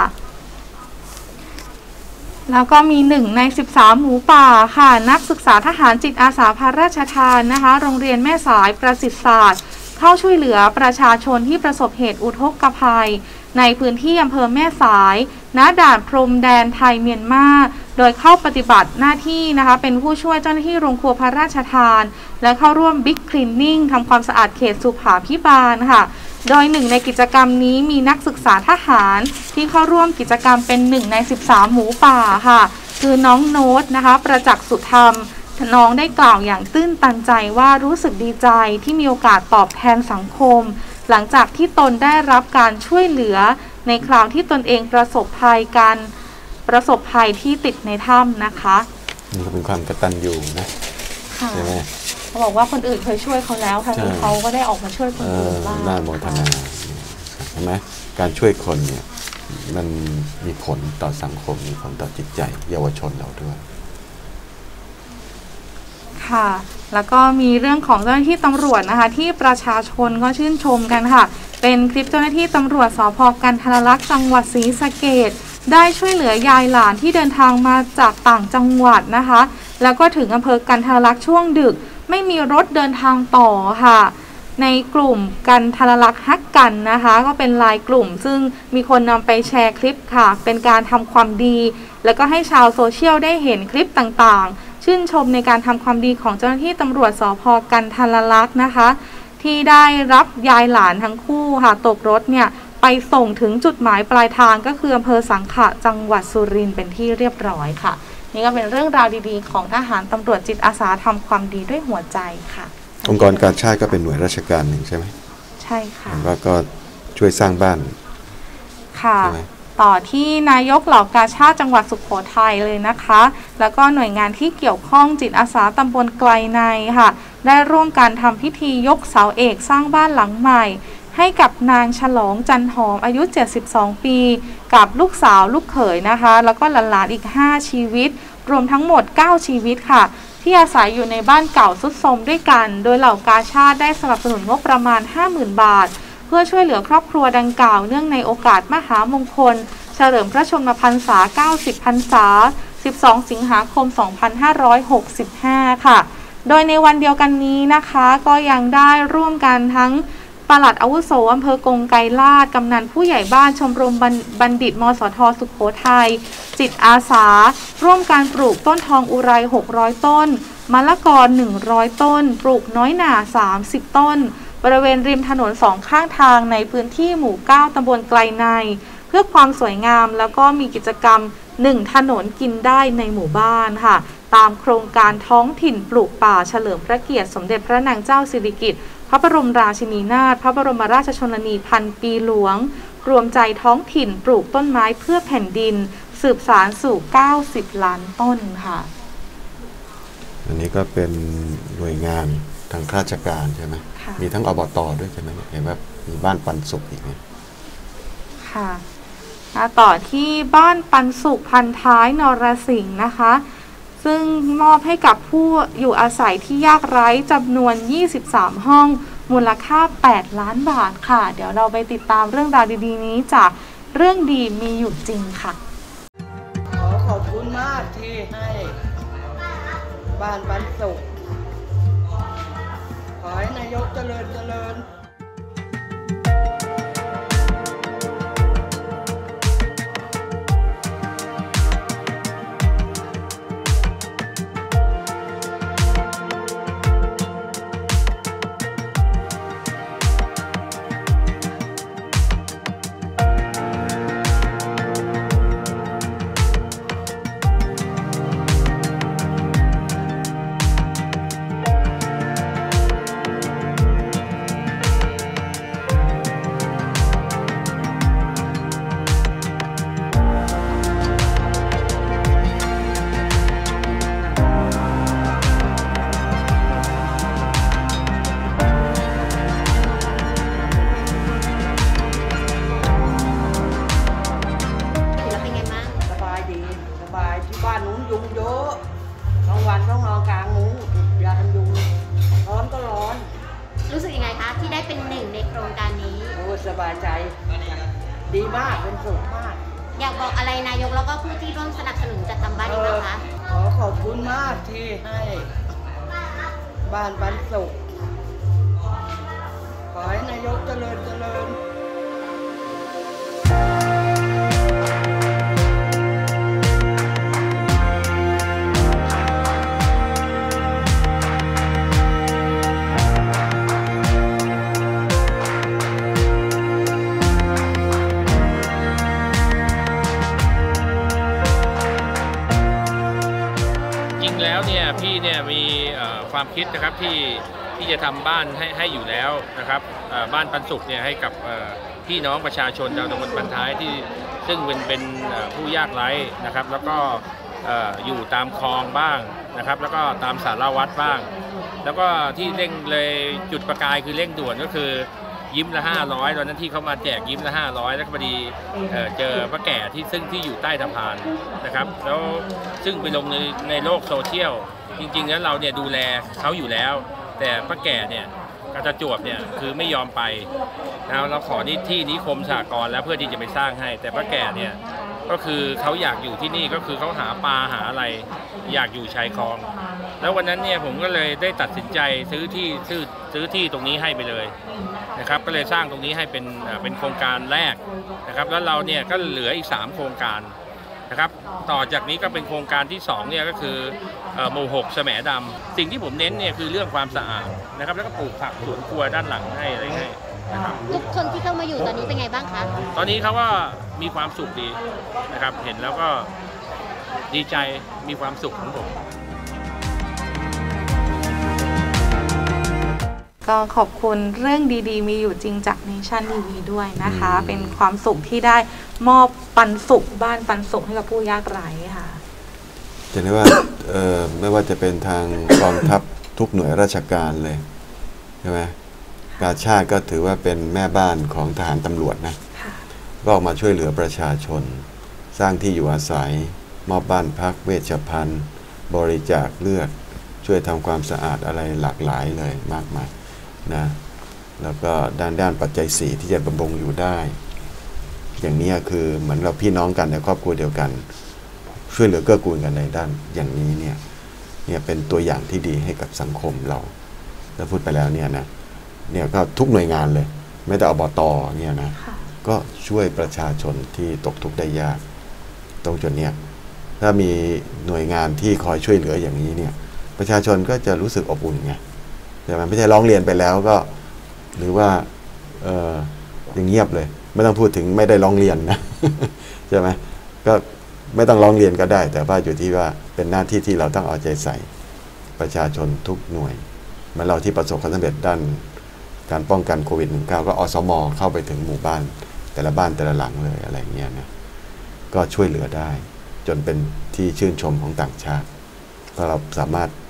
A: แล้วก็มีหนึ่งในสิบสามหมูป่าค่ะนักศึกษาทหารจิตอาสาพระราชทานนะคะโรงเรียนแม่สายประสิทธิศาสตร์เข้าช่วยเหลือประชาชนที่ประสบเหตุอุทกภัยในพื้นที่อำเภอแม่สายณด่านพรมแดนไทยเมียนมาโดยเข้าปฏิบัติหน้าที่นะคะเป็นผู้ช่วยเจ้าหน้าที่โรงครัวพระราชทานและเข้าร่วมบิ๊กคลีนนิ่งทำความสะอาดเขตสุขาภิบาลค่ะโดยหนึ่งในกิจกรรมนี้มีนักศึกษาทหารที่เข้าร่วมกิจกรรมเป็นหนึ่งในสิบสามหมูป่าค่ะคือน้องโน้ตนะคะประจักษ์สุธรรมน้องได้กล่าวอย่างตื้นตันใจว่ารู้สึกดีใจที่มีโอกาสตอบแทนสังคมหลังจากที่ตนได้รับการช่วยเหลือในคราวที่ตนเองประสบภัยการประสบภัยที่ติดในถ้ำนะคะ
B: นี่ก็เป็นความกตัญญูนะใช่ไหม
A: เขาบอกว่าคนอื่นเคยช่วยเขาแล้วครั้งนี้เขาก็ได้ออกมาช่วยคนอื่นบ้าง
B: น่าโมทนาใช่ไหมการช่วยคนเนี่ยมันมีผลต่อสังคมมีผลต่อจิตใจเยาวชนเราด้วย
A: ค่ะแล้วก็มีเรื่องของเจ้าหน้าที่ตำรวจนะคะที่ประชาชนก็ชื่นชมกันค่ะเป็นคลิปเจ้าหน้าที่ตำรวจสภ.กันทรลักษณ์จังหวัดศรีสะเกษได้ช่วยเหลือยายหลานที่เดินทางมาจากต่างจังหวัดนะคะแล้วก็ถึงอำเภอกันทรลักษณ์ช่วงดึกไม่มีรถเดินทางต่อค่ะในกลุ่มกันทรลักษณ์ฮักกันนะคะก็เป็นไลน์กลุ่มซึ่งมีคนนำไปแชร์คลิปค่ะเป็นการทำความดีแล้วก็ให้ชาวโซเชียลได้เห็นคลิปต่างๆชื่นชมในการทำความดีของเจ้าหน้าที่ตำรวจสภ.กันทรลักษณ์นะคะที่ได้รับยายหลานทั้งคู่ค่ะตกรถเนี่ยไปส่งถึงจุดหมายปลายทางก็คืออำเภอสังขะจังหวัดสุรินทร์เป็นที่เรียบร้อยค่ะนี่ก็เป็นเรื่องราวดีๆของทหารตำรวจจิตอาสาทำความดีด้วยหัวใจค่ะ
B: องค์กรการชาติก็เป็นหน่วยราชการหนึ่งใช่ไหม
A: ใช่ค่ะ
B: แล้วก็ช่วยสร้างบ้าน
A: ค่ะต่อที่นายกเหล่ากาชาติจังหวัดสุโขทัยเลยนะคะแล้วก็หน่วยงานที่เกี่ยวข้องจิตอาสาตำบลไกลในค่ะได้ร่วมกันทำพิธียกเสาเอกสร้างบ้านหลังใหม่ให้กับนางฉลองจันหอมอายุเจ็ดสิบสองปีกับลูกสาวลูกเขยนะคะแล้วก็หลานๆอีกห้าชีวิตรวมทั้งหมดเก้าชีวิตค่ะที่อาศัยอยู่ในบ้านเก่าทรุดโทรมด้วยกันโดยเหล่ากาชาติได้สนับสนุนงบประมาณ ห้าหมื่น บาทเพื่อช่วยเหลือครอบครัวดังกล่าวเนื่องในโอกาสมหามงคลเฉลิมพระชนมพรรษาเก้าสิบพรรษาสิบสองสิงหาคมสองพันห้าร้อยหกสิบห้าค่ะโดยในวันเดียวกันนี้นะคะก็ยังได้ร่วมกันทั้งปลัดอาวุโสอำเภอกงไกรลาดกำนันผู้ใหญ่บ้านชมรมบัณฑิตมสทสุโขทัยจิตอาสาร่วมการปลูกต้นทองอุไรหกร้อยต้นมะละกอหนึ่งร้อยต้นปลูกน้อยหน่าสามสิบต้นบริเวณริมถนนสองข้างทางในพื้นที่หมู่เก้าตำบลไกลในเพื่อความสวยงามแล้วก็มีกิจกรรมหนึ่งถนนกินได้ในหมู่บ้านค่ะตามโครงการท้องถิ่นปลูกป่าเฉลิมพระเกียรติสมเด็จพระนางเจ้าสิริกิติ์พระบรมราชินีนาถพระบรมราชชนนีพันปีหลวงรวมใจท้องถิ่นปลูกต้นไม้เพื่อแผ่นดินสืบสานสู่เก้าสิบล้านต้นค่ะ
B: อันนี้ก็เป็นหน่วยงานทางราชการใช่ไหมมีทั้งอบต.ด้วยใช่ไหมเห็นว่ามีบ้านปันสุขอีกเนี่ย
A: ค่ะต่อที่บ้านปันสุขพันท้ายนรสิงห์นะคะซึ่งมอบให้กับผู้อยู่อาศัยที่ยากไร้จำนวนยี่สิบสามห้องมูลค่าแปดล้านบาทค่ะเดี๋ยวเราไปติดตามเรื่องราวดีๆนี้จากเรื่องดีมีอยู่จริงค่ะ
U: ขอขอบคุณมากที่ให้บ้านปันสุขขอให้นายกเจริญเจริญสบายใจดีมากเป็นสุขมากอยากบอกอะไรนายกแล้วก็ผู้ที่ร่วมสนับสนุนจัดทำบ้านนี้บ้างคะขอขอบคุณมากที่ให้บ้านปันสุขขอให้นายกเจริญเจริญ
V: พี่เนี่ยมีความคิดนะครับที่ที่จะทำบ้านให้ให้อยู่แล้วนะครับบ้านปันสุขเนี่ยให้กับพี่น้องประชาชนชาวตำบลปันท้ายที่ซึ่งเป็นเป็นผู้ยากไร้นะครับแล้วก็อยู่ตามคลองบ้างนะครับแล้วก็ตามสารวัตรบ้างแล้วก็ที่เร่งเลยจุดประกายคือเร่งด่วนก็คือยิ้มละห้าร้อยตอนนั้นที่เขามาแจกยิ้มละห้าร้อยแล้วก็พอดีเจอป้าแก่ที่ซึ่งที่อยู่ใต้สะพานนะครับแล้วซึ่งไปลงในในโลกโซเชียลจริงๆแล้วเราเนี่ยดูแลเขาอยู่แล้วแต่ป้าแก่เนี่ยกระจวบเนี่ยคือไม่ยอมไปนะเราขอที่ที่นิคมสหกรณ์แล้วเพื่อที่จะไปสร้างให้แต่ป้าแก่เนี่ยก็คือเขาอยากอยู่ที่นี่ก็คือเขาหาปลาหาอะไรอยากอยู่ชายคลองแล้ววันนั้นเนี่ยผมก็เลยได้ตัดสินใจซื้อที่ซื้อซื้อที่ตรงนี้ให้ไปเลยนะครับก็เลยสร้างตรงนี้ให้เป็นเป็นโครงการแรกนะครับแล้วเราเนี่ยก็เหลืออีกสามโครงการนะครับต่อจากนี้ก็เป็นโครงการที่สองเนี่ยก็คือหมู่หกแสมดำสิ่งที่ผมเน้นเนี่ยคือเรื่องความสะอาดนะครับแล้วก็ปลูกผักสวนครัวด้านหลังให้อะไรให้นะครับ
L: ทุกคนที่เข้ามาอยู่ตอนนี้เป็นไงบ้างคะ
V: ตอนนี้เขาก็มีความสุขดีนะครับเห็นแล้วก็ดีใจมีความสุขของผม
A: ก็ขอบคุณเรื่องดีๆมีอยู่จริงจากเนชั่นทีวีด้วยนะคะเป็นความสุขที่ได้มอบปันสุขบ้านปันสุขให้กับผู้ยากไร้ค่ะ
B: จะเรียกว่าเอ่อไม่ว่าจะเป็นทางกองทัพทุกหน่วยราชการเลยใช่ไหมกาชาติก็ถือว่าเป็นแม่บ้านของทหารตำรวจนะก็ออกมาช่วยเหลือประชาชนสร้างที่อยู่อาศัยมอบบ้านพักเวชภัณฑ์บริจาคเลือดช่วยทำความสะอาดอะไรหลากหลายเลยมากมายนะแล้วก็ด้านด้านปัจจัยสี่ที่จะบำรุงอยู่ได้อย่างนี้คือเหมือนเราพี่น้องกันในครอบครัวเดียวกันช่วยเหลือเกื้อกูลกันในด้านอย่างนี้เนี่ยเนี่ยเป็นตัวอย่างที่ดีให้กับสังคมเราแล้วพูดไปแล้วเนี่ยนะเนี่ยก็ทุกหน่วยงานเลยไม่แต่อบต.เนี่ยนะก็ช่วยประชาชนที่ตกทุกข์ได้ยากตรงจุดเนี้ยถ้ามีหน่วยงานที่คอยช่วยเหลืออย่างนี้เนี่ยประชาชนก็จะรู้สึกอบอุ่นไงแต่มันไม่ใช่ร้องเรียนไปแล้วก็หรือว่าเอออย่างเงียบเลยไม่ต้องพูดถึงไม่ได้ร้องเรียนนะใช่ไหมก็ไม่ต้องร้องเรียนก็ได้แต่ว่าอยู่ที่ว่าเป็นหน้าที่ที่เราต้องเอาใจใส่ประชาชนทุกหน่วยเหมือนเราที่ประสบความสำเร็จด้านการป้องกันโควิด สิบเก้า ก็อสม.เข้าไปถึงหมู่บ้านแต่ละบ้านแต่ละหลังเลยอะไรเงี้ยนะก็ช่วยเหลือได้จนเป็นที่ชื่นชมของต่างชาติเพราะเราสามารถ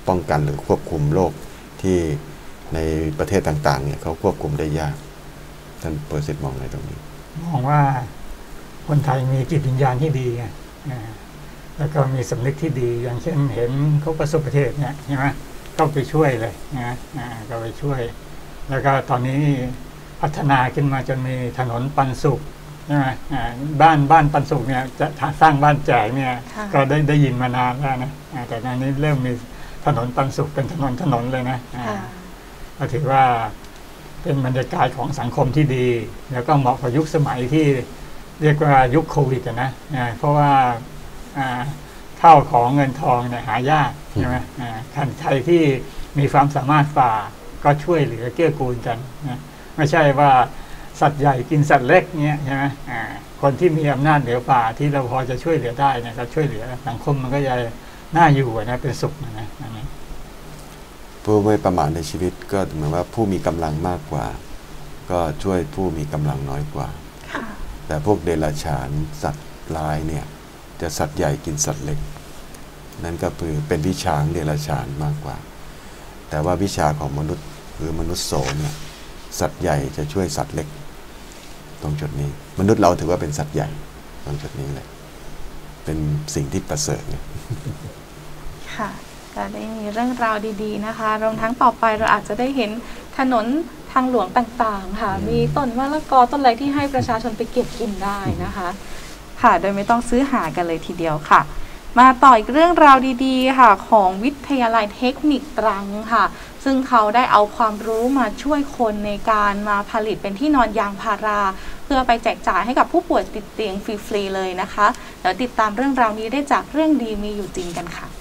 B: ป้องกันหรือควบคุมโรคที่ในประเทศต่างๆเนี่ยเขาควบคุมได้ยากท่านเปอร์เซนต์มองอะไรตรงนี้
C: มองว่าคนไทยมีจิตวิญญาณที่ดีไงแล้วก็มีสำนึกที่ดีอย่างเช่นเห็นเขาประสบประเทศเนี่ยใช่ไหมก็ไปช่วยเลยนะก็ไปช่วยแล้วก็ตอนนี้พัฒนาขึ้นมาจนมีถนนปันสุขใช่ไหมบ้านบ้านปันสุขเนี่ยจะสร้างบ้านแจกเนี่ยก็ได้ได้ยินมานานแล้วนะแต่ตอนนี้เริ่มมีถนนปันสุขเป็นถนนถนนเลยนะก็ถือว่าเป็นบรรยากาศของสังคมที่ดีแล้วก็เหมาะกับยุคสมัยที่เรียกว่ายุคโควิดนะเพราะว่าข้าวของเงินทองเนี่ยหายากใช่ไหมใครที่มีความสามารถฝ่าก็ช่วยเหลือเกื้อกูลกันนะไม่ใช่ว่าสัตว์ใหญ่กินสัตว์เล็กเนี่ยใช่ไหมคนที่มีอำนาจเหนือฝ่าที่เราพอจะช่วยเหลือได้เนี่ยก็ช่วยเหลือสังคมมันก็จะน่าอยู่นะเป็นสุขนะ
B: ผู้ไม่ประมาทในชีวิตก็เหมือนว่าผู้มีกำลังมากกว่าก็ช่วยผู้มีกำลังน้อยกว่าแต่พวกเดรัจฉานสัตว์ร้ายเนี่ยจะสัตว์ใหญ่กินสัตว์เล็กนั่นก็คือเป็นวิชาเดรัจฉานมากกว่าแต่ว่าวิชาของมนุษย์หรือมนุษย์โสเนี่ยสัตว์ใหญ่จะช่วยสัตว์เล็กตรงจุดนี้มนุษย์เราถือว่าเป็นสัตว์ใหญ่ตรงจุดนี้เลยเป็นสิ่งที่ประเสริฐเนี่ย
A: ค่ะก็ได้มีเรื่องราวดีๆนะคะรวมทั้งต่อไปเราอาจจะได้เห็นถนนทางหลวงต่างๆค่ะมีต้นมะละกอต้นอะไรที่ให้ประชาชนไปเก็บกินได้นะคะค่ะโดยไม่ต้องซื้อหากันเลยทีเดียวค่ะมาต่ออีกเรื่องราวดีๆค่ะของวิทยาลัยเทคนิคตรังค่ะซึ่งเขาได้เอาความรู้มาช่วยคนในการมาผลิตเป็นที่นอนยางพาราเพื่อไปแจกจ่ายให้กับผู้ป่วยติดเตียงฟรีๆเลยนะคะเดี๋ยวติดตามเรื่องราวนี้ได้จากเรื่องดีมีอยู่จริงกันค่ะ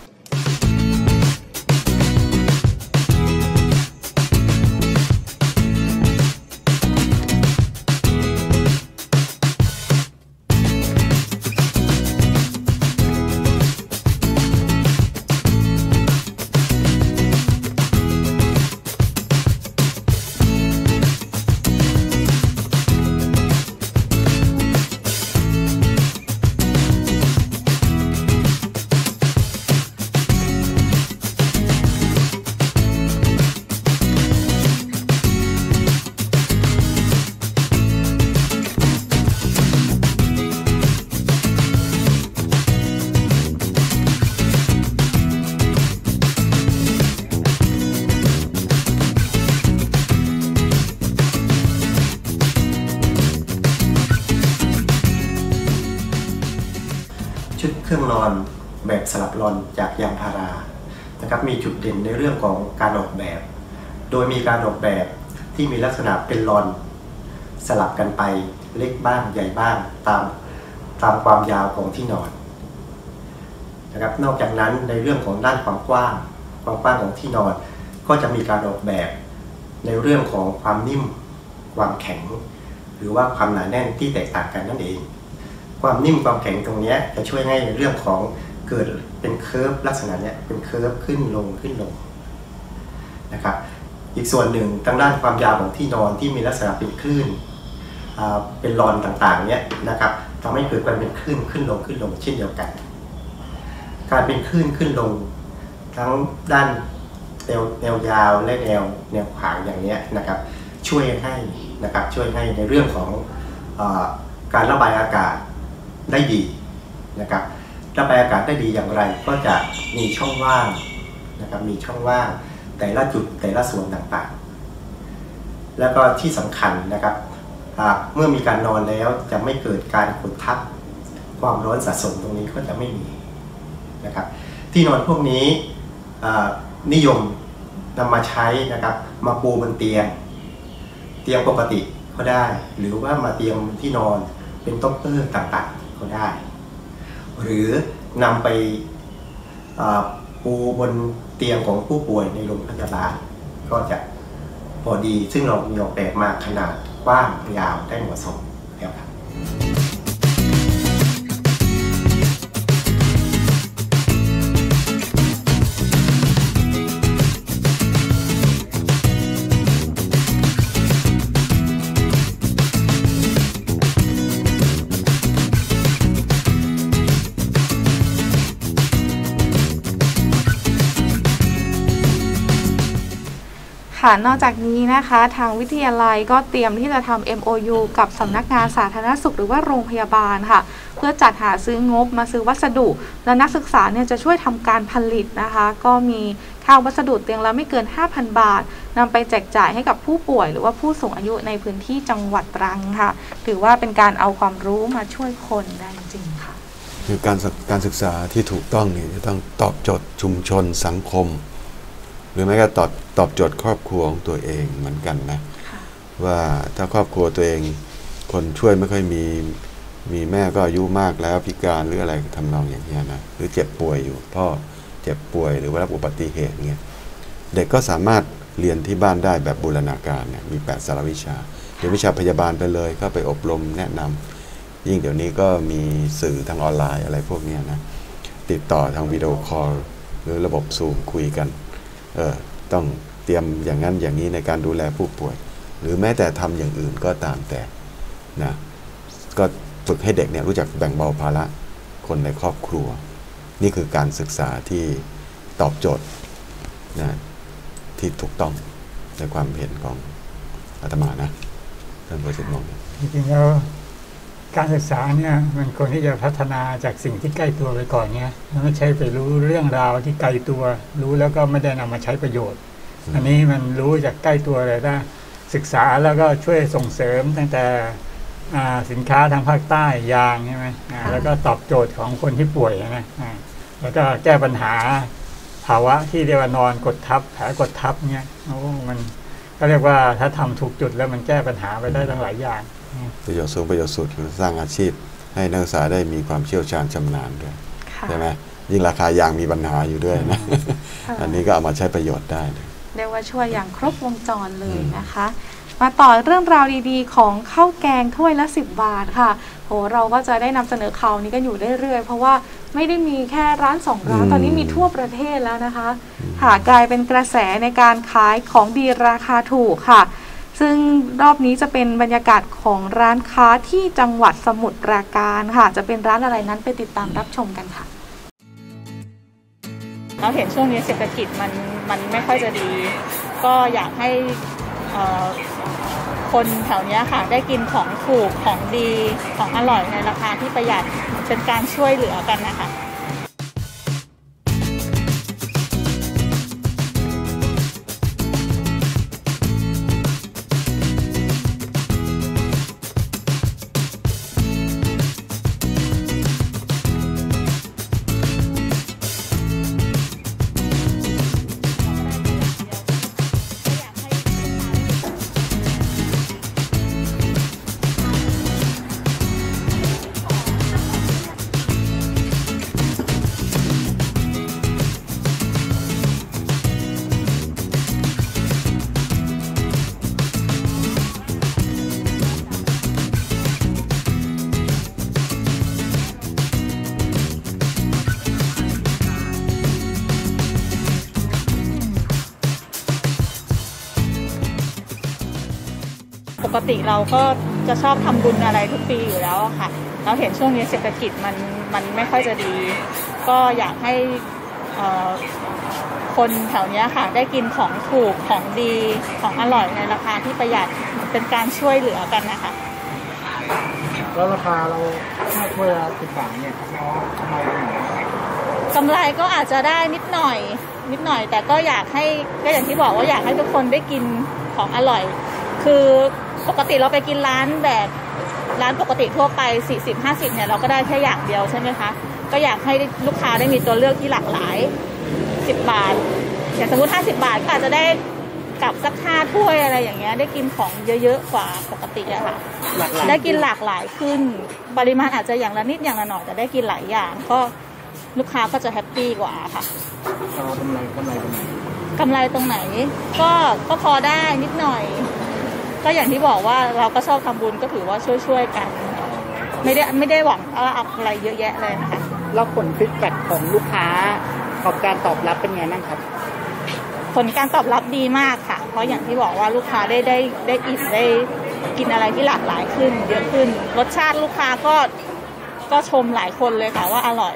E: ชุดเครื่องนอนแบบสลับรอนจากยางพารานะครับมีจุดเด่นในเรื่องของการออกแบบ โดยมีการออกแบบที่มีลักษณะเป็นรอนสลับกันไปเล็กบ้างใหญ่บ้างตามตามความยาวของที่นอนนะครับนอกจากนั้นในเรื่องของด้านความกว้างความกว้างของที่นอนก็จะมีการออกแบบในเรื่องของความนิ่มความแข็งหรือว่าความหนาแน่นที่แตกต่างกันนั่นเองความนิ่มความแข็งตรงนี้จะช่วยให้ในเรื่องของเกิดเป็นเคิร์ฟลักษณะนี้เป็นเคิร์ฟขึ้นลงขึ้นลงนะครับอีกส่วนหนึ่งทางด้านความยาวของที่นอนที่มีลักษณะเป็นคลื่นเป็นรอนต่างๆเนี้ยนะครับทำให้เกิดการเป็นคลื่นขึ้นลงขึ้นลงเช่นเดียวกันการเป็นคลื่นขึ้นลงทั้งด้านแนวแนวยาวและแนวแนวขวางอย่างนี้นะครับช่วยให้นะครับช่วยให้ในเรื่องของเอ่อการระบายอากาศได้ดีนะครับระบายอากาศได้ดีอย่างไรก็จะมีช่องว่างนะครับมีช่องว่างแต่ละจุดแต่ละส่วนต่างๆแล้วก็ที่สำคัญนะครับเมื่อมีการนอนแล้วจะไม่เกิดการกดทับความร้อนสะสมตรงนี้ก็จะไม่มีนะครับที่นอนพวกนี้นิยมนำมาใช้นะครับมาปูบนเตียงเตียงปกติก็ได้หรือว่ามาเตียงที่นอนเป็นโต๊ะเตอร์ต่างๆก็ได้หรือนำไปปูบนเตียงของผู้ป่วยในโรงพยาบาลก็จะพอดีซึ่งเรามีออกแบบมาขนาดกว้างยาวได้เหมาะสมแล้วครับ
A: ค่ะนอกจากนี้นะคะทางวิทยาลัยก็เตรียมที่จะทำ เอ็ม โอ ยู กับสำนักงานสาธารณสุขหรือว่าโรงพยาบาลค่ะเพื่อจัดหาซื้องบมาซื้อวัสดุ และนักศึกษาเนี่ยจะช่วยทำการผลิตนะคะก็มีค่าวัสดุเตียงละไม่เกิน ห้าพัน บาทนำไปแจกจ่ายให้กับผู้ป่วยหรือว่าผู้สูงอายุในพื้นที่จังหวัดตรังค่ะถือว่าเป็นการเอาความรู้มาช่วยคนได้จริงๆค่ะ
B: คือการการศึกษาที่ถูกต้องนี่จะต้องตอบโจทย์ชุมชนสังคมหรือแม้ก็ตอบตอบโจทย์ครอบครัวของตัวเองเหมือนกันนะว่าถ้าครอบครัวตัวเองคนช่วยไม่ค่อยมีมีแม่ก็อายุมากแล้วพิการหรืออะไรทำนองอย่างนี้นะหรือเจ็บป่วยอยู่พ่อเจ็บป่วยหรือว่ารับอุบัติเหตุเงี้ยเด็กก็สามารถเรียนที่บ้านได้แบบบูรณาการเนี่ยมีแปดสารวิชาเรียนวิชาพยาบาลไปเลยก็ไปอบรมแนะนำยิ่งเดี๋ยวนี้ก็มีสื่อทางออนไลน์อะไรพวกนี้นะติดต่อทางวิดีโอคอลหรือระบบซูมคุยกันเออต้องเตรียมอย่างนั้นอย่างนี้ในการดูแลผู้ป่วยหรือแม้แต่ทำอย่างอื่นก็ตามแต่นะก็ฝึกให้เด็กเนี่ยรู้จักแบ่งเบาภาระคนในครอบครัวนี่คือการศึกษาที่ตอบโจทย์นะที่ถูกต้องในความเห็นของอาตมานะท่านผู้ชมมอง
C: จริงๆแล้วการศึกษาเนี่ยมันควรที่จะพัฒนาจากสิ่งที่ใกล้ตัวไปก่อนเนี่ยไม่ใช่ไปรู้เรื่องราวที่ไกลตัวรู้แล้วก็ไม่ได้นำมาใช้ประโยชน์อันนี้มันรู้จากใกล้ตัวเลยได้ศึกษาแล้วก็ช่วยส่งเสริมตั้งแต่สินค้าทางภาคใต้ยางใช่ไหมแล้วก็ตอบโจทย์ของคนที่ป่วยนะแล้วก็แก้ปัญหาภาวะที่เรียกว่านอนกดทับแผลกดทับเนี่ยโอ้มันก็เรียกว่าถ้าทำถูกจุดแล้วมันแก้ปัญหาไปได้ทั้งหลายอย่าง
B: ประโยชน์สูงประโยชน์สุดคือสร้างอาชีพให้นักศึกษาได้มีความเชี่ยวชาญชำนาญด้วยใช่ไหมยิ่งราคายางมีปัญหาอยู่ด้วยนะอันนี้ก็เอามาใช้ประโยชน์ได้
A: เรียกว่าช่วยอย่างครบวงจรเลยนะคะมาต่อเรื่องราวดีๆของข้าวแกงถ้วยละสิบบาทค่ะโหเราก็จะได้นำเสนอข่าวนี้กันอยู่เรื่อยๆเพราะว่าไม่ได้มีแค่ร้านสองร้านตอนนี้มีทั่วประเทศแล้วนะคะค่ะกลายเป็นกระแสในการขายของดีราคาถูกค่ะซึ่งรอบนี้จะเป็นบรรยากาศของร้านค้าที่จังหวัดสมุทรปราการค่ะจะเป็นร้านอะไรนั้นไปติดตามรับชมกันค่ะ
F: เราเห็นช่วงนี้เศรษฐกิจมันมันไม่ค่อยจะดีก็อยากให้คนแถวนี้ค่ะได้กินของถูกของดีของอร่อยในราคาที่ประหยัดเป็นการช่วยเหลือกันนะคะปกติเราก็จะชอบทำบุญอะไรทุกปีอยู่แล้วค่ะเราเห็นช่วงนี้เศรษฐกิจมันมันไม่ค่อยจะดีก็อยากให้คนแถวนี้ค่ะได้กินของถูกของดีของอร่อยในราคาที่ประหยัดเป็นการช่วยเหลือกันนะคะ
C: แล้วราคาเราให้ถ้วยละสิบบาทเนี่ยเรากำไร
F: กำไรก็อาจจะได้นิดหน่อยนิดหน่อยแต่ก็อยากให้ก็อย่างที่บอกว่าอยากให้ทุกคนได้กินของอร่อยคือปกติเราไปกินร้านแบบร้านปกติทั่วไป สี่สิบ ห้าสิบ เนี่ยเราก็ได้แค่อย่างเดียวใช่ไหมคะก็อยากให้ลูกค้าได้มีตัวเลือกที่หลากหลายสิบบาทอย่างสมมติห้าสิบบาทก็อาจจะได้กับสักห้าถ้วยอะไรอย่างเงี้ยได้กินของเยอะๆกว่าปกติอะค่ะได้กินหลากหลายขึ้นปริมาณอาจจะอย่างละนิดอย่างละหน่อยแต่ได้กินหลายอย่างก็ลูกค้าก็จะแฮปปี้กว่าค่ะ
C: กำไรกำไรตรงไหน
F: กำไรตรงไหนก็ก็พอได้นิดหน่อยก็อย่างที่บอกว่าเราก็ชอบทำบุญก็ถือว่าช่วยๆกันไม่ได้ไม่ได้หวังอะไรเยอะแยะเลยนะคะ
G: แล้วผลฟีดแบ็กของลูกค้าของการตอบรับเป็นไงบ้างครับ
F: ผลการตอบรับดีมากค่ะเพราะอย่างที่บอกว่าลูกค้าได้ได้ได้อิ่มได้กินอะไรที่หลากหลายขึ้นเยอะขึ้นรสชาติลูกค้าก็ก็ชมหลายคนเลยค่ะว่าอร่อย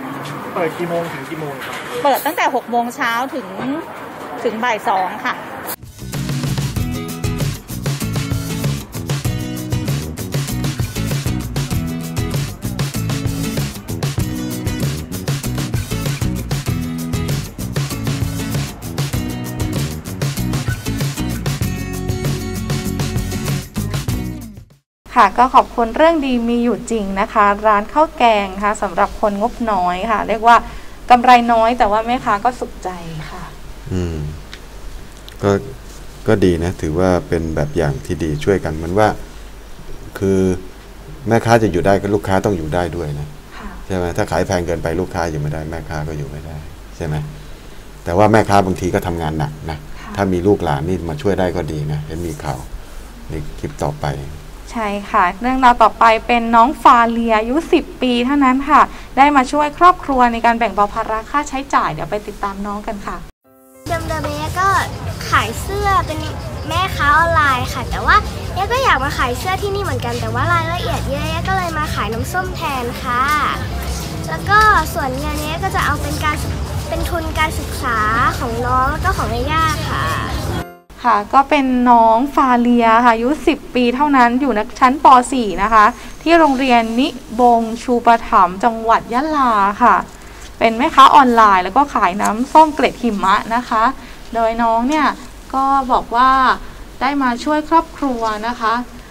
G: เปิดกี่โมงถึงกี่โมงครับ
F: เปิดตั้งแต่หกโมงเช้าถึงถึงบ่ายสองค่ะ
A: ค่ะก็ขอบคุณเรื่องดีมีอยู่จริงนะคะ ร้านข้าวแกงค่ะสำหรับคนงบน้อยค่ะ เรียกว่ากำไรน้อยแต่ว่าแม่ค้าก็สุขใจค่ะ
B: อืมก็ก็ดีนะถือว่าเป็นแบบอย่างที่ดีช่วยกันมันว่าคือแม่ค้าจะอยู่ได้ก็ลูกค้าต้องอยู่ได้ด้วยนะใช่ไหมถ้าขายแพงเกินไปลูกค้าอยู่ไม่ได้แม่ค้าก็อยู่ไม่ได้ใช่ไหมแต่ว่าแม่ค้าบางทีก็ทำงานหนักนะถ้ามีลูกหลานนี่มาช่วยได้ก็ดีนะเห็นมีข่าวในคลิปต่อไป
A: ใช่ค่ะเรื่องราวต่อไปเป็นน้องฟาเลียอายุสิบปีเท่านั้นค่ะได้มาช่วยครอบครัวในการแบ่งเบาภาระค่าใช้จ่ายเดี๋ยวไปติดตามน้องกันค่ะ
D: เดิมๆเนี้ยก็ขายเสื้อเป็นแม่ค้าออนไลน์ค่ะแต่ว่าเนี้ยก็อยากมาขายเสื้อที่นี่เหมือนกันแต่ว่ารายละเอียดเยอะก็เลยมาขายน้ำส้มแทนค่ะแล้วก็ส่วนเงินนี้ก็จะเอาเป็นการเป็นทุนการศึกษาของน้องแล้วก็ของย่าค่ะ
A: ค่ะก็เป็นน้องฟาเลียค่ะอายุสิบปีเท่านั้นอยู่ในชั้นป .สี่ นะคะที่โรงเรียนนิบงชูประถมจังหวัดยะลาค่ะเป็นแม่ค้าออนไลน์แล้วก็ขายน้ำส้มเกล็ดหิมะนะคะโดยน้องเนี่ยก็บอกว่าได้มาช่วยครอบครัวนะคะ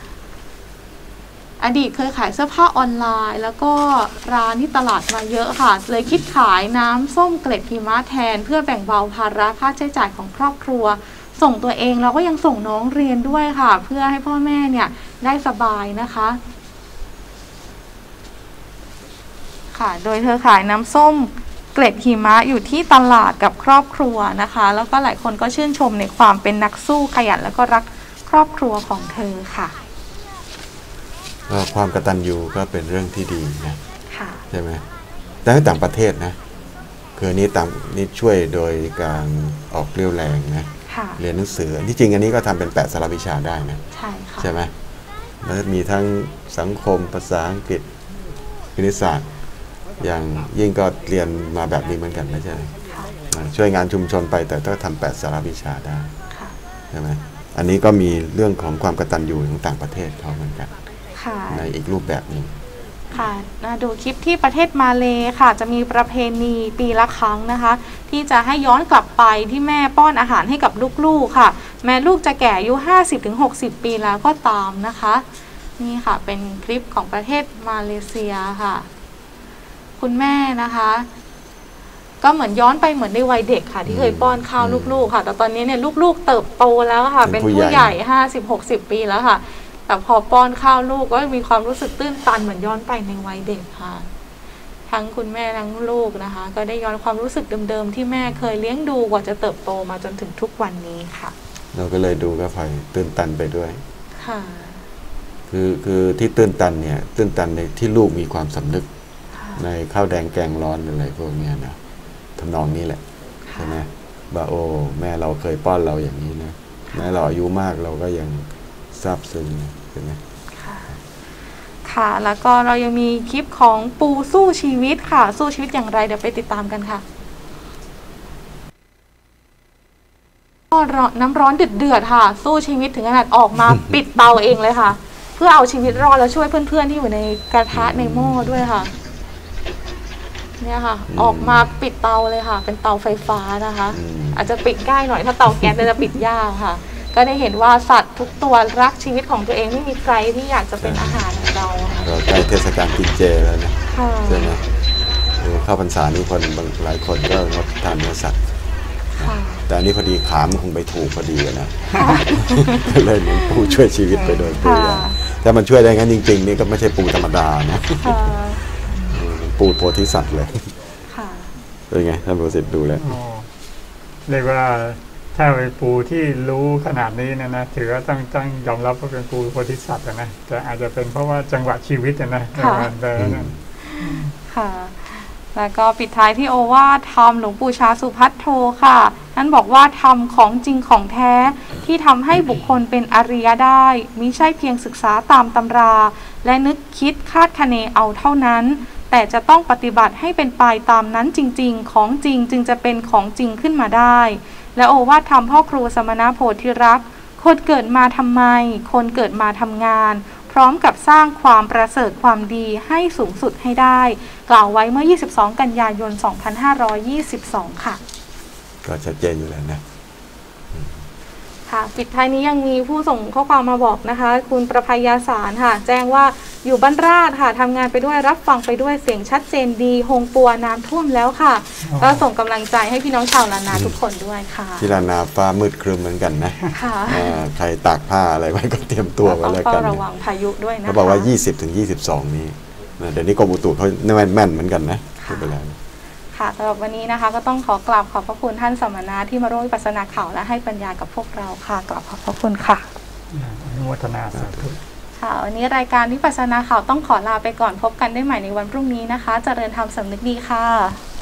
A: อดีตเคยขายเสื้อผ้าออนไลน์แล้วก็ร้านที่ตลาดมาเยอะค่ะเลยคิดขายน้ำส้มเกล็ดหิมะแทนเพื่อแบ่งเบาภาระค่าใช้จ่ายของครอบครัวส่งตัวเองแล้วก็ยังส่งน้องเรียนด้วยค่ะเพื่อให้พ่อแม่เนี่ยได้สบายนะคะค่ะโดยเธอขายน้ำส้มเกล็ดหิมะอยู่ที่ตลาดกับครอบครัวนะคะแล้วก็หลายคนก็ชื่นชมในความเป็นนักสู้ขยันแล้วก็รักครอบครัวของเธอค่ะ
B: ความกตัญญูก็เป็นเรื่องที่ดีนะใช่ไหมแต่ในต่างประเทศนะคือนี้ต่างนี้ช่วยโดยการออกเรี่ยวแรงนะเรียนหนังสือที่จริงอันนี้ก็ทำเป็นแปดสารวิชาได้นะใช่ค่ะใช่ไหมแล้วมีทั้งสังคมภาษาอังกฤษคณิตศาสตร์อย่างยิ่งก็เรียนมาแบบนี้เหมือนกันไม่ใช่ช่วยงานชุมชนไปแต่ต้องทำแปดสารวิชาได้ใช่ไหมอันนี้ก็มีเรื่องของความกตัญญูของต่างประเทศเขาเหมือนกันในอีกรูปแบบนึง
A: ค่ะมาดูคลิปที่ประเทศมาเลค่ะจะมีประเพณีปีละครั้งนะคะที่จะให้ย้อนกลับไปที่แม่ป้อนอาหารให้กับลูกๆค่ะแม้ลูกจะแก่อายุ ห้าสิบถึงหกสิบ ปีแล้วก็ตามนะคะนี่ค่ะเป็นคลิปของประเทศมาเลเซียค่ะคุณแม่นะคะก็เหมือนย้อนไปเหมือนในวัยเด็กค่ะที่เคยป้อนข้าวลูกๆค่ะแต่ตอนนี้เนี่ยลูกๆเติบโตแล้วค่ะเป็นผู้ใหญ่ ห้าสิบ หกสิบ ปีแล้วค่ะแต่พอป้อนข้าวลูกก็มีความรู้สึกตื้นตันเหมือนย้อนไปในวัยเด็กค่ะทั้งคุณแม่ทั้งลูกนะคะก็ได้ย้อนความรู้สึกเดิมๆที่แม่เคยเลี้ยงดูกว่าจะเติบโตมาจนถึงทุกวันนี้ค่ะ
B: เราก็เลยดูก็พลอยตื้นตันไปด้วยค่ะคือคือที่ตื้นตันเนี่ยตื้นตันในที่ลูกมีความสำนึกในข้าวแดงแกงร้อนอะไรพวกนี้นะทำนองนี้แหละใช่ไหมบ่าโอแม่เราเคยป้อนเราอย่างนี้นะแม่เราอายุมากเราก็ยังซาบซึ้งใช่ไหมค่ะ
A: ค่ะแล้วก็เรายังมีคลิปของปูสู้ชีวิตค่ะสู้ชีวิตอย่างไรเดี๋ยวไปติดตามกันค่ะน้ำร้อนเดือดๆค่ะสู้ชีวิตถึงขนาดออกมาปิดเตาเองเลยค่ะเพื่อเอาชีวิตรอดแล้วช่วยเพื่อนๆที่อยู่ในกระทะในหม้อด้วยค่ะเนี่ยค่ะออกมาปิดเตาเลยค่ะเป็นเตาไฟฟ้านะคะอาจจะปิดง่ายหน่อยถ้าเตาแก๊สจะปิดยากค่ะก็ได้เห็นว่าสัตว์ทุกตัวรักชีวิตของตัวเองไม่มีใครที่อยากจะเป็นอาหารของเรา
B: เราใกล้เทศกาลกินเจแล้วนะใช่ไหมเข้าพรรษานี่คนบางหลายคนก็งดทานเนื้อสัตว์แต่อันนี้พอดีขามคงไปถูกพอดีนะก็เลยเหมือนปูช่วยชีวิตไปโดยปูถ้ามันช่วยได้งั้นจริงๆนี่ก็ไม่ใช่ปูธรรมดานะปูโพธิสัตว์เลยเป็นไงท่านโพธิสัตว์ดูแล้ว
C: เรียกว่าถ้าเป็นปูที่รู้ขนาดนี้นะนะถือว่าต้องต้องยอมรับว่าเป็นปูโพธิสัตว์นะแต่อาจจะเป็นเพราะว่าจังหวะชีวิตนะแต่
A: ค่ะแล้วก็ปิดท้ายที่โอวาทธรรมหลวงปู่ชาสุภัทโทค่ะท่านบอกว่าธรรมของจริงของแท้ที่ทำให้บุคคลเป็นอริยได้มิใช่เพียงศึกษาตามตำราและนึกคิดคาดคะเนเอาเท่านั้นแต่จะต้องปฏิบัติให้เป็นไปตามนั้นจริงๆของจริงจึงจะเป็นของจริงขึ้นมาได้และโอวาทธรรมพ่อครูสมณโพธิรักษ์คนเกิดมาทำไมคนเกิดมาทำงานพร้อมกับสร้างความประเสริฐความดีให้สูงสุดให้ได้กล่าวไว้เมื่อยี่สิบสองกันยายนสองพันห้าร้อยยี่สิบสองค่ะ
B: ก็ชัดเจนอยู่แล้วนะ
A: คค่ะปิดท้ายนี้ยังมีผู้ส่งข้อความมาบอกนะคะคุณประภัยาสารค่ะแจ้งว่าอยู่บ้านราชค่ะทำงานไปด้วยรับฟังไปด้วยเสียงชัดเจนดีฮงปัวน้ำท่วมแล้วค่ะก็ส่งกำลังใจให้พี่น้องชาวล้านนาทุกคนด้วยค่ะ
B: ที่ล้านนาฟ้ามืดครึ้มเหมือนกันนะ
A: ค่ะ
B: ใครตากผ้าอะไรไว้ก็เตรียมตัวไว้แล้วกัน
A: ต้องระวังพายุด้วยนะคะ
B: เขาบอกว่า ยี่สิบถึงยี่สิบสอง นี้เดี๋ยวนี้กรมอุตุเขาแม่นแม่นเหมือนกันนะพูดไปแล้ว
A: ค่ะสำหรับวันนี้นะคะก็ต้องขอกราบขอบพระคุณท่านสมณะที่มาร่วมวิปัสสนาข่าวและให้ปัญญากับพวกเราค่ะกราบขอบพระคุณค่ะ
C: อนุโมทนาสาธุ
A: ค่ะวันนี้รายการวิปัสสนาข่าวต้องขอลาไปก่อนพบกันได้ใหม่ในวันพรุ่งนี้นะคะเจริญธรรมสำนึกดีค่ะ